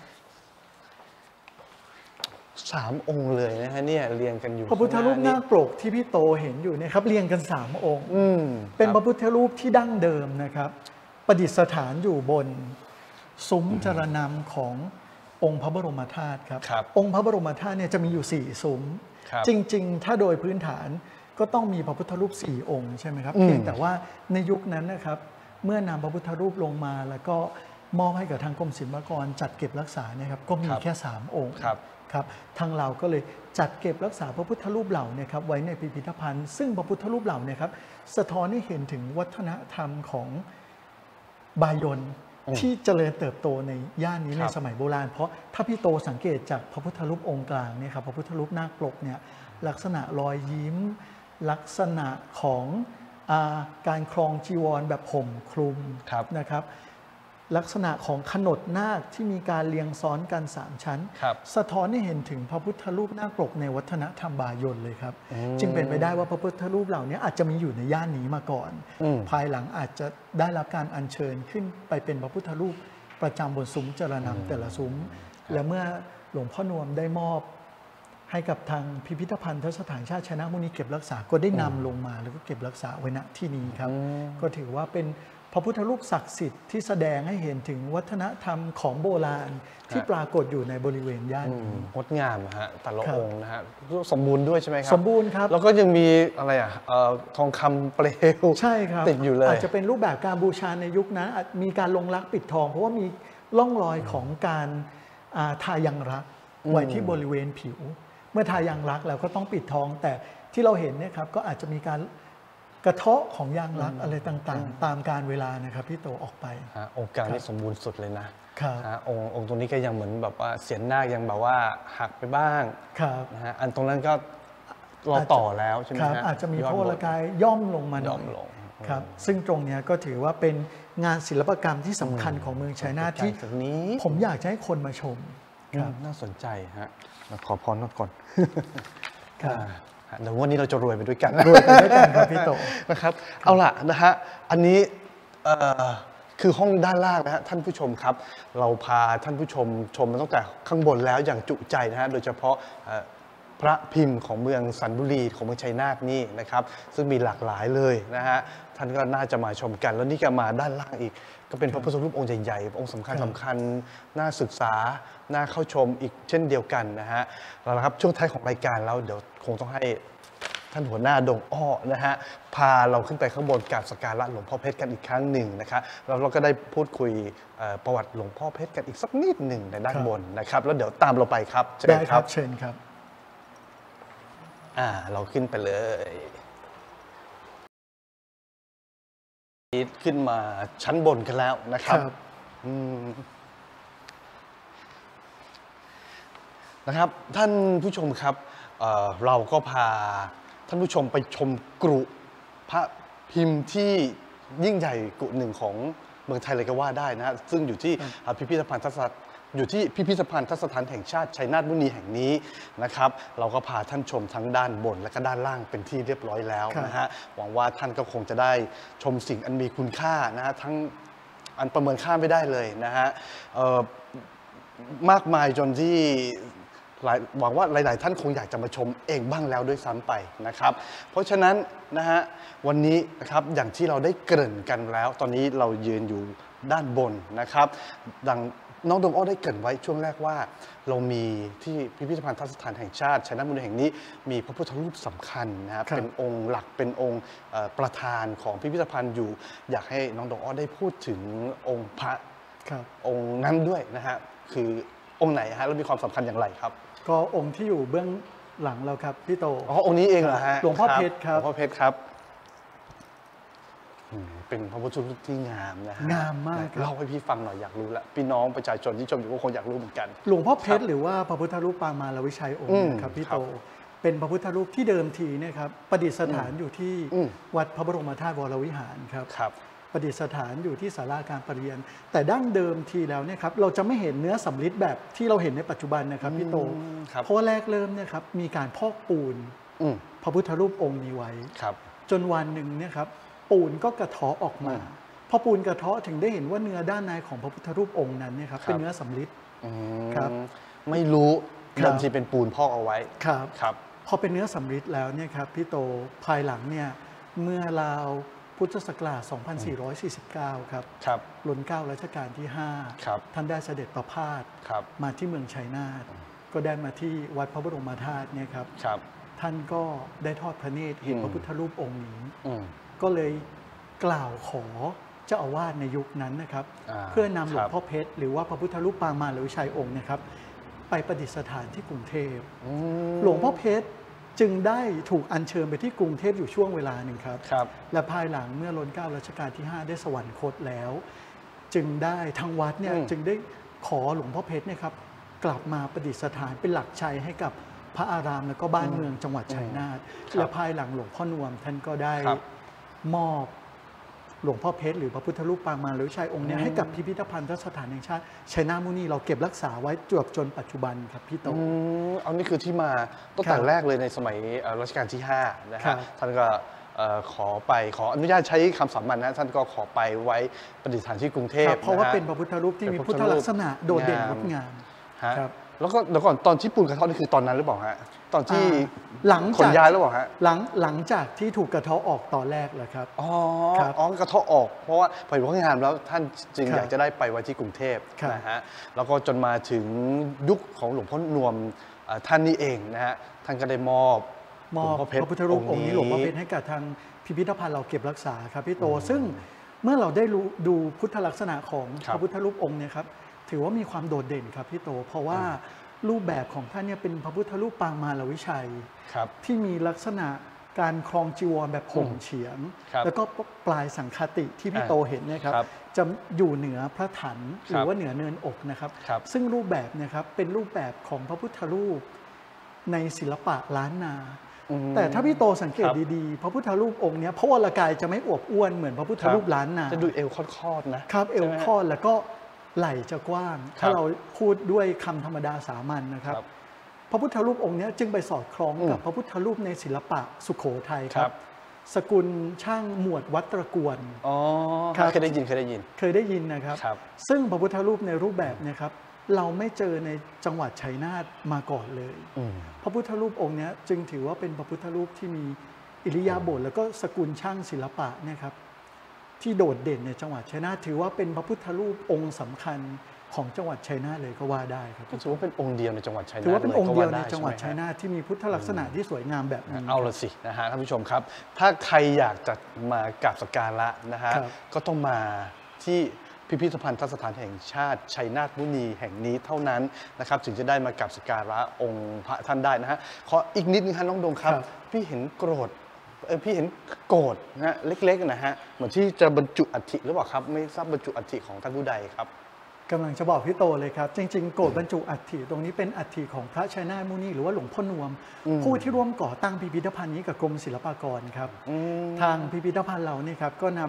3 องค์เลยนะฮะเนี่ยเรียงกันอยู่พระพุทธรูปนาคปกที่พี่โตเห็นอยู่เนี่ยครับเรียงกัน3 องค์เป็นพระพุทธรูปที่ดั้งเดิมนะครับประดิษฐานอยู่บนซุ้มจรณำขององค์พระบรมธาตุครับองค์พระบรมธาตุเนี่ยจะมีอยู่4 ซุ้มจริงๆถ้าโดยพื้นฐานก็ต้องมีพระพุทธรูป4 องค์ใช่ไหมครับเพียงแต่ว่าในยุคนั้นนะครับเมื่อนำพระพุทธรูปลงมาแล้วก็มอบให้กับทางกรมศิลปากรจัดเก็บรักษาเนี่ยครับก็มีแค่3 องค์ครับทางเราก็เลยจัดเก็บรักษาพระพุทธรูปเหล่านี้ครับไว้ในพิพิธภัณฑ์ซึ่งพระพุทธรูปเหล่านี้ครับสะท้อนให้เห็นถึงวัฒนธรรมของบายอนที่เจริญเติบโตในย่านนี้ในสมัยโบราณเพราะถ้าพี่โตสังเกตจากพระพุทธรูปองค์กลางเนี่ยครับพระพุทธรูปนาคปกเนี่ยลักษณะรอยยิ้มลักษณะของการครองจีวรแบบห่มคลุมนะครับลักษณะของขนดนาคที่มีการเรียงซ้อนกัน3 ชั้นสะท้อนให้เห็นถึงพระพุทธรูปนาคปกในวัฒนธรรมบายอนเลยครับจึงเป็นไปได้ว่าพระพุทธรูปเหล่านี้อาจจะมีอยู่ในย่านนี้มาก่อนภายหลังอาจจะได้รับการอัญเชิญขึ้นไปเป็นพระพุทธรูปประจำบนซุ้มจรณำแต่ละซุ้มและเมื่อหลวงพ่อนวมได้มอบให้กับทางพิพิธภัณฑ์สถานชาติชัยนาทมุนีเก็บรักษาก็ได้นำลงมาแล้วก็เก็บรักษาไว้ณที่นี้ครับก็ถือว่าเป็นพระพุทธรูปศักดิ์สิทธิ์ที่แสดงให้เห็นถึงวัฒนธรรมของโบราณที่ปรากฏอยู่ในบริเวณย่านนี้งดงามฮะแต่ละองค์นะฮะสมบูรณ์ด้วยใช่ไหมครับสมบูรณ์ครับแล้วก็ยังมีอะไรทองคำเปลวใช่ครับติดอยู่เลยอาจจะเป็นรูปแบบการบูชาในยุคนั้นมีการลงรักปิดทองเพราะว่ามีร่องรอยของการทายังรักไว้ที่บริเวณผิวเมื่อทายังรักแล้วก็ต้องปิดทองแต่ที่เราเห็นเนี่ยครับก็อาจจะมีการกระเทาะของยางรักอะไรต่างๆตามการเวลานะครับพี่โตออกไปองค์กลางนี่สมบูรณ์สุดเลยนะครับองค์ตรงนี้ก็ยังเหมือนแบบว่าเสียนนาคยังแบบว่าหักไปบ้างนะฮะอันตรงนั้นก็รอต่อแล้วใช่ไหมครับอาจจะมีโพลกายย่อมลงมาหน่อยครับซึ่งตรงนี้ก็ถือว่าเป็นงานศิลปกรรมที่สำคัญของเมืองชัยนาทที่ผมอยากจะให้คนมาชมน่าสนใจฮะขอพรก่อนเดี๋ยววันนี้เราจะรวยไปด้วยกันครับพี่โตนะครับเอาล่ะนะฮะอันนี้คือห้องด้านล่างนะฮะท่านผู้ชมครับเราพาท่านผู้ชมมาตั้งแต่ข้างบนแล้วอย่างจุใจนะฮะโดยเฉพาะพระพิมพ์ของเมืองสันบุรีของเมืองชัยนาทนี่นะครับซึ่งมีหลากหลายเลยนะฮะท่านก็น่าจะมาชมกันแล้วนี่ก็มาด้านล่างอีกก็เป็นพระพุทธรูปองค์ใหญ่ๆองค์สำคัญน่าศึกษาน่าเข้าชมอีกเช่นเดียวกันนะฮะแล้วนะครับช่วงท้ายของรายการแล้วเดี๋ยวคงต้องให้ท่านหัวหน้าดงอ้อนะฮะพาเราขึ้นไปข้างบนกราบสักการะหลวงพ่อเพชรกันอีกครั้งหนึ่งนะครับแล้วเราก็ได้พูดคุยประวัติหลวงพ่อเพชรกันอีกสักนิดหนึ่งในด้านบนนะครับแล้วเดี๋ยวตามเราไปครับได้ครับเชิญครับเราขึ้นไปเลยขึ้นมาชั้นบนกันแล้วนะครับนะครับท่านผู้ชมครับเราก็พาท่านผู้ชมไปชมกรุพระพิมพ์ที่ยิ่งใหญ่กุหนึ่งของเมืองไทยเลยก็ว่าได้นะฮะซึ่งอยู่ที่พิพิธภัณฑ์อยู่ที่พิพิธภัณฑ์ทัศนแห่งชาติชัยนาทมุนีแห่งนี้นะครับเราก็พาท่านชมทั้งด้านบนและก็ด้านล่างเป็นที่เรียบร้อยแล้วนะฮะหวังว่าท่านก็คงจะได้ชมสิ่งอันมีคุณค่านะฮะทั้งอันประเมินค่าไม่ได้เลยนะฮะมากมายจนที่หวังว่าหลายๆท่านคงอยากจะมาชมเองบ้างแล้วด้วยซ้ำไปนะครับเพราะฉะนั้นนะฮะวันนี้นะครับอย่างที่เราได้เกริ่นกันแล้วตอนนี้เรายืนอยู่ด้านบนนะครับดังน้องดงอ้อได้เกริ่นไว้ช่วงแรกว่าเรามีที่พิพิธภัณฑ์ทัศนแห่งชาติชัยนาทมุนีแห่งนี้มีพระพุทธรูปสำคัญนะครับเป็นองค์หลักเป็นองค์ประธานของพิพิธภัณฑ์อยู่อยากให้น้องดงอ้อได้พูดถึงองค์พระองค์นั้นด้วยนะฮะคือองค์ไหนฮะแล้วมีความสำคัญอย่างไรครับก็องค์ที่อยู่เบื้องหลังเราครับพี่โตองค์นี้เองเหรอฮะหลวงพ่อเพชรครับหลวงพ่อเพชรครับเป็นพระพุทธรูปที่งามนะฮะงามมากเล่าให้พี่ฟังหน่อยอยากรู้ละพี่น้องประชาชนที่ชมอยู่ก็คงอยากรู้เหมือนกันหลวงพ่อเพชรหรือว่าพระพุทธรูปปางมารวิชัยองค์นะครับพี่โตเป็นพระพุทธรูปที่เดิมทีเนี่ยครับประดิษฐานอยู่ที่วัดพระบรมธาตุวรวิหารครับประดิษฐานอยู่ที่ศาลาการประเรียนแต่ดั้งเดิมทีแล้วเนี่ยครับเราจะไม่เห็นเนื้อสำริดแบบที่เราเห็นในปัจจุบันนะครับพี่โตเพราะว่าแรกเริ่มเนี่ยครับมีการพอกปูนพระพุทธรูปองค์นี้ไว้จนวันหนึ่งเนี่ยครับปูนก็กระเทาะออกมาพอปูนกระเทาะถึงได้เห็นว่าเนื้อด้านในของพระพุทธรูปองค์นั้นเนี่ยครับเป็นเนื้อสำริดครับไม่รู้เดิมทีเป็นปูนพอกเอาไว้ครับพอเป็นเนื้อสำริดแล้วเนี่ยครับพี่โตภายหลังเนี่ยเมื่อราวพุทธศักราช 2449 ครับรัชกาลรัชกาลที่ 5 ท่านได้เสด็จประพาสมาที่เมืองชัยนาทก็ได้มาที่วัดพระบรมธาตุเนี่ยครับท่านก็ได้ทอดพระเนตรเห็นพระพุทธรูปองค์นี้ก็เลยกล่าวขอเจ้าอาวาสในยุคนั้นนะครับเพื่อนำหลวงพ่อเพชรหรือว่าพระพุทธรูปปางมารวิชัยองค์นะครับไปประดิษฐานที่กรุงเทพหลวงพ่อเพชรจึงได้ถูกอัญเชิญไปที่กรุงเทพอยู่ช่วงเวลาหนึ่งครับและภายหลังเมื่อรัชกาลรัชกาลที่ 5ได้สวรรคตแล้วจึงได้ทางวัดเนี่ยจึงได้ขอหลวงพ่อเพชรเนี่ยครับกลับมาประดิษฐานเป็นหลักชัยให้กับพระอารามและก็บ้านเมืองจังหวัดชัยนาทและภายหลังหลวงพ่อนวมท่านก็ได้มอบหลวงพ่อเพชรหรือพระพุทธรูปปางมารวิชัยองค์นี้ให้กับพิพิธภัณฑ์ทัศนแห่งชาติชัยนาทมุนีเราเก็บรักษาไว้จนปัจจุบันครับพี่โตเอานี่คือที่มาตั้งแต่แรกเลยในสมัยรัชกาลที่ 5นะฮะท่านก็ขออนุญาตใช้คำสามัญนะท่านก็ขอไปไว้ประดิษฐานที่กรุงเทพเพราะว่าเป็นพระพุทธรูปที่มีพุทธลักษณะโดดเด่นงดงามแล้วก็เดี๋ยวก่อนตอนที่ปูนกระเทาะนี่คือตอนนั้นหรือเปล่าฮะตอนที่ขนย้ายหรือเปล่าฮะหลังจากที่ถูกกระเทาะออกตอนแรกเลยครับกระเทาะออกเพราะว่าพออยู่ข้างงานแล้วท่านจึงอยากจะได้ไปไว้ที่กรุงเทพนะฮะแล้วก็จนมาถึงยุคของหลวงพ่อนวมท่านนี่เองนะฮะท่านก็ได้มอบพระพุทธรูปองค์นี้หลวงพ่อเพชรให้กับทางพิพิธภัณฑ์เราเก็บรักษาครับพี่โตซึ่งเมื่อเราได้ดูพุทธลักษณะของพระพุทธรูปองค์เนี่ยครับถือว่ามีความโดดเด่นครับพี่โตเพราะว่ารูปแบบของท่านเนี่ยเป็นพระพุทธรูปปางมารวิชัยที่มีลักษณะการครองจีวรแบบห่มเฉียงแล้วก็ปลายสังฆติที่พี่โตเห็นนะครับจะอยู่เหนือพระถันหรือว่าเหนือเนินอกนะครับซึ่งรูปแบบนะครับเป็นรูปแบบของพระพุทธรูปในศิลปะล้านนาแต่ถ้าพี่โตสังเกตดีๆพระพุทธรูปองค์นี้พระวรกายจะไม่อวบอ้วนเหมือนพระพุทธรูปล้านนาจะดูเอวคอดๆนะครับเอวคอดแล้วก็ไหล่จะกว้างถ้าเราพูดด้วยคำธรรมดาสามัญนะครับพระพุทธรูปองค์นี้จึงไปสอดคล้องกับพระพุทธรูปในศิลปะสุโขทัยครับสกุลช่างหมวดวัดตระกวนเคยได้ยินนะครับซึ่งพระพุทธรูปในรูปแบบเนี่ยครับเราไม่เจอในจังหวัดชัยนาทมาก่อนเลยพระพุทธรูปองค์นี้จึงถือว่าเป็นพระพุทธรูปที่มีอิริยาบถแล้วก็สกุลช่างศิลปะเนี่ยครับที่โดดเด่นในจังหวัดชัยนาทถือว่าเป็นพระพุทธรูปองค์สำคัญของจังหวัดชัยนาทเลยก็ว่าได้ครับถือว่าเป็นองค์เดียวในจังหวัดชัยนาทถือว่าเป็นองค์เดียวในจังหวัดชัยนาทที่มีพุทธลักษณะที่สวยงามแบบนี้เอาละสินะฮะท่านผู้ชมครับถ้าใครอยากจะมากราบสักการะนะฮะก็ต้องมาที่พิพิธภัณฑ์ทัศนแห่งชาติชัยนาทมุนีแห่งนี้เท่านั้นนะครับถึงจะได้มากราบสักการะองค์พระท่านได้นะฮะขออีกนิดนึงครับน้องดงครับพี่เห็นโกรธนะฮะเล็กๆนะฮะเหมือนที่จะบรรจุอัฐิหรือเปล่าครับไม่ทราบบรรจุอัฐิของท่านผู้ใดครับกำลังจะบอกพี่โตเลยครับจริงๆโกรธบรรจุอัฐิตรงนี้เป็นอัฐิของพระชัยนาทมุนีหรือว่าหลวงพ่อนวมผู้ที่ร่วมก่อตั้งพิพิธภัณฑ์นี้กับกรมศิลปากรครับทางพิพิธภัณฑ์เรานี่ครับก็นำ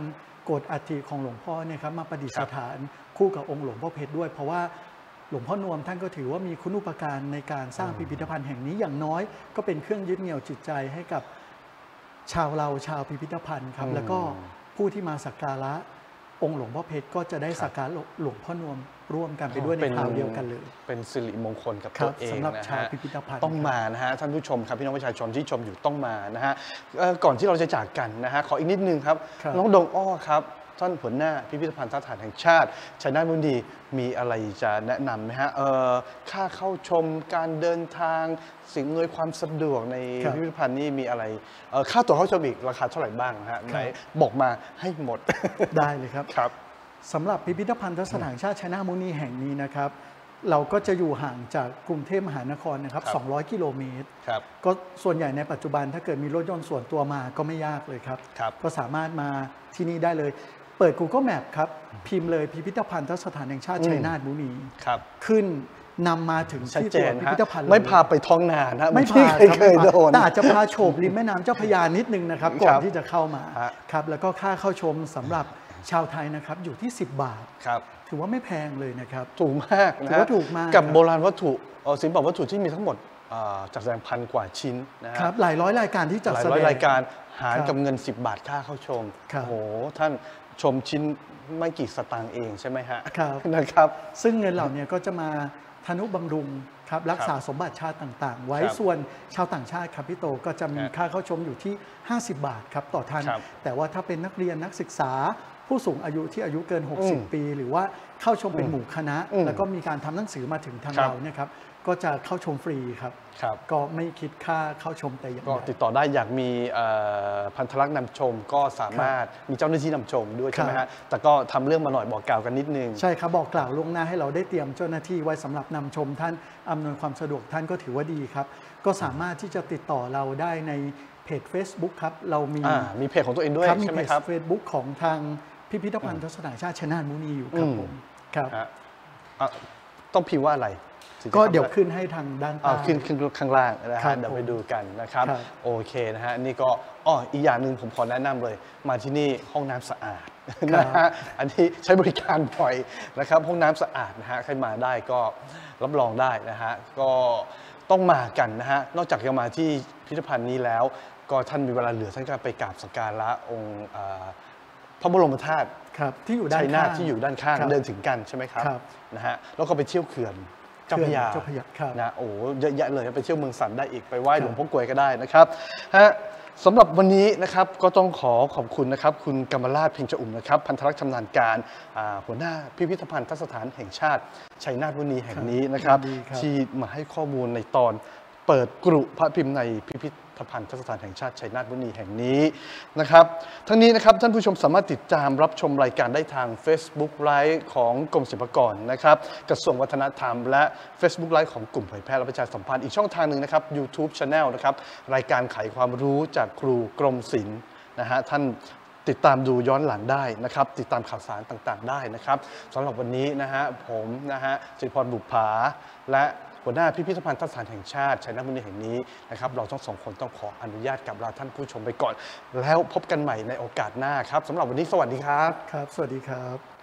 โกรธอัฐิของหลวงพ่อเนี่ยครับมาประดิษฐานคู่กับองค์หลวงพ่อเพชรด้วยเพราะว่าหลวงพ่อนวมท่านก็ถือว่ามีคุณูปการในการสร้างพิพิธภัณฑ์แห่งนี้อย่างน้อยก็เป็นเครื่องยึดเหนี่ยวจิตใจให้กับชาวพิพิธภัณฑ์ครับแล้วก็ผู้ที่มาสักการะองค์หลวงพ่อเพชรก็จะได้สักการะหลวงพ่อนวมร่วมกันไปด้วยในคราวเดียวกันเลยเป็นสิริมงคลกับตัวเองสำหรับนะชาวฮะพิพิธภัณฑ์ต้องมานะฮะท่านผู้ชมครับพี่น้องประชาชนที่ชมอยู่ต้องมานะฮะก่อนที่เราจะจากกันนะฮะขออีกนิดนึงครับน้องดงอ้อครับท่านหัวหน้าพิพิธภัณฑ์สถานแห่งชาติชัยนาทบุรีมีอะไรจะแนะนำไหมฮะค่าเข้าชมการเดินทางสิ่งอำนวยความสะดวกในพิพิธภัณฑ์นี่มีอะไรค่าตั๋วเข้าชมอีกราคาเท่าไหร่บ้างฮะไหนบอกมาให้หมดได้เลยครับครับสำหรับพิพิธภัณฑ์สถานแห่งชาติชัยนาทบุรีแห่งนี้นะครับเราก็จะอยู่ห่างจากกรุงเทพมหานครนะครับ200 กิโลเมตรก็ส่วนใหญ่ในปัจจุบันถ้าเกิดมีรถยนต์ส่วนตัวมาก็ไม่ยากเลยครับก็สามารถมาที่นี่ได้เลยเปิด Google Map ครับพิมพ์เลยพิพิธภัณฑ์สถานแห่งชาติชัยนาทบุรีขึ้นนำมาถึงที่ตัวพิพิธภัณฑ์ไม่พาไปท้องนานะไม่พาเคยโดนแต่อาจจะพาโฉบริมแม่น้ำเจ้าพระยานิดนึงนะครับก่อนที่จะเข้ามาครับแล้วก็ค่าเข้าชมสำหรับชาวไทยนะครับอยู่ที่10 บาทถือว่าไม่แพงเลยนะครับถูกมากนะถือว่าถูกมากกับโบราณวัตถุศิลปวัตถุที่มีทั้งหมดจัดแสดงพันกว่าชิ้นนะครับหลายร้อยรายการที่จัดแสดงหลายร้อยรายการหารกับเงิน10 บาทค่าเข้าชมโอ้โหท่านชมชิ้นไม่กี่สตางค์เองใช่ไหมฮะนะครับซึ่งเงินเหล่านี้ก็จะมาทนุบำรุงครับรักษาสมบัติชาติต่างๆไว้ส่วนชาวต่างชาติครับพี่โตก็จะมีค่าเข้าชมอยู่ที่50 บาทครับต่อท่านแต่ว่าถ้าเป็นนักเรียนนักศึกษาผู้สูงอายุที่อายุเกิน60 ปีหรือว่าเข้าชมเป็นหมู่คณะแล้วก็มีการทำหนังสือมาถึงทางเราเนี่ยครับก็จะเข้าชมฟรีครับก็ไม่คิดค่าเข้าชมแต่อย่างใดก็ติดต่อได้อยากมีพันธลักษณ์นำชมก็สามารถมีเจ้าหน้าที่นำชมด้วยใช่ไหมฮะแต่ก็ทำเรื่องมาหน่อยบอกกล่าวกันนิดนึงใช่ครับบอกกล่าวล่วงหน้าให้เราได้เตรียมเจ้าหน้าที่ไว้สำหรับนำชมท่านอำนวยความสะดวกท่านก็ถือว่าดีครับก็สามารถที่จะติดต่อเราได้ในเพจ Facebook ครับเรามีเพจของตัวเองด้วยใช่ไหมครับมีเพจ Facebook ของทางพิพิธภัณฑ์สถานแห่งชาติชัยนาทบุรีอยู่ครับผมครับต้องพิมพ์ว่าอะไรก็เดี๋ยวขึ้นให้ทางด้านใต้ขึ้นข้างล่างนะฮะเดี๋ยวไปดูกันนะครับโอเคนะฮะนี่ก็อีกอย่างหนึ่งผมขอแนะนำเลยมาที่นี่ห้องน้ำสะอาดนะฮะอันนี้ใช้บริการบ่อยนะครับห้องน้ำสะอาดนะฮะใครมาได้ก็รับรองได้นะฮะก็ต้องมากันนะฮะนอกจากจะมาที่พิพิธภัณฑ์นี้แล้วก็ท่านมีเวลาเหลือท่านก็ไปกราบสักการะองค์พระบรมธาตุที่อยู่ด้านข้างที่อยู่ด้านข้างเดินถึงกันใช่ไหมครับนะฮะแล้วก็ไปเที่ยวเขื่อนเจ้าพระยานะโอ้เยอะแยะเลยไปเที่ยวเมืองสันได้อีกไปไหว้หลวงพ่อกลวยก็ได้นะครับฮะสำหรับวันนี้นะครับก็ต้องขอบคุณนะครับคุณกมราชเพ็งจะอุ่มนะครับพันธลักษณ์ชำนาญการหัวหน้าพิพิธภัณฑ์สถานแห่งชาติชัยนาทบุรีแห่งนี้นะครับที่มาให้ข้อมูลในตอนเปิดกรุพระพิมพ์ในพิพิธภัณฑ์สถานแห่งชาติชัยนาทบุรีแห่งนี้นะครับทั้งนี้นะครับท่านผู้ชมสามารถติดตามรับชมรายการได้ทาง Facebook Live ของกรมศิลปากรนะครับกระทรวงวัฒนธรรมและ Facebook Live ของกลุ่มเผยแพร่และประชาสัมพันธ์อีกช่องทางหนึ่งนะครับ YouTube Channel นะครับรายการไขความรู้จากครูกรมศิลป์นะฮะท่านติดตามดูย้อนหลังได้นะครับติดตามข่าวสารต่างๆได้นะครับสำหรับวันนี้นะฮะผมนะฮะจิตรพรบุภาและหัวหน้าพิพิธภัณฑ์สถานแห่งชาติชัยนาทบุรีแห่งนี้นะครับเราทั้งสองคนต้องขออนุญาตกับลาท่านผู้ชมไปก่อนแล้วพบกันใหม่ในโอกาสหน้าครับสำหรับวันนี้สวัสดีครับครับสวัสดีครับ